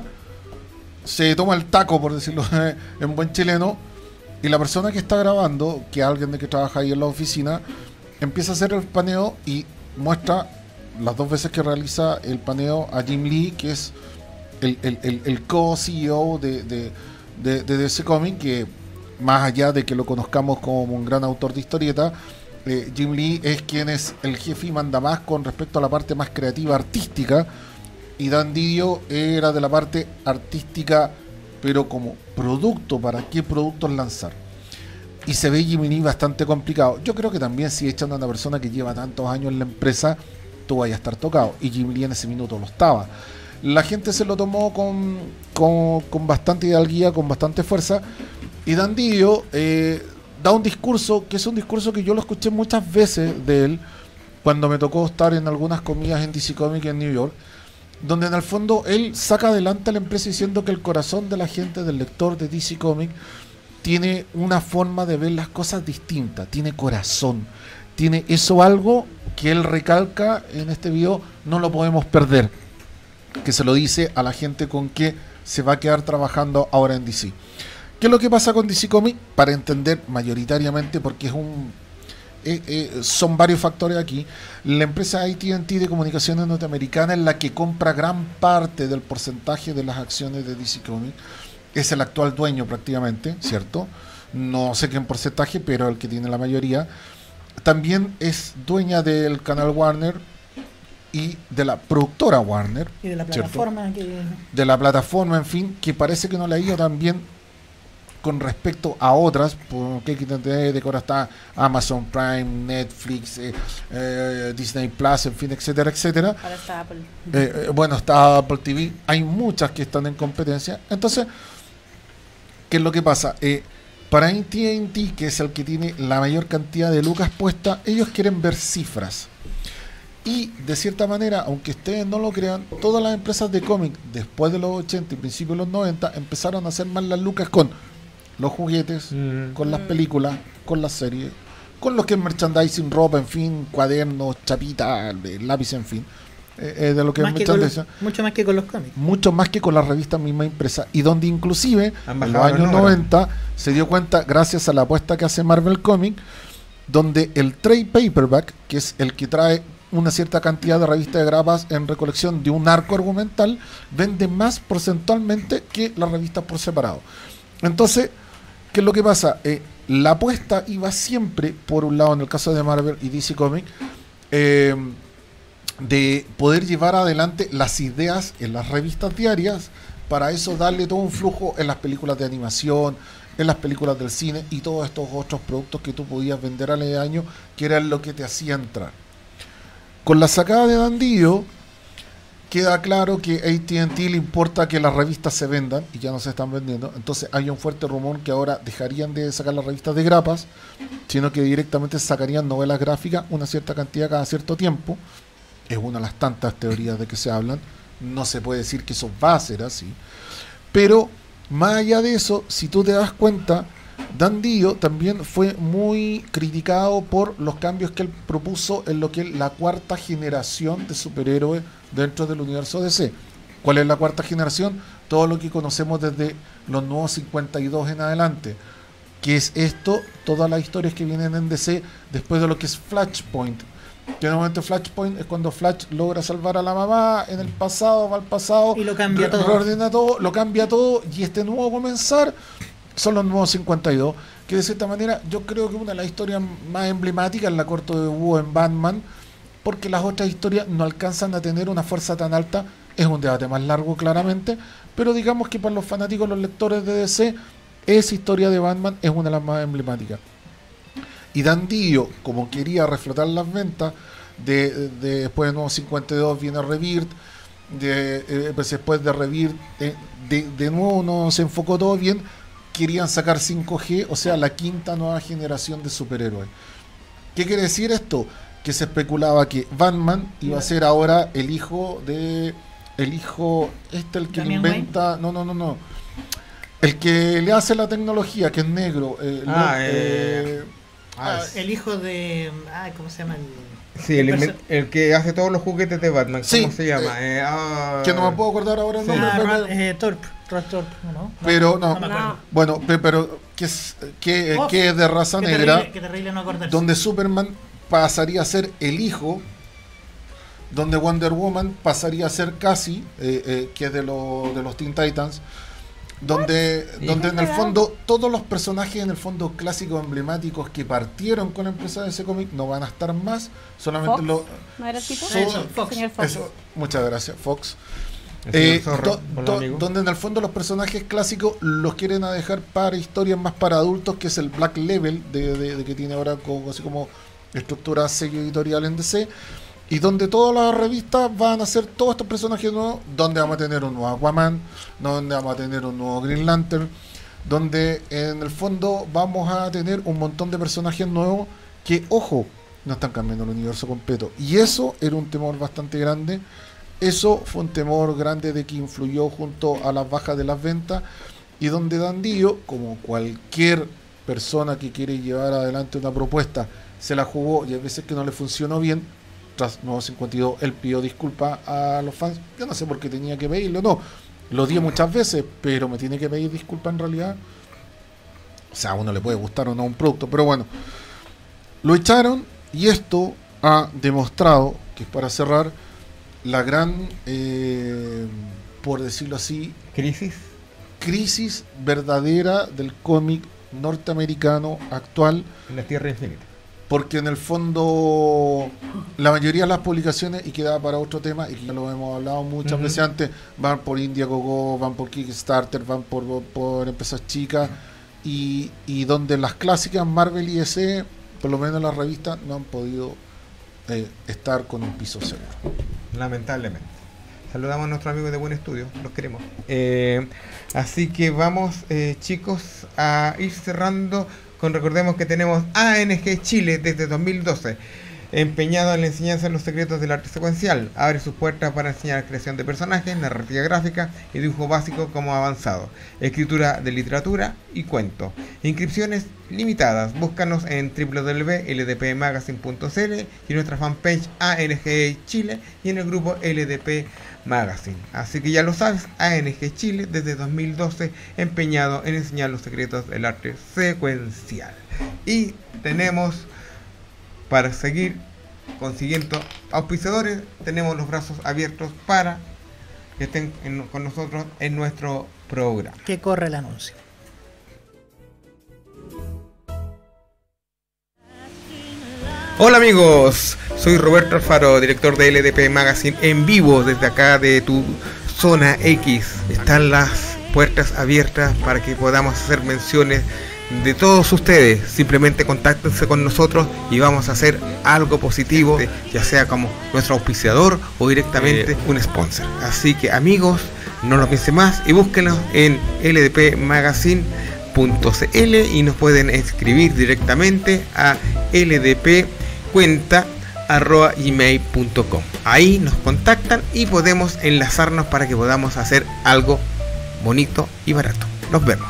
se toma el taco, por decirlo en buen chileno, y la persona que está grabando, que es alguien de que trabaja ahí en la oficina, empieza a hacer el paneo y muestra las dos veces que realiza el paneo a Jim Lee, que es el, el, el, el co-C E O de, de, de, de D C Comics, que más allá de que lo conozcamos como un gran autor de historieta, eh, Jim Lee es quien es el jefe y manda más con respecto a la parte más creativa artística, y Dan Didio era de la parte artística, pero como producto, para qué productos lanzar. Y se ve Jim Lee bastante complicado. Yo creo que también si echan a una persona que lleva tantos años en la empresa, tú vayas a estar tocado. Y Jim Lee en ese minuto lo estaba. La gente se lo tomó con, con, con bastante hidalguía, con bastante fuerza. Y Dan Didio eh, da un discurso, que es un discurso que yo lo escuché muchas veces de él, cuando me tocó estar en algunas comidas en D C Comics en New York, donde en el fondo él saca adelante a la empresa diciendo que el corazón de la gente, del lector de D C Comics, tiene una forma de ver las cosas distinta, tiene corazón, tiene eso algo que él recalca en este video, no lo podemos perder, que se lo dice a la gente con que se va a quedar trabajando ahora en D C. ¿Qué es lo que pasa con D C Comics? Para entender mayoritariamente, porque es un eh, eh, son varios factores aquí. La empresa A T and T de comunicaciones norteamericana es la que compra gran parte del porcentaje de las acciones de D C Comics. Es el actual dueño prácticamente, ¿cierto? No sé qué en porcentaje, pero el que tiene la mayoría. También es dueña del canal Warner y de la productora Warner. Y de la ¿cierto? plataforma que... De la plataforma, en fin, que parece que no le ha ido tan bien con respecto a otras, porque hay que entender de que ahora está Amazon Prime, Netflix, eh, eh, Disney Plus, en fin, etcétera, etcétera. Ahora está Apple. Eh, eh, bueno, está Apple T V, hay muchas que están en competencia. Entonces, ¿qué es lo que pasa? Eh, para A T and T, que es el que tiene la mayor cantidad de lucas puesta, ellos quieren ver cifras. Y de cierta manera, aunque ustedes no lo crean, todas las empresas de cómic después de los ochenta y principios de los noventa empezaron a hacer más las lucas con los juguetes, Mm. con las películas, con las series, con lo que es merchandising, ropa, en fin, cuadernos, chapitas, eh, lápiz, en fin, eh, eh, de lo que Más es que con merchandising. los- mucho más que con los cómics. Mucho más que con las revistas misma impresa, y donde inclusive Han en los bajado los años números. noventa se dio cuenta, gracias a la apuesta que hace Marvel Comics, donde el trade paperback, que es el que trae una cierta cantidad de revistas de grapas en recolección de un arco argumental, vende más porcentualmente que las revistas por separado. Entonces, ¿qué es lo que pasa? Eh, la apuesta iba siempre, por un lado, en el caso de Marvel y D C Comics, eh, de poder llevar adelante las ideas en las revistas diarias, para eso darle todo un flujo en las películas de animación, en las películas del cine y todos estos otros productos que tú podías vender al año, que era lo que te hacía entrar. Con la sacada de Dan Didio, queda claro que A T and T le importa que las revistas se vendan y ya no se están vendiendo. Entonces hay un fuerte rumor que ahora dejarían de sacar las revistas de grapas, sino que directamente sacarían novelas gráficas, una cierta cantidad cada cierto tiempo. Es una de las tantas teorías de que se hablan. No se puede decir que eso va a ser así. Pero más allá de eso, si tú te das cuenta, Dan Didio también fue muy criticado por los cambios que él propuso en lo que es la cuarta generación de superhéroes dentro del universo D C. ¿Cuál es la cuarta generación? Todo lo que conocemos desde los nuevos cincuenta y dos en adelante. ¿Qué es esto? Todas las historias que vienen en D C después de lo que es Flashpoint. Que normalmente Flashpoint es cuando Flash logra salvar a la mamá en el pasado, va al pasado, Y lo cambia re- todo. reordena todo, lo cambia todo, y este nuevo comenzar son los nuevos cincuenta y dos, que de cierta manera yo creo que una de las historias más emblemáticas es la corte de Búho en Batman, porque las otras historias no alcanzan a tener una fuerza tan alta. Es un debate más largo claramente, pero digamos que para los fanáticos, los lectores de D C, esa historia de Batman es una de las más emblemáticas. Y Dan Didio, como quería reflotar las ventas, de, de después de Nuevo cincuenta y dos viene Rebirth, de, eh, pues después de Rebirth, eh, de, de nuevo no se enfocó todo bien, querían sacar cinco G, o sea, la quinta nueva generación de superhéroes. ¿Qué quiere decir esto? que se especulaba que Batman iba a ser ahora el hijo de el hijo este el que Damian inventa no no no no el que le hace la tecnología, que es negro, eh, Ah, lo- eh, eh, Ah, ah, el hijo de. Ah, ¿cómo se llama? El, Sí, el, el inven- perso- el que hace todos los juguetes de Batman. ¿Cómo Sí, se llama? Eh, ah, que no me puedo acordar ahora el Sí. nombre, Ah, pero, Rod- eh, Thorpe, Rod Thorpe, ¿no? No, pero no, me acuerdo. No. bueno, pe- pero que es que, Oh, que es de raza Qué negra, terrible, qué terrible no acordarse. donde Superman pasaría a ser el hijo, donde Wonder Woman pasaría a ser Cassie, eh, eh, que es de, lo- de los Teen Titans, donde, ¿Y? donde en el fondo todos los personajes en el fondo clásicos emblemáticos que partieron con la empresa de ese cómic no van a estar más, solamente Fox, lo ¿no era el tipo? so- Eso, Fox. Señor Fox. eso, muchas gracias, Fox. el señor Eh, Zorro, do- con do- los amigos. donde en el fondo los personajes clásicos los quieren a dejar para historias más para adultos, que es el Black Label de, de- de que tiene ahora como, así como estructura sello editorial en D C, y donde todas las revistas van a ser todos estos personajes nuevos, donde vamos a tener un nuevo Aquaman, donde vamos a tener un nuevo Green Lantern, donde en el fondo vamos a tener un montón de personajes nuevos que, ojo, no están cambiando el universo completo, y eso era un temor bastante grande. Eso fue un temor grande de que influyó junto a las bajas de las ventas, y donde Dandillo, como cualquier persona que quiere llevar adelante una propuesta, se la jugó y hay veces que no le funcionó bien. Tras Nuevo cincuenta y dos, él pidió disculpas a los fans. Yo no sé por qué tenía que pedirlo, no. Lo dio muchas veces, pero me tiene que pedir disculpas en realidad. O sea, a uno le puede gustar o no un producto, pero bueno. Lo echaron y esto ha demostrado, que es para cerrar, la gran, eh, por decirlo así, Crisis. crisis verdadera del cómic norteamericano actual, En la Tierra Infinita. porque en el fondo la mayoría de las publicaciones, y queda para otro tema, y que ya lo hemos hablado muchas Ujú. veces antes, van por Indiegogo, van por Kickstarter, van por, por empresas chicas, y, y donde las clásicas Marvel y D C, por lo menos las revistas, no han podido eh, estar con un piso seguro. Lamentablemente. Saludamos a nuestros amigos de Buen Estudio, los queremos. Eh, así que vamos, eh, chicos, a ir cerrando con, recordemos que tenemos A N G Chile desde dos mil doce, empeñado en la enseñanza de los secretos del arte secuencial. Abre sus puertas para enseñar creación de personajes, narrativa gráfica y dibujo básico como avanzado, escritura de literatura y cuento. Inscripciones limitadas. Búscanos en w w w punto l d p magazine punto c l y en nuestra fanpage A N G Chile y en el grupo L D P Magazine. Así que ya lo sabes, A N G Chile desde dos mil doce, empeñado en enseñar los secretos del arte secuencial. Y tenemos, para seguir consiguiendo auspiciadores, tenemos los brazos abiertos para que estén en- con nosotros en nuestro programa. Que corre el anuncio. Hola amigos, soy Roberto Alfaro, director de L D P Magazine, en vivo desde acá de tu zona X. Están las puertas abiertas para que podamos hacer menciones de todos ustedes. Simplemente contáctense con nosotros y vamos a hacer algo positivo, ya sea como nuestro auspiciador o directamente eh, un sponsor. Así que amigos, no lo piensen más y búsquenos en L D P Magazine punto c l y nos pueden escribir directamente a L D P cuenta arroba gmail punto com. Ahí nos contactan y podemos enlazarnos para que podamos hacer algo bonito y barato. Nos vemos.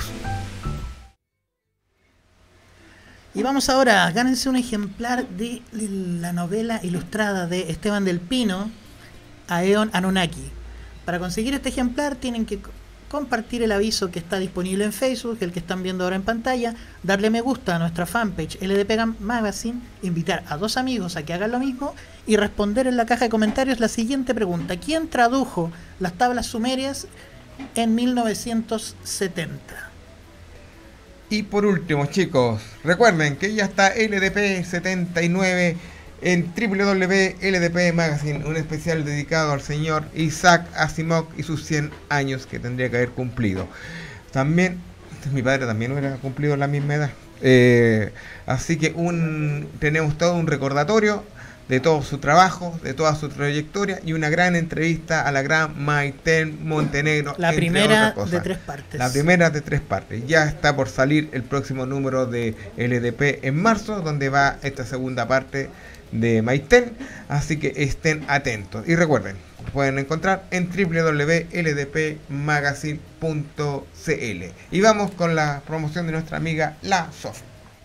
Y vamos ahora, gánense un ejemplar de la novela ilustrada de Esteban del Pino, Aeon Anunnaki. Para conseguir este ejemplar tienen que compartir el aviso que está disponible en Facebook, el que están viendo ahora en pantalla, darle me gusta a nuestra fanpage L D P Magazine, invitar a dos amigos a que hagan lo mismo y responder en la caja de comentarios la siguiente pregunta: ¿quién tradujo las tablas sumerias en mil novecientos setenta? Y por último, chicos, recuerden que ya está L D P setenta y nueve en w w w punto l d p magazine, un especial dedicado al señor Isaac Asimov y sus cien años que tendría que haber cumplido. También, mi padre también hubiera cumplido la misma edad. Eh, así que un, tenemos todo un recordatorio de todo su trabajo, de toda su trayectoria y una gran entrevista a la gran Maiten Montenegro. La primera de tres partes. La primera de tres partes. Ya está por salir el próximo número de L D P en marzo, donde va esta segunda parte de Maiten, así que estén atentos. Y recuerden, pueden encontrar en w w w punto l d p magazine punto c l. Y vamos con la promoción de nuestra amiga La Sofi.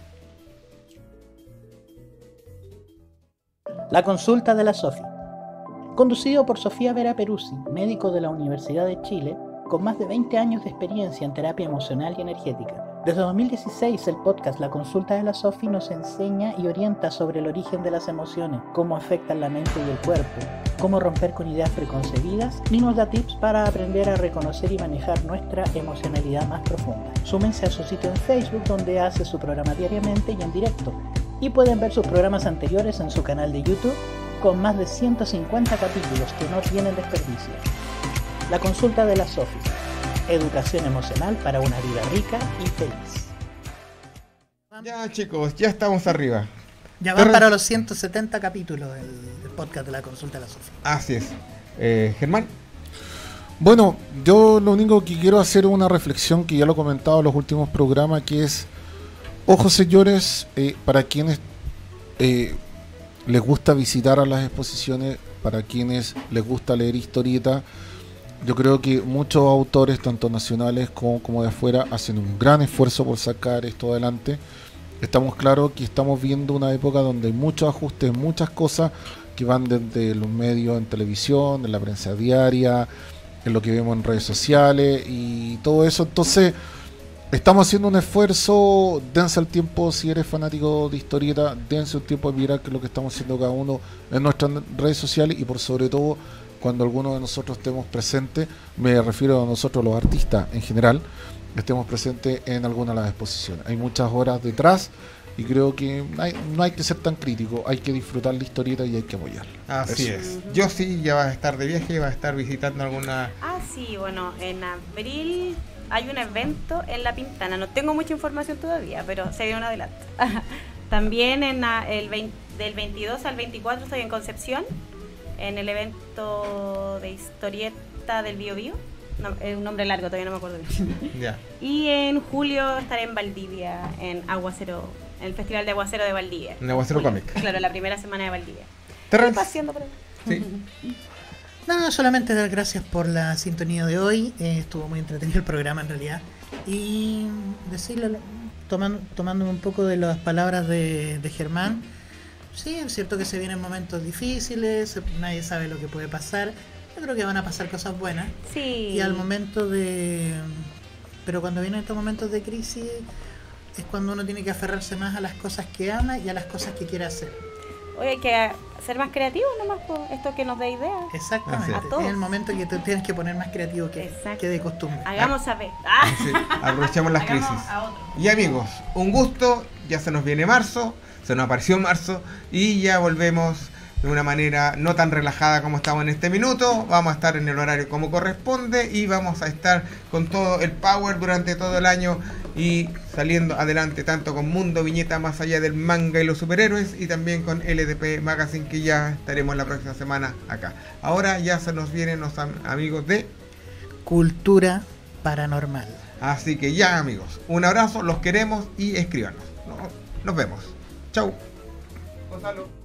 La consulta de la Sofi. Conducido por Sofía Vera Peruzzi, médico de la Universidad de Chile, con más de veinte años de experiencia en terapia emocional y energética. Desde dos mil dieciséis, el podcast La Consulta de la Sofi nos enseña y orienta sobre el origen de las emociones, cómo afectan la mente y el cuerpo, cómo romper con ideas preconcebidas y nos da tips para aprender a reconocer y manejar nuestra emocionalidad más profunda. Súmense a su sitio en Facebook, donde hace su programa diariamente y en directo, y pueden ver sus programas anteriores en su canal de YouTube, con más de ciento cincuenta capítulos que no tienen desperdicio. La Consulta de la Sofi. Educación emocional para una vida rica y feliz. Ya, chicos, ya estamos arriba. Ya van para los ciento setenta capítulos del, del podcast de La Consulta de la Sofi. Así es. Eh, Germán. Bueno, yo lo único que quiero hacer es una reflexión que ya lo he comentado en los últimos programas, que es, ojo señores, eh, para quienes eh, les gusta visitar a las exposiciones, para quienes les gusta leer historietas, yo creo que muchos autores, tanto nacionales como, como de afuera, hacen un gran esfuerzo por sacar esto adelante. Estamos claros que estamos viendo una época donde hay muchos ajustes, muchas cosas que van desde los medios en televisión, en la prensa diaria, en lo que vemos en redes sociales y todo eso. Entonces, estamos haciendo un esfuerzo. Dense el tiempo, si eres fanático de historieta, dense un tiempo de mirar qué es lo que estamos haciendo cada uno en nuestras redes sociales y por sobre todo, cuando alguno de nosotros estemos presentes, me refiero a nosotros los artistas en general, estemos presentes en alguna de las exposiciones. Hay muchas horas detrás y creo que hay, no hay que ser tan crítico, hay que disfrutar la historieta y hay que apoyarla. Así Eso. es. Yo sí, ya vas a estar de viaje, vas a estar visitando alguna... Ah, sí, bueno, en abril hay un evento en La Pintana. No tengo mucha información todavía, pero se viene un adelanto. También en la, el veinte, del veintidós al veinticuatro estoy en Concepción, en el evento de historieta del Bio Bio. No, es un nombre largo, todavía no me acuerdo bien. Ya. Y en julio estaré en Valdivia, en Aguacero, en el Festival de Aguacero de Valdivia. En Aguacero Julio. Comic. Claro, la primera semana de Valdivia. Terrence. Estoy paseando por ahí. Sí. No, solamente dar gracias por la sintonía de hoy. Eh, estuvo muy entretenido el programa en realidad. Y decirle, tomando, tomándome un poco de las palabras de, de Germán, sí, es cierto que se vienen momentos difíciles, nadie sabe lo que puede pasar. Yo creo que van a pasar cosas buenas. Sí. Y al momento de... Pero cuando vienen estos momentos de crisis es cuando uno tiene que aferrarse más a las cosas que ama y a las cosas que quiere hacer. Oye, hay que ser más creativos nomás, pues, esto que nos dé ideas. Exactamente. A todos. Es el momento que te tienes que poner más creativo que, Exacto. que de costumbre. Hagamos saber. Ah. Sí, aprovechemos las Hagamos crisis. a otro. Y amigos, un gusto, ya se nos viene marzo, se nos apareció marzo y ya volvemos de una manera no tan relajada como estamos en este minuto. Vamos a estar en el horario como corresponde y vamos a estar con todo el power durante todo el año y saliendo adelante tanto con Mundo Viñeta más allá del manga y los superhéroes y también con L D P Magazine, que ya estaremos la próxima semana acá. Ahora ya se nos vienen los am- amigos de Cultura paranormal. Así que ya amigos, un abrazo, los queremos y escríbanos. Nos, nos vemos. Chau. Gonzalo.